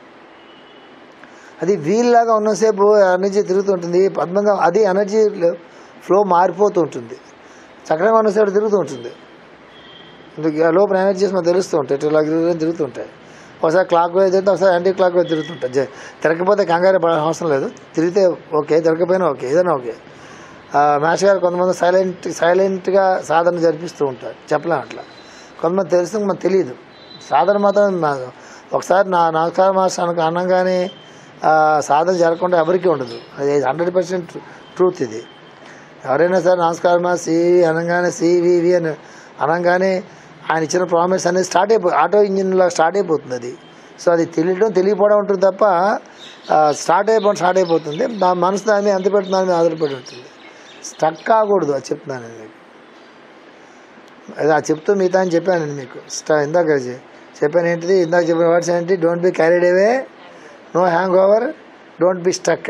అది వీల్లాగా ఉన్నసేపు ఎనర్జీ తిరుగుతుంటుంది. పద్మంగా అది ఎనర్జీ ఫ్లో మారిపోతూ ఉంటుంది. చక్రంగా ఉన్నసేపు తిరుగుతూ ఉంటుంది. లోపల ఎనర్జీస్ మనకు తెలుస్తూ ఉంటాయి, ఇట్లా తిరుగుతుంటాయి. ఒకసారి క్లాక్ వైజ్ అయితే ఒకసారి యాంటీ క్లాక్ వైజ్ తిరుగుతుంటాయి. తిరగకపోతే కంగారు పడే అవసరం లేదు, తిరిగితే ఓకే, తిరగకపోయినా ఓకే, ఏదైనా ఓకే. మాస్ గారు కొంతమంది సైలెంట్గా సాధన జరిపిస్తూ ఉంటారు, చెప్పలేం అట్లా. కొంతమంది తెలుసు, మనకు తెలియదు. సాధన మాత్రం ఒకసారి నమస్కారం మాస్టర్ అనగానే సాధన జరగకుండా ఎవరికీ ఉండదు. అది 100% ట్రూత్. ఇది ఎవరైనా సరే నమస్కారం మా సివి అనగానే సివివి అని అనగానే ఆయన ఇచ్చిన ప్రామిస్ అనేది ఆటో ఇంజిన్లో స్టార్ట్ అయిపోతుంది అది. సో అది తెలియకపోవడం ఉంటుంది తప్ప స్టార్ట్ అయిపోతుంది. మనసు దాని మీద ఎంత పెడుతుంది, దాని మీద ఆధారపడి ఉంటుంది. స్టక్ కాకూడదు, అది చెప్తున్నాను నేను మీకు. అది చెప్తూ మిగతా అని చెప్పాను నేను మీకు. ఇందాక చెప్పాను ఏంటిది, ఇందాక చెప్పిన వర్డ్స్ ఏంటి? Don't be carried away, no hangover, don't be stuck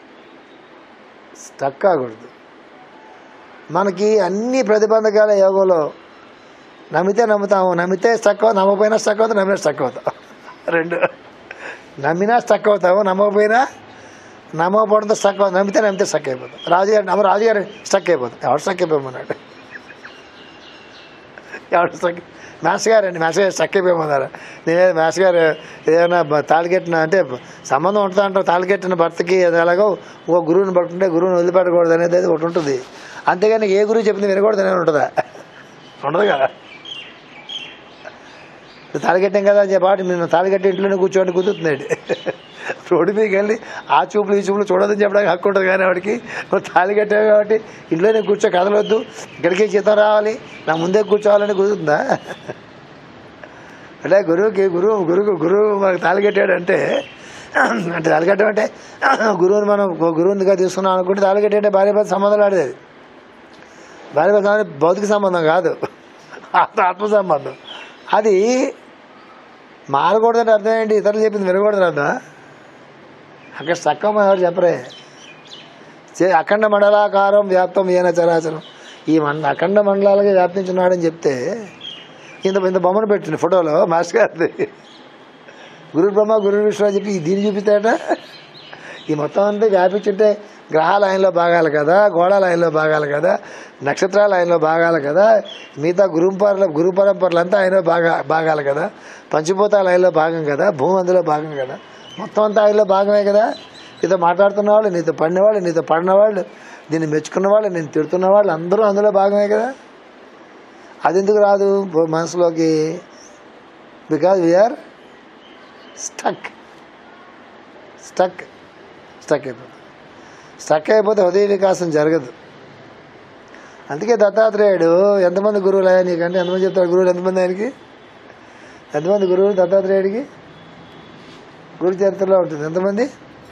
కాకూడదు. మనకి అన్ని ప్రతిబంధకాల యోగంలో నమ్మితే నమ్ముతాము, నమ్మితే స్టక్ అవుతాం, నమ్మకపోయినా స్టక్ అవుతాం, నమ్మినా స్టక్ అవుతాం. రెండు, నమ్మినా స్టక్ అవుతాము, నమ్మకపోవడంతో స్టక్ అవుతాం, నమ్మితే స్టక్ అయిపోతాం. రాజుగారు స్టక్ అయిపోతాం. ఎవరు స్టక్ అయిపోమన్నాడు? ఎవరు స్టక్? మాస్టర్ గారు స్టక్ అయిపోమన్నారు. నేనే మాస్టర్ గారు ఏదైనా తాళికెట్టిన అంటే సంబంధం ఉంటుందా అంటారు. తాళికెట్టిన భర్తకి అది ఎలాగో ఓ గురువుని పట్టుకుంటే గురువుని వదిలిపెట్టకూడదు అనేది ఒకటి ఉంటుంది. అంతేగాని ఏ గురువు చెప్పింది వినకూడదు అనేది ఉంటుందా? ఉండదు కదా. తాళికట్టాం కదా అని చెప్పి నేను తాళికట్టి ఇంట్లోనే కూర్చోండి కుదురుతున్నాడు. రోడ్డు మీదకి వెళ్ళి ఆ చూపులు ఈ చూపులు చూడదని చెప్పడానికి హక్కు ఉంటుంది. కానీ వాడికి నువ్వు తాళి కట్టావు కాబట్టి ఇంట్లోనే కూర్చో, కదలొద్దు, ఇక్కడికే జీతం రావాలి, నా ముందే కూర్చోవాలని కుదురుతుందా? అంటే గురువు మనకు తాళి కట్టాడు అంటే తాళి కట్టడం అంటే గురువుని మనం గురువునిగా తీసుకున్నాం అనుకుంటే తాళి కట్టే భార్యాభర్త సంబంధం ఆడేది. భార్యాభర్త సంబంధం భౌతిక సంబంధం కాదు, ఆత్మ సంబంధం. అది మారకూడదంటే అర్థం ఏంటి? ఇతరులు చెప్పింది వినకూడదని అర్థం. అక్కడ సక్కమ్మ ఎవరు చెప్పరే. అఖండ మండలాకారం వ్యాప్తం ఏన చరాచరం, ఈ అఖండ మండలాలకి వ్యాప్తించున్నాడని చెప్తే ఇంత బొమ్మను పెట్టింది ఫోటోలో మాస్టర్ గారిది. గురు బ్రహ్మ గురు విష్ణు అని చెప్పి దీన్ని చూపిస్తాడట. ఈ మొత్తం అంతా వ్యాపించుంటే గ్రహాల లైన్లో భాగాలు కదా, గోళ లైన్లో భాగాలు కదా, నక్షత్రాల లైన్లో భాగాలు కదా, మిగతా గురు పరంపరలంతా ఆయనలో భాగాలు కదా, పంచభూతాల లైన్లో భాగం కదా, భూమి అందులో భాగం కదా, మొత్తం అంతా ఆయనలో భాగమే కదా. నీతో మాట్లాడుతున్న వాళ్ళు, నీతో పడినవాళ్ళు, నీతో పడినవాళ్ళు, దీన్ని మెచ్చుకున్న వాళ్ళు, నేను తిడుతున్న వాళ్ళు అందరూ అందులో భాగమే కదా. అది ఎందుకు రాదు మనసులోకి? బికాజ్ వీఆర్ స్టక్ అయిపోతుంది. స్టక్ అయిపోతే హృదయ వికాసం జరగదు. అందుకే దత్తాత్రేయుడు ఎంతమంది గురువులు అయ్యా నీకంటే ఎంతమంది చెప్తాడు? గురువులు ఎంతమంది ఆయనకి? ఎంతమంది గురువులు దత్తాత్రేయుడికి? గురు చరిత్రలో ఉంటుంది ఎంతమంది?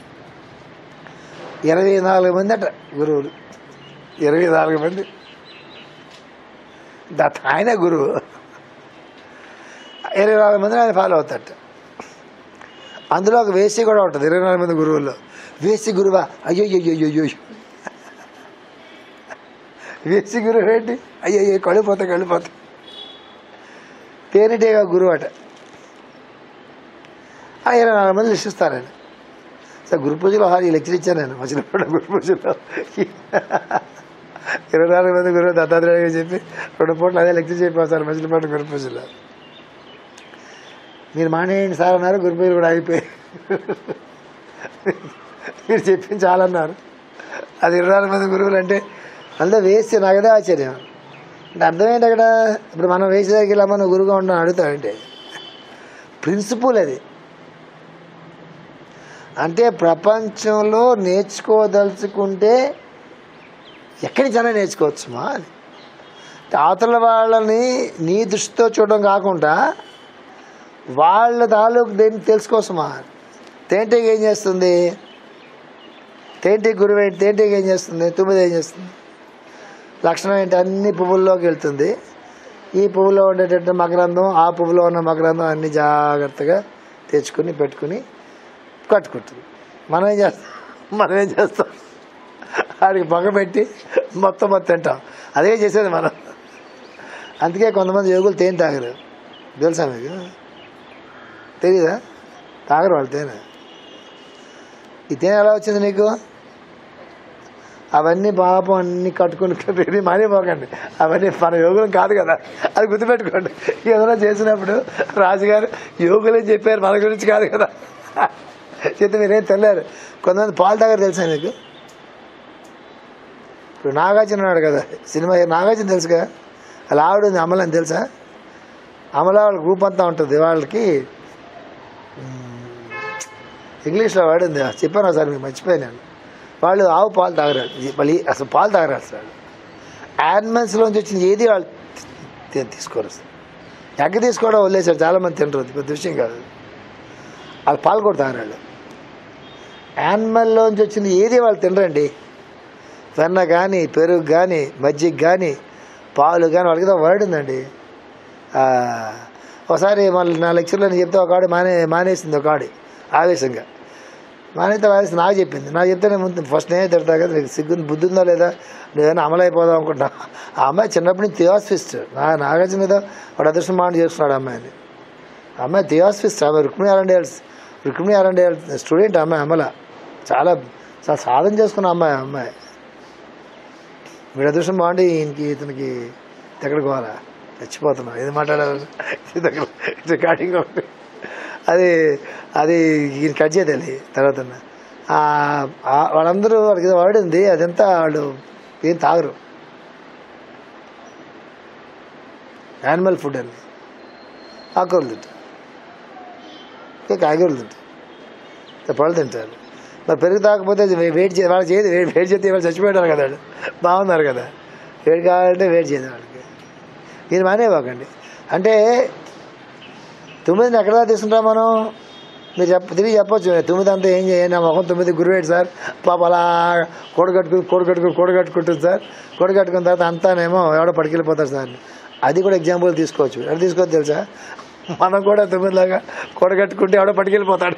24 మంది అట గురువులు. 24 మంది. ఆయన గురువు, 24 మందిని ఆయన ఫాలో అవుతాట. అందులో ఒక వేసి కూడా ఉంటుంది 24 మంది గురువుల్లో. వేసి గురువా? అయ్యో వేసి గురువు ఏంటి? అయ్యో కళ్ళిపోతా. తేనెటీగ గురువు అట. 24 మంది లిస్టిస్తారు ఆయన. సార్ గురు పూజలో ఈ లెక్చర్ ఇచ్చాను నేను మచిలీపట్నం గురు పూజలో. 24 మంది గురువు దత్తాత్రేయుడిగా చెప్పి 2 పూటలు అదే లెక్చర్ చెప్పారు సార్ మచిలీపట్నం గురు పూజలో. మీరు మానేయండి సార్ అన్నారు, గురు పూజలు కూడా ఆగిపోయి. మీరు చెప్పింది చాలన్నారు. అది 24 మంది గురువులు అంటే అందులో వేసి నాకదే ఆశ్చర్యం. అంటే అర్థమేంటి అక్కడ? ఇప్పుడు మనం వేసి దగ్గరికి వెళ్ళామా నువ్వు గురువుగా ఉండని అడుగుతావంటే ప్రిన్సిపల్ అది. అంటే ప్రపంచంలో నేర్చుకోదలుచుకుంటే ఎక్కడి నుంచైనా నేర్చుకోవచ్చు మా అని. అవతల వాళ్ళని నీ దృష్టితో చూడడం కాకుండా వాళ్ళ తాలూకు దేన్ని తెలుసుకోవచ్చమా. తేనెటీగ ఏం చేస్తుంది? తేనెటీగ గురువు ఏంటి? తేనెటీగ ఏం చేస్తుంది? తుమ్మిది ఏం చేస్తుంది? లక్షణం ఏంటి? అన్ని పువ్వుల్లోకి వెళ్తుంది. ఈ పువ్వులో ఉండేటట్టు మకరందం, ఆ పువ్వులో ఉన్న మకరందం అన్ని జాగ్రత్తగా తెచ్చుకుని పెట్టుకుని కట్టుకుంటుంది. మనం ఏం చేస్తాం? వాడికి పొగ పెట్టి మొత్తం తింటాం. అదే చేసేది మనం. అందుకే కొంతమంది యోగులు తేనె తాగరు. తెలుసా మీకు? తెలీదా? తాగరు వాళ్ళు తేనె. ఈ తేనె ఎలా వచ్చింది నీకు? అవన్నీ పాపం అన్నీ కట్టుకుని మానేపోకండి. అవన్నీ మన యోగులం కాదు కదా, అది గుర్తుపెట్టుకోండి. ఏదైనా చేసినప్పుడు రాజుగారు యోగులే చెప్పారు, మన గురించి కాదు కదా. చెప్తే మీరేం తెలియరు. కొంతమంది పాలు తాగారు తెలుసా మీకు? ఇప్పుడు నాగార్జున ఉన్నాడు కదా సినిమా, నాగార్జున తెలుసు కదా, అలా ఆవిడ ఉంది అమల అని తెలుసా? అమల వాళ్ళ గ్రూప్ అంతా ఉంటుంది. వాళ్ళకి ఇంగ్లీష్లో వాడింది చెప్పాను సార్ మీకు, మర్చిపోయాను. వాళ్ళు ఆవు పాలు తాగరాడు, మళ్ళీ అసలు పాలు తాగరాడు సార్. యానిమల్స్లోంచి వచ్చింది ఏది వాళ్ళు తీసుకోరు. ఎగ్గ తీసుకోవడం వదిలేసారు, చాలామంది తింటారు, పెద్ద విషయం కాదు. వాళ్ళు పాలు కూడా తాగరాడు. యానిమల్లోంచి వచ్చింది ఏది వాళ్ళు తినరండి. వెన్న కానీ, పెరుగు కానీ, మజ్జిగ కానీ, పాలు కానీ, వాళ్ళకి ఏదో వర్డ్ ఉందండి. ఒకసారి మళ్ళీ నా లెక్చర్లో నేను చెప్తే ఒక ఆవిడ మానేసింది. ఒక ఆవిడ ఆవేశంగా మానేస్తే వాయిస్ నాకు చెప్పింది. నాకు చెప్తే నేను ముందు ఫస్ట్ నేనే తిడతా కదా, నీకు సిగ్గు బుద్ధి ఉందా లేదా, నువ్వేమైనా అమలైపోదాం అనుకుంటా. ఆ అమ్మాయి చిన్నప్పటి నుంచి థియాసఫిస్ట్. నాగార్జున మీద వాడు అదృష్టం మాట చేస్తున్నాడు అమ్మాయిని. అమ్మాయి థియాసఫిస్ట్. ఆమె రుక్మిణి అరండేయాల్ స్టూడెంట్. అమ్మాయి అమల చాలా సాధన చేసుకున్న అమ్మాయి. వీడు అదృష్టం బాగుండి ఇతనికి ఎక్కడికి పోవాలా, చచ్చిపోతున్నాం. ఏది మాట్లాడాలి రికార్డింగ్ ఒకటి అది ఈయన కట్ చేయదాలి తర్వాత. వాళ్ళందరూ వాళ్ళకి ఏదో వాడింది, అదంతా వాళ్ళు ఏం తాగరు. యానిమల్ ఫుడ్ అని ఆకుకూరలు తింటారు. కాయగూరలు తింటారు, పళ్ళు తింటారు. మరి పెరుగు తాకపోతే వెయిట్ చేసి వాళ్ళకి చేయదు, వెయిట్ చేస్తే వాళ్ళు చచ్చిపోయారు కదా, బాగున్నారు కదా, వేడి కావాలంటే వెయిట్ చేయదు వాళ్ళకి. మీరు మానేవ్వకండి. అంటే 9 ఎక్కడ తీసుకుంటాం మనం? మీరు తిరిగి చెప్పొచ్చు, 9 అంతా ఏం చేయండి, నా మొహం 9 గురువేడు సార్, పాప అలా కూడగట్టుకుంటుంది సార్, కూడగట్టుకున్న తర్వాత అంతానేమో ఎవడో పట్టుకెళ్ళిపోతారు సార్. అది కూడా ఎగ్జాంపుల్ తీసుకోవచ్చు. ఎక్కడ తీసుకోవచ్చు తెలుసా? మనం కూడా 9 లాగా కూడగట్టుకుంటే ఎవడో పట్టుకెళ్ళిపోతాడు.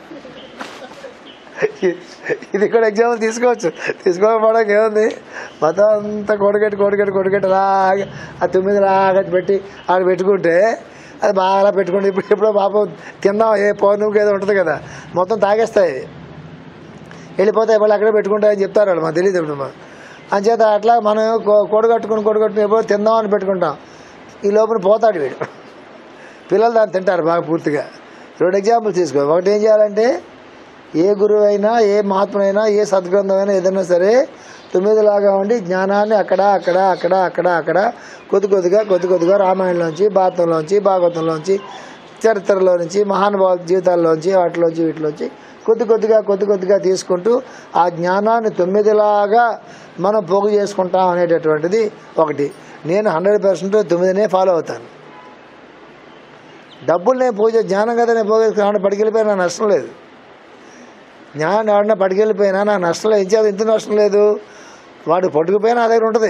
ఇది కూడా ఎగ్జాంపుల్ తీసుకోవచ్చు. తీసుకోకపోవడానికి ఏముంది? మొత్తం అంతా కూడగట్టి లాగా ఆ 9 లాగా పెట్టి ఆడ పెట్టుకుంటే అది బాగా పెట్టుకుంటే ఎప్పుడో పాపం తిందాం, ఏ పౌర్ణమికి ఏదో ఉంటుంది కదా, మొత్తం తాగేస్తాయి, వెళ్ళిపోతాయి, మళ్ళీ అక్కడే పెట్టుకుంటాయని చెప్తారు వాళ్ళు, మాకు తెలియదు ఇప్పుడు. అంచేత అట్లా మనం కూడగట్టుకుని ఎప్పుడో తిందామని పెట్టుకుంటాం, ఈ లోపల పోతాడు వీడు. పిల్లలు దాన్ని తింటారు బాగా పూర్తిగా. 2 ఎగ్జాంపుల్ తీసుకో. ఒకటి ఏం చేయాలంటే, ఏ గురువు అయినా, ఏ మహాత్మునైనా, ఏ సద్గ్రంథమైనా ఏదైనా సరే 9 లాగా ఉండి జ్ఞానాన్ని అక్కడ కొద్ది కొద్దిగా రామాయణంలోంచి, భారతంలోంచి, భాగవతంలోంచి, చరిత్రలో నుంచి, మహానుభావుల జీవితాల్లోంచి, వీటిలోంచి కొద్ది కొద్దిగా తీసుకుంటూ ఆ జ్ఞానాన్ని 9 లాగా మనం పోగు చేసుకుంటాం అనేటటువంటిది ఒకటి. నేను 100% 9నే ఫాలో అవుతాను. డబ్బులు నేను పూజ, జ్ఞానం కదా నేను పోగేసుకుని పట్టుకెళ్ళిపోయినా నాకు నష్టం లేదు. జ్ఞానం ఎవడన్నా పట్టుకెళ్ళిపోయినా నాకు నష్టం లేదు. ఇచ్చేది ఇంత నష్టం లేదు, వాడు పట్టుకుపోయినా నా దగ్గర ఉంటుంది.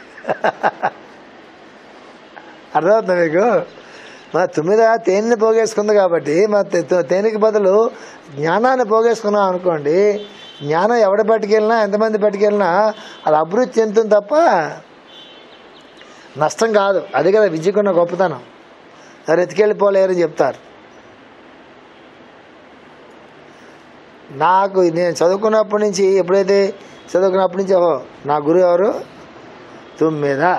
అర్థమవుతుంది మీకు? మా 9 తేనెని పోగేసుకుంది కాబట్టి, మా తేనెకి బదులు జ్ఞానాన్ని పోగేసుకున్నాం అనుకోండి, జ్ఞానం ఎవడ పట్టుకెళ్ళినా, ఎంతమంది పట్టుకెళ్ళినా అది అభివృద్ధి చెందుతుంది తప్ప నష్టం కాదు. అది కదా విద్యకున్న గొప్పతనం. ఎవరు ఎత్తుకెళ్ళిపోలేరని చెప్తారు. నేను చదువుకున్నప్పటి నుంచి, ఎప్పుడైతే చదువుకున్నప్పటి నుంచి నా గురువు ఎవరు? 9.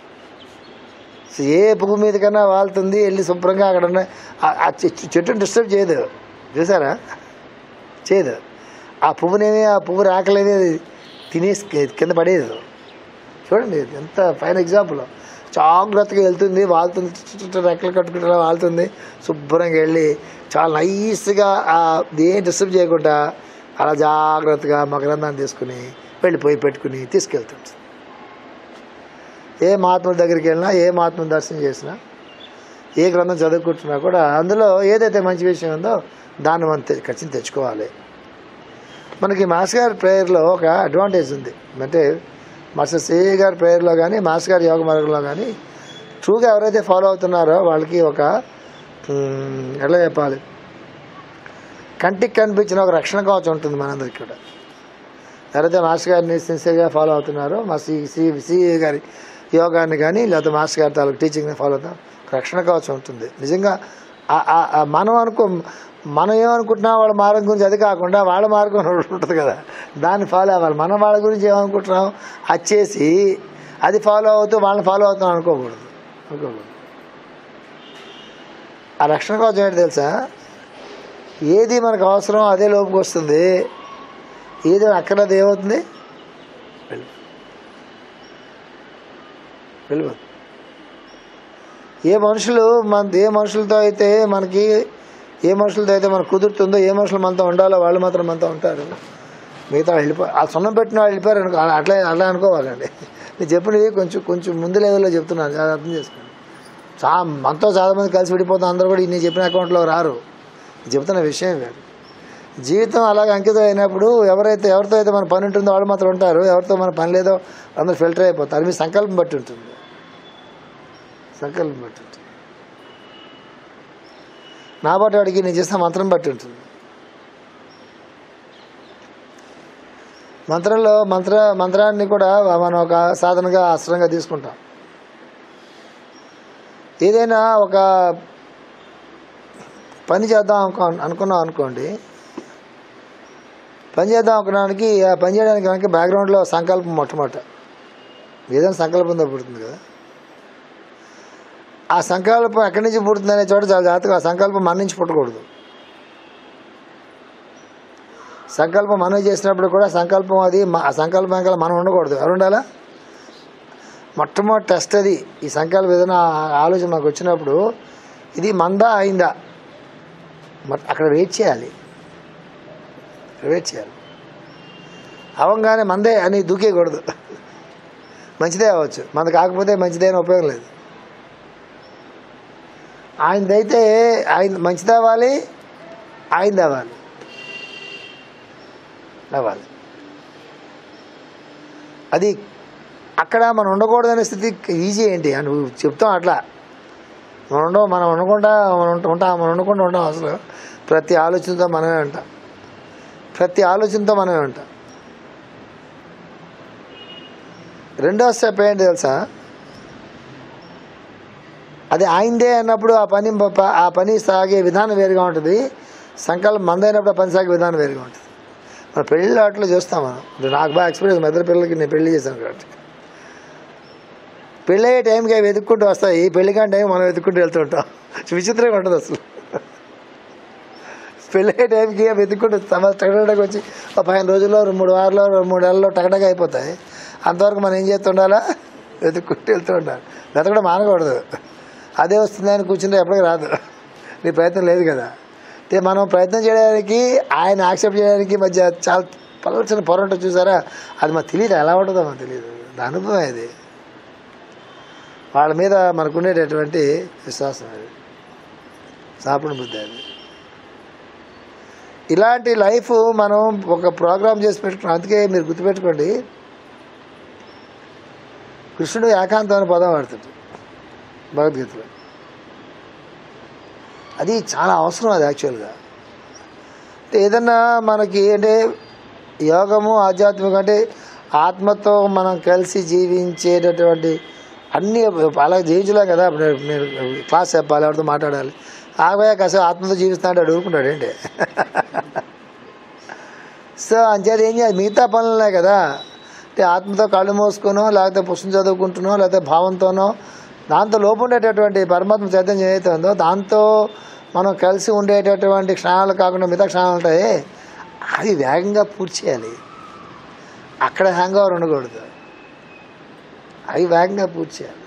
ఏ పువ్వు మీద కన్నా వాళ్తుంది, వెళ్ళి శుభ్రంగా అక్కడ ఉన్న ఆ చెట్టును డిస్టర్బ్ చేయదు. చూసారా? చేయదు. ఆ పువ్వు రాకలేదు, తినేసి కింద పడేది. చూడండి ఎంత ఫైన్ ఎగ్జాంపుల్. జాగ్రత్తగా వెళ్తుంది, వాళ్తుంది, రెక్కలు కట్టుకుంటూ వాళ్తుంది, శుభ్రంగా వెళ్ళి చాలా నైస్గా ఏం డిస్టర్బ్ చేయకుండా అలా జాగ్రత్తగా మకరందాన్ని తీసుకుని వెళ్ళిపోయి పెట్టుకుని తీసుకెళ్తుంది. ఏ మహాత్ముల దగ్గరికి వెళ్ళినా, ఏ మహాత్ముని దర్శనం చేసినా, ఏ గ్రంథం చదువుకుంటున్నా కూడా అందులో ఏదైతే మంచి విషయం ఉందో దాన్ని మనం ఖచ్చితంగా తెచ్చుకోవాలి. మనకి మాస్టర్ గారి ప్రేయర్లో ఒక అడ్వాంటేజ్ ఉంది. అంటే మాస్టర్ సిఏ గారి ప్రేయర్లో కానీ, మాస్టర్ గారి యోగ మార్గంలో కానీ ట్రూగా ఎవరైతే ఫాలో అవుతున్నారో వాళ్ళకి ఒక ఎలా చెప్పాలి, కంటికి కనిపించిన ఒక రక్షణ కవచం ఉంటుంది మనందరికీ కూడా. ఎవరైతే మాస్టర్ గారిని సిన్సియర్గా ఫాలో అవుతున్నారో, మా సిఏ గారి యోగాన్ని కానీ, లేకపోతే మాస్టర్ గారి తాలూకు టీచింగ్ని ఫాలో అవుతాం, రక్షణ కవచం ఉంటుంది. నిజంగా మనం ఏమనుకుంటున్నాం వాళ్ళ మార్గం గురించి, అది కాకుండా వాళ్ళ మార్గం ఉంటుంది కదా, దాన్ని ఫాలో అవ్వాలి. మనం వాళ్ళ గురించి ఏమనుకుంటున్నాం అది చేసి అది ఫాలో అవుతూ వాళ్ళని ఫాలో అవుతాం అనుకోకూడదు. ఆ రక్షణ కవచం ఏంటి తెలుసా? ఏది మనకు అవసరం అదే లోపుకి వస్తుంది, ఏది అక్కర్లేదు ఏమవుతుంది? వెళ్ళిపోతుంది. ఏ మనుషులతో అయితే మనకు కుదురుతుందో, ఏ మనుషులు మనతో ఉండాలో వాళ్ళు మాత్రం మనతో ఉంటారు. మిగతా వెళ్ళిపోయి ఆ సున్నం పెట్టిన వాళ్ళు వెళ్ళిపోయారు అనుకో, అట్లా అనుకోవాలండి. నేను చెప్పినవి కొంచెం ముందు లెవెల్లో చెప్తున్నాను, చాలా అర్థం చేసుకోండి. మనతో చాలామంది కలిసి విడిపోతాం, అందరూ కూడా నేను చెప్పిన అకౌంట్లో రారు. చెప్తున్న విషయం వేరు. జీవితం అలాగే అంకితం అయినప్పుడు ఎవరితో అయితే మన పని ఉంటుందో వాళ్ళు మాత్రం ఉంటారు, ఎవరితో మన పని లేదో అందరూ ఫిల్టర్ అయిపోతారు. మీ సంకల్పం బట్టి ఉంటుంది. నా బట్టి వాడికి నేను చేసిన మంత్రం బట్టి ఉంటుంది. మంత్రాన్ని కూడా మనం ఒక సాధనగా అస్త్రంగా తీసుకుంటాం. ఏదైనా ఒక పని చేద్దాం అనుకున్నాం అనుకోండి, పని చేద్దాం అనుకోవడానికి ఆ పని చేయడానికి కనుక బ్యాక్గ్రౌండ్లో సంకల్పం మొట్టమొదట ఏదైనా సంకల్పంతో పుడుతుంది కదా. ఆ సంకల్పం ఎక్కడి నుంచి పుడుతుంది అనే చోట చాలా జాగ్రత్తగా, ఆ సంకల్పం మన నుంచి పుట్టకూడదు. సంకల్పం మనం చేసినప్పుడు కూడా సంకల్పం అది ఆ సంకల్పం వెనకాల మనం ఉండకూడదు. ఎవరు ఉండాలా? మొట్టమొదటి టెస్ట్ అది. ఈ సంకల్పం ఏదైనా ఆలోచన మాకు వచ్చినప్పుడు ఇది మందా అయిందా, అక్కడ వెయిట్ చేయాలి, అవంగానే మందే అని దూకేయకూడదు. మంచిదే అవ్వచ్చు, మనది కాకపోతే మంచిదే అని ఉపయోగం లేదు. ఆయనదైతే ఆయన మంచిది అవ్వాలి, ఆయనది అవ్వాలి. అది అక్కడ మనం ఉండకూడదనే స్థితి ఈజీ ఏంటి అని చెప్తాం. అట్లా మనం ఉండకుండా ఉంటాం. అసలు ప్రతి ఆలోచనతో మనమే ఉంటాం. రెండో స్టెప్ ఏంటి తెలుసా? అది ఆయనదే అన్నప్పుడు ఆ పని సాగే విధానం వేరుగా ఉంటుంది. సంకల్పం మందైనప్పుడు ఆ పని సాగే విధానం వేరుగా ఉంటుంది. మన పెళ్ళిళ్ళు అట్లా చూస్తాం మనం. నాకు బాగా ఎక్స్పీరియన్స్, మా ఇద్దరు పిల్లలకి నేను పెళ్లి చేశాను కాబట్టి. పెళ్ళి అయ్యే టైంకి అవి వెతుక్కుంటూ వస్తాయి, పెళ్లి కాని టైం మనం వెతుక్కుంటూ వెళ్తూ ఉంటాం. విచిత్రంగా ఉంటుంది అసలు. పెళ్ళి అయ్యే టైంకి అవి వెతుక్కుంటూ టగటగకి వచ్చి 15 రోజుల్లో 3 వారాల్లో 3 నెలల్లో టగటగా అయిపోతాయి. అంతవరకు మనం ఏం చేస్తుండాలా? వెతుక్కుంటూ వెళ్తూ ఉండాలి. వెతకడం మానకూడదు. అదే వస్తుందని కూర్చుంటే ఎప్పటికీ రాదు, నీ ప్రయత్నం లేదు కదా. అంటే మనం ప్రయత్నం చేయడానికి ఆయన యాక్సెప్ట్ చేయడానికి మధ్య చాలా పలచని పొర ఉంటుంది చూసారా? అది మాకు తెలియదు, ఎలా ఉంటుందో మాకు తెలియదు. అనుభవం అది, వాళ్ళ మీద మనకుండేటటువంటి విశ్వాసం, అది సాపుడు బుద్ధి. అది ఇలాంటి లైఫ్ మనం ఒక ప్రోగ్రామ్ చేసి పెట్టుకున్నాం. అందుకే మీరు గుర్తుపెట్టుకోండి, కృష్ణుడు ఏకాంతం అని పదం వాడుతాడు భగవద్గీతలో. అది చాలా అవసరం. అది యాక్చువల్గా అంటే ఏదన్నా మనకి అంటే యోగము ఆధ్యాత్మికం అంటే ఆత్మతో మనం కలిసి జీవించేటటువంటి అన్నీ అలా జీవించలేం కదా. నేను క్లాస్ చెప్పాలి, ఎవరితో మాట్లాడాలి, ఆగబోయా కాసేపు ఆత్మతో జీవిస్తానంటే అడు ఊరుకుంటాడు ఏంటి? సో అంచేది ఏం చేయాలి? మిగతా పనులున్నాయి కదా. అంటే ఆత్మతో కళ్ళు మూసుకునో, లేకపోతే పుస్తకం చదువుకుంటునో, లేకపోతే భావంతోనో, దాంతో లోపు ఉండేటటువంటి పరమాత్మ చైతన్యం ఏదైతే ఉందో దాంతో మనం కలిసి ఉండేటటువంటి క్షణాలు కాకుండా మిగతా క్షణాలు ఉంటాయి, అది వేగంగా పూర్తి చేయాలి. అక్కడ హ్యాంగ్ ఓవర్ ఉండకూడదు, అవి వేగంగా పూర్తి చేయాలి.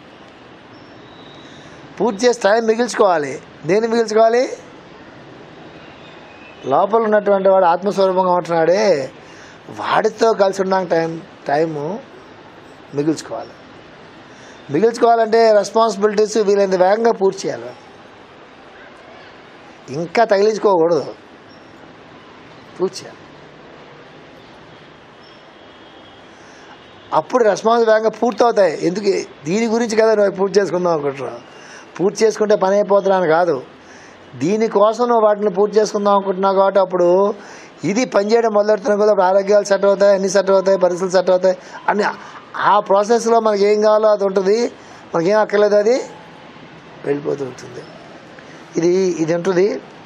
పూర్తి చేసి టైం మిగిల్చుకోవాలి. దేన్ని మిగిల్చుకోవాలి? లోపల ఉన్నటువంటి వాడు ఆత్మస్వరూపంగా ఉంటున్నాడే, వాడితో కలిసి ఉండడానికి టైము మిగిల్చుకోవాలంటే రెస్పాన్సిబిలిటీస్ వీలైనంత వేగంగా పూర్తి చేయాలి. ఇంకా తగిలించుకోకూడదు, పూర్తి చేయాలి. అప్పుడు రెస్పాన్స్ వేగంగా పూర్తి అవుతాయి. ఎందుకు? దీని గురించి కదా నువ్వు పూర్తి చేసుకుందాం అనుకుంటున్నావు. పూర్తి చేసుకుంటే పని అయిపోతున్నాను కాదు, దీనికోసం నువ్వు వాటిని పూర్తి చేసుకుందాం అనుకుంటున్నావు. కాబట్టి అప్పుడు ఇది పనిచేయడం మొదలెడుతున్నావు కదా, అప్పుడు ఆరోగ్యాలు సెట్ అవుతాయి, అన్నీ సెట్ అవుతాయి, పరిస్థితులు సెట్ అవుతాయి అన్నీ. ఆ ప్రాసెస్లో మనకి ఏం కావాలో అది ఉంటుంది, మనకేం అక్కర్లేదు అది వెళ్ళిపోతూ ఉంటుంది. ఇది ఉంటుంది.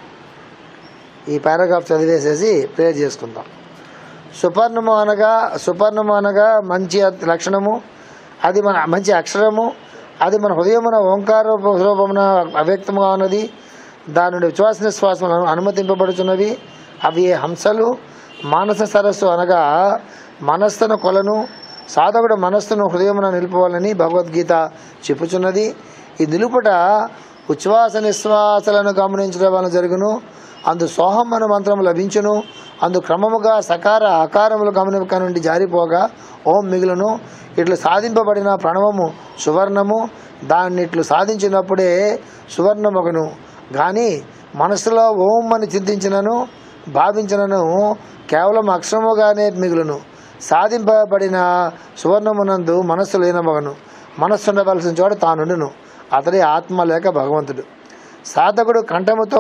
ఈ పారాగ్రాఫ్ చదివేసేసి ప్రేయర్ చేసుకుందాం. సుపర్ణము అనగా మంచి లక్షణము, అది మన మంచి అక్షరము, అది మన హృదయమున ఓంకార రూపమున అవ్యక్తముగా ఉన్నది. దాని నుండి విశ్వాస నిశ్వాసములను అనుమతింపబడుతున్నవి. అవి హంసలు. మానస సరస్సు అనగా మనస్సును కొలను, సాధకుడు మనస్సును హృదయమున నిలుపవాలని భగవద్గీత చెప్పుచున్నది. ఈ నిలుపుట ఉచ్ఛ్వాస నిశ్వాసలను గమనించడం వలన జరుగును. అందు సోహం అను మంత్రము లభించును. అందు క్రమముగా సకార ఆకారములు గమనిక నుండి జారిపోగా ఓం మిగులును. ఇట్లు సాధింపబడిన ప్రణవము సువర్ణము. దాన్ని ఇట్లు సాధించినప్పుడే సువర్ణమగును. కానీ మనసులో ఓం అని చింతించినను భావించినను కేవలం అక్షరముగానే మిగులును. సాధింపబడిన సువర్ణమునందు మనస్సు లేనమగను. మనస్సు ఉండవలసిన చోట తానుండును. అతడే ఆత్మ లేక భగవంతుడు. సాధకుడు కంఠముతో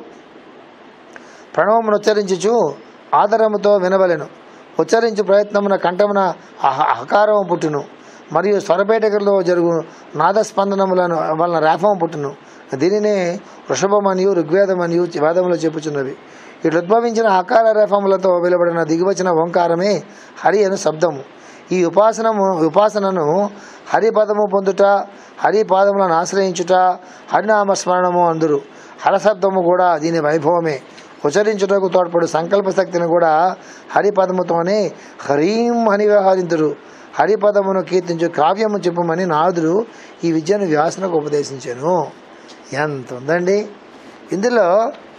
ప్రణవమును ఉచ్చరించుచు ఆదరముతో వినవలెను. ఉచ్చరించు ప్రయత్నమున కంఠమున అహకారము పుట్టును. మరియు స్వరపేటకలో జరుగు నాదస్పందనములను వలన రేఫము పుట్టును. దీనినే వృషభమనియు ఋగ్వేదమనియు వేదములు చెప్పుచున్నవి. ఇట్లు ఉద్భవించిన ఆకార రేఫములతో వెలువడిన దిగువచిన ఓంకారమే హరి అను శబ్దము. ఈ ఉపాసనను హరిపదము పొందుట, హరిపాదములను ఆశ్రయించుట, హరినామస్మరణము అందురు. హరశబ్దము కూడా దీని వైభవమే. ఉచ్చరించుటకు తోడ్పడు సంకల్ప శక్తిని కూడా హరిపదముతోనే హరీం అని వ్యవహరించురు. హరిపదమును కీర్తించు కావ్యము చెప్పుమని నాదుడు ఈ విద్యను వ్యాసునకు ఉపదేశించాను. ఎంత ఉందండి ఇందులో.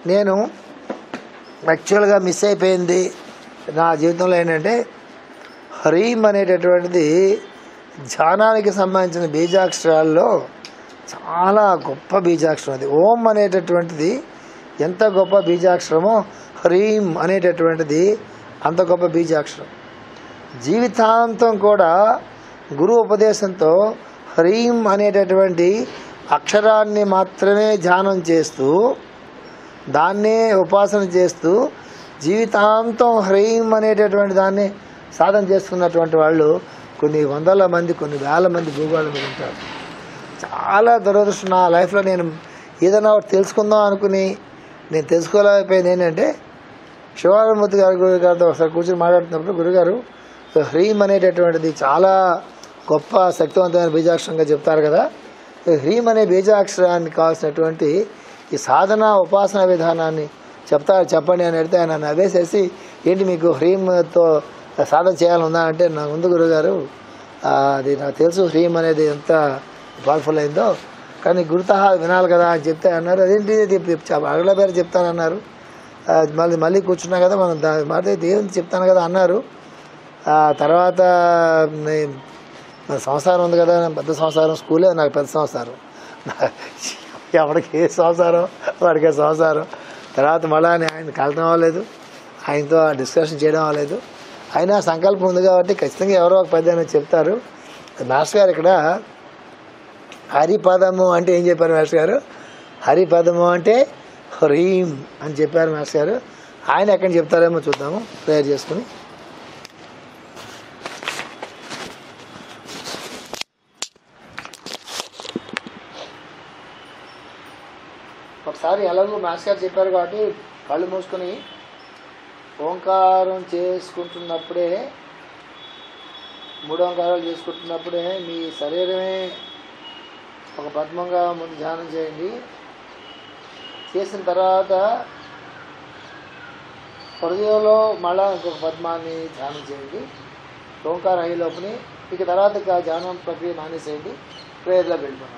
నేను యాక్చువల్గా మిస్ అయిపోయింది నా జీవితంలో ఏంటంటే హ్రీం అనేటటువంటిది ధ్యానానికి సంబంధించిన బీజాక్షరాల్లో చాలా గొప్ప బీజాక్షరం. అది ఓం అనేటటువంటిది ఎంత గొప్ప బీజాక్షరమో హ్రీం అనేటటువంటిది అంత గొప్ప బీజాక్షరం. జీవితాంతం కూడా గురు ఉపదేశంతో హ్రీం అనేటటువంటి అక్షరాన్ని మాత్రమే ధ్యానం చేస్తూ దాన్నే ఉపాసన చేస్తూ జీవితాంతం హ్రీం అనేటటువంటి దాన్ని సాధన చేస్తున్నటువంటి వాళ్ళు కొన్ని వందల మంది, కొన్ని వేల మంది భూగోళం మీద ఉంటారు. చాలా దురదృష్టం. నా లైఫ్లో నేను ఏదైనా ఒకటి తెలుసుకుందాం అనుకుని నేను తెలుసుకోలేకపోయింది ఏంటంటే, శివానందమూర్తి గారి గురువు గారితో ఒకసారి కూర్చొని మాట్లాడుతున్నప్పుడు గురుగారు హ్రీం అనేటటువంటిది చాలా గొప్ప శక్తివంతమైన బీజాక్షరంగా చెప్తారు కదా, హ్రీం అనే బీజాక్షరానికి కావాల్సినటువంటి ఈ సాధన ఉపాసన విధానాన్ని చెప్పండి అని అడిగితే ఆయన నవ్వేసేసి, ఏంటి మీకు హ్రీంతో సాధన చేయాలనుందా అంటే, నాకు ముందు గురుగారు అది నాకు తెలుసు హ్రీం అనేది ఎంత పవర్ఫుల్ అయిందో, కానీ గురుతహ వినాలి కదా అని చెప్తే అన్నారు. అదేంటి అగల పేరు చెప్తానన్నారు. మళ్ళీ కూర్చున్నా కదా మనం మాట దేవుని చెప్తాను కదా అన్నారు. తర్వాత మన సంసారం ఉంది కదా, పెద్ద సంసారం, స్కూలే నాకు పెద్ద సంసారం, ఎవరికి ఏ సంసారం వాడికి సంసారం. తర్వాత మళ్ళీ ఆయన కలటం అవ్వలేదు, ఆయనతో డిస్కషన్ చేయడం అవ్వలేదు. అయినా సంకల్పం ఉంది కాబట్టి ఖచ్చితంగా ఎవరో ఒక పెద్ద చెప్తారు. మాస్టర్ గారు ఇక్కడ హరిపదము అంటే ఏం చెప్పారు మాస్టర్ గారు? హరిపదము అంటే హ్రీం అని చెప్పారు మాస్టర్ గారు. ఆయన ఎక్కడ చెప్తారేమో చూద్దాము ప్రేయర్ చేసుకుని. ఒకసారి ఎలాగో మాస్టర్ గారు చెప్పారు కాబట్టి కళ్ళు మూసుకొని ఓంకారం చేసుకుంటున్నప్పుడే, 3 ఓంకారాలు చేసుకుంటున్నప్పుడే మీ శరీరమే ఒక పద్మంగా ముందు ధ్యానం చేయండి. చేసిన తర్వాత హృదయంలో మళ్ళా ఇంకొక పద్మాన్ని ధ్యానం చేయండి. ఓంకారం అయ్యే లోపుని ఇక తర్వాత ధ్యానం ప్రక్రియ మానేసేయండి. ప్రేయర్లో వెళ్ళిపోతాం.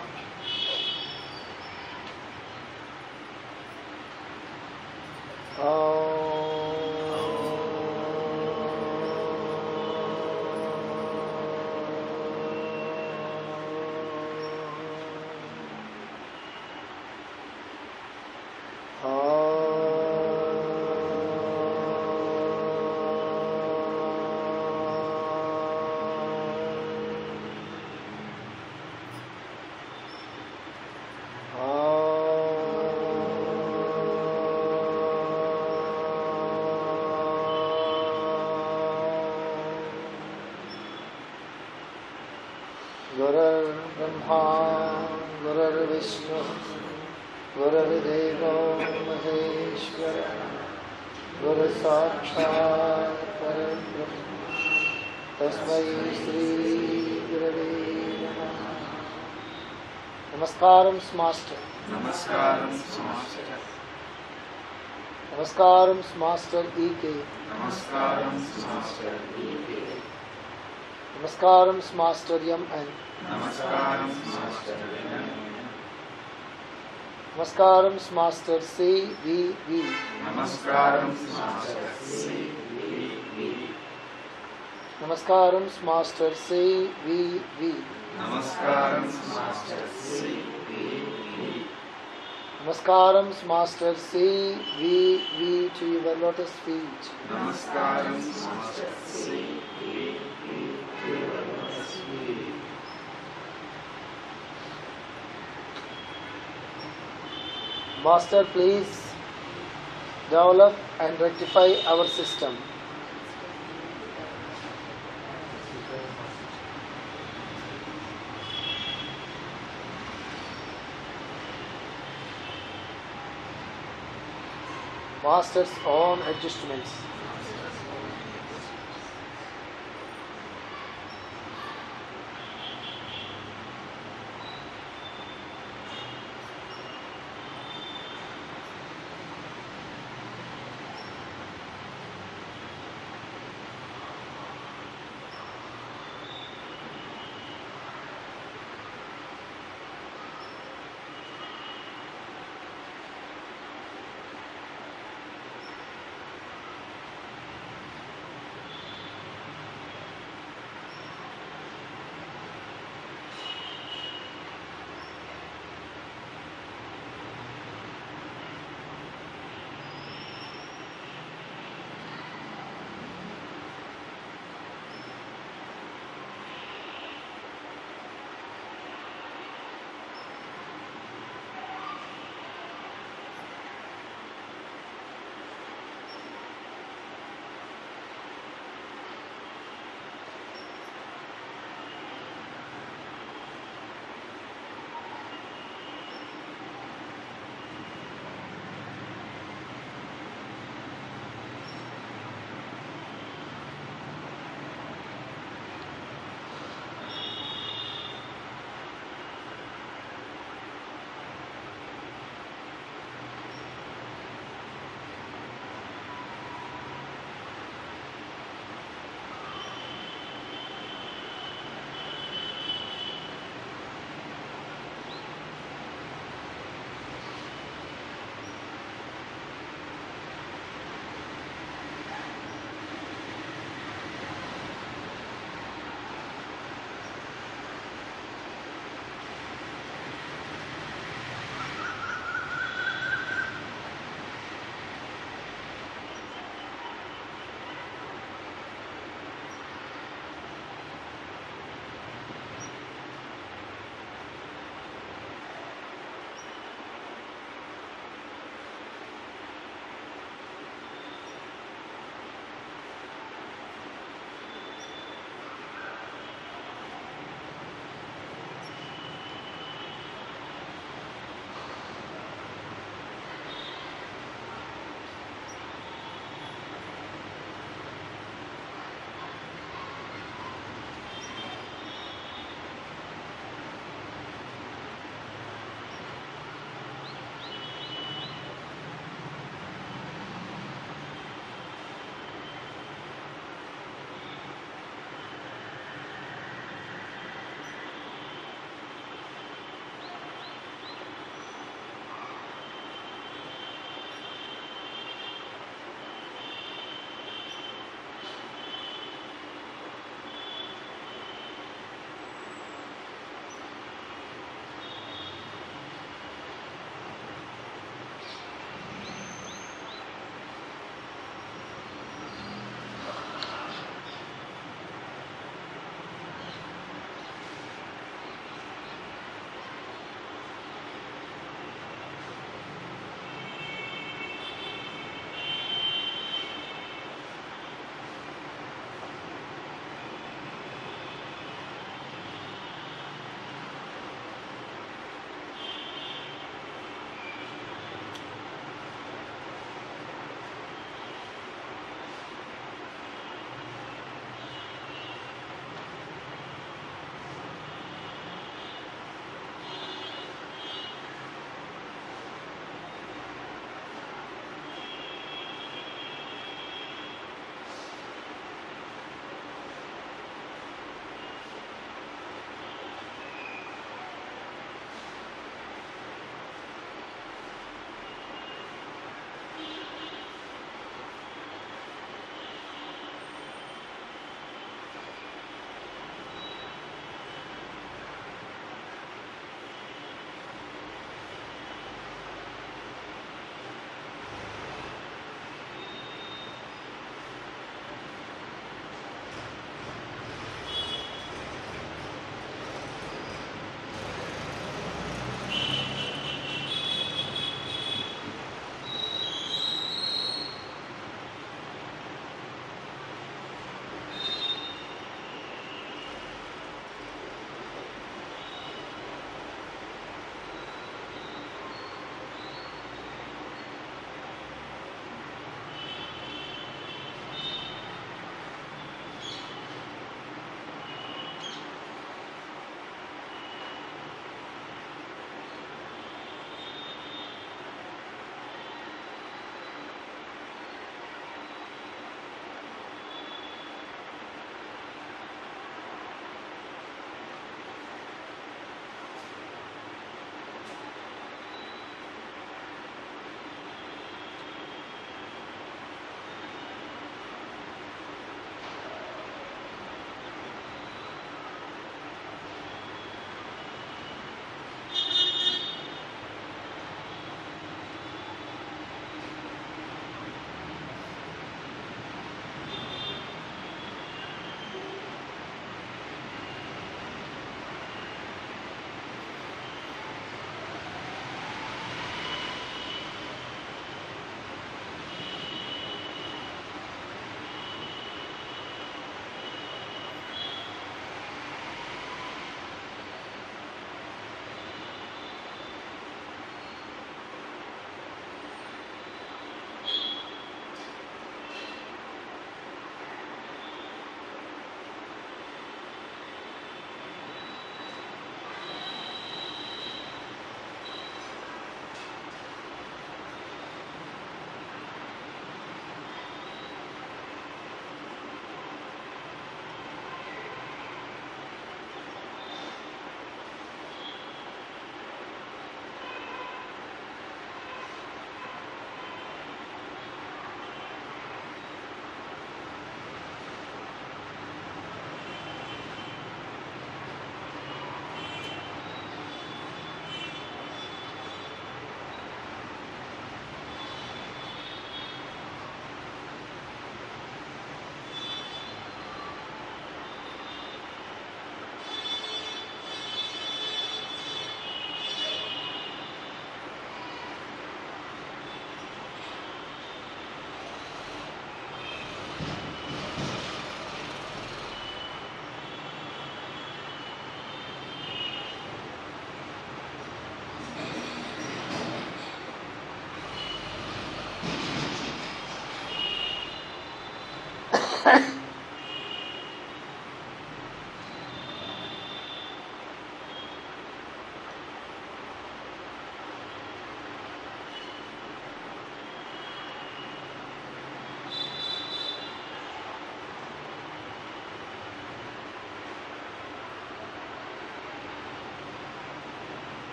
गुरुर्ब्रह्मा गुरुर्विष्णु गुरुर्देवो महेश्वर गुरुसाक्षात् परब्रह्म तस्मै श्री गुरवे नमः. नमस्कारं मास्टर. नमस्कारं मास्टर. नमस्कारं मास्टर ईके. नमस्कारं मास्टर ईके. नमस्कारं मास्टर एम.एन. नमस्कारं मास्टर एम.एन. नमस्कारं मास्टर सी.वी.वी. नमस्कारं मास्टर सी.वी.वी. नमस्कारं मास्टर सी.वी.वी. नमस्कारं master C V V. Namaskaram, Master C.V.V. to your lotus feet. नमस्कारं master C V V. to your lotus feet. Master, please develop and rectify our system. Master's own adjustments.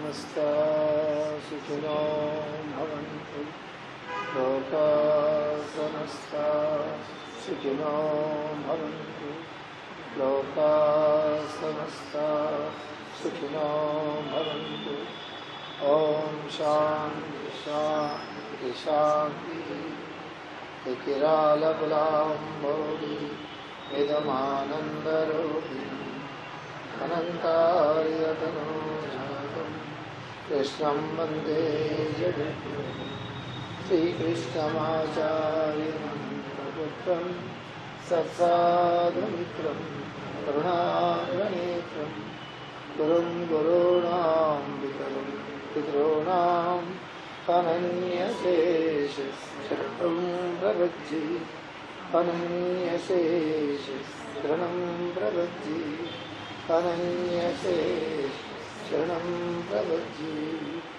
समस्ता सुखिनो भवन्तु लोका समस्ता सुखिनो भवन्तु लोका समस्ता सुखिनो भवन्तु ओम शांति शांति शांति किरालबलाम्बोधि इदमानन्दरूपिणि अनन्तार्यतनोजातं कृष्णं वन्दे जगद्गुरुं श्रीकृष्णमाचार्यं प्रबुद्धं सत्साधुमित्रं करुणागणेत्रं गुरुं गुरूणां विकलं पितॄणां अनन्यशेषशरणं प्रपद्ये अनन्यशेषशरणं प्रपद्ये अनन्यशेषशरणं प्रपद्ये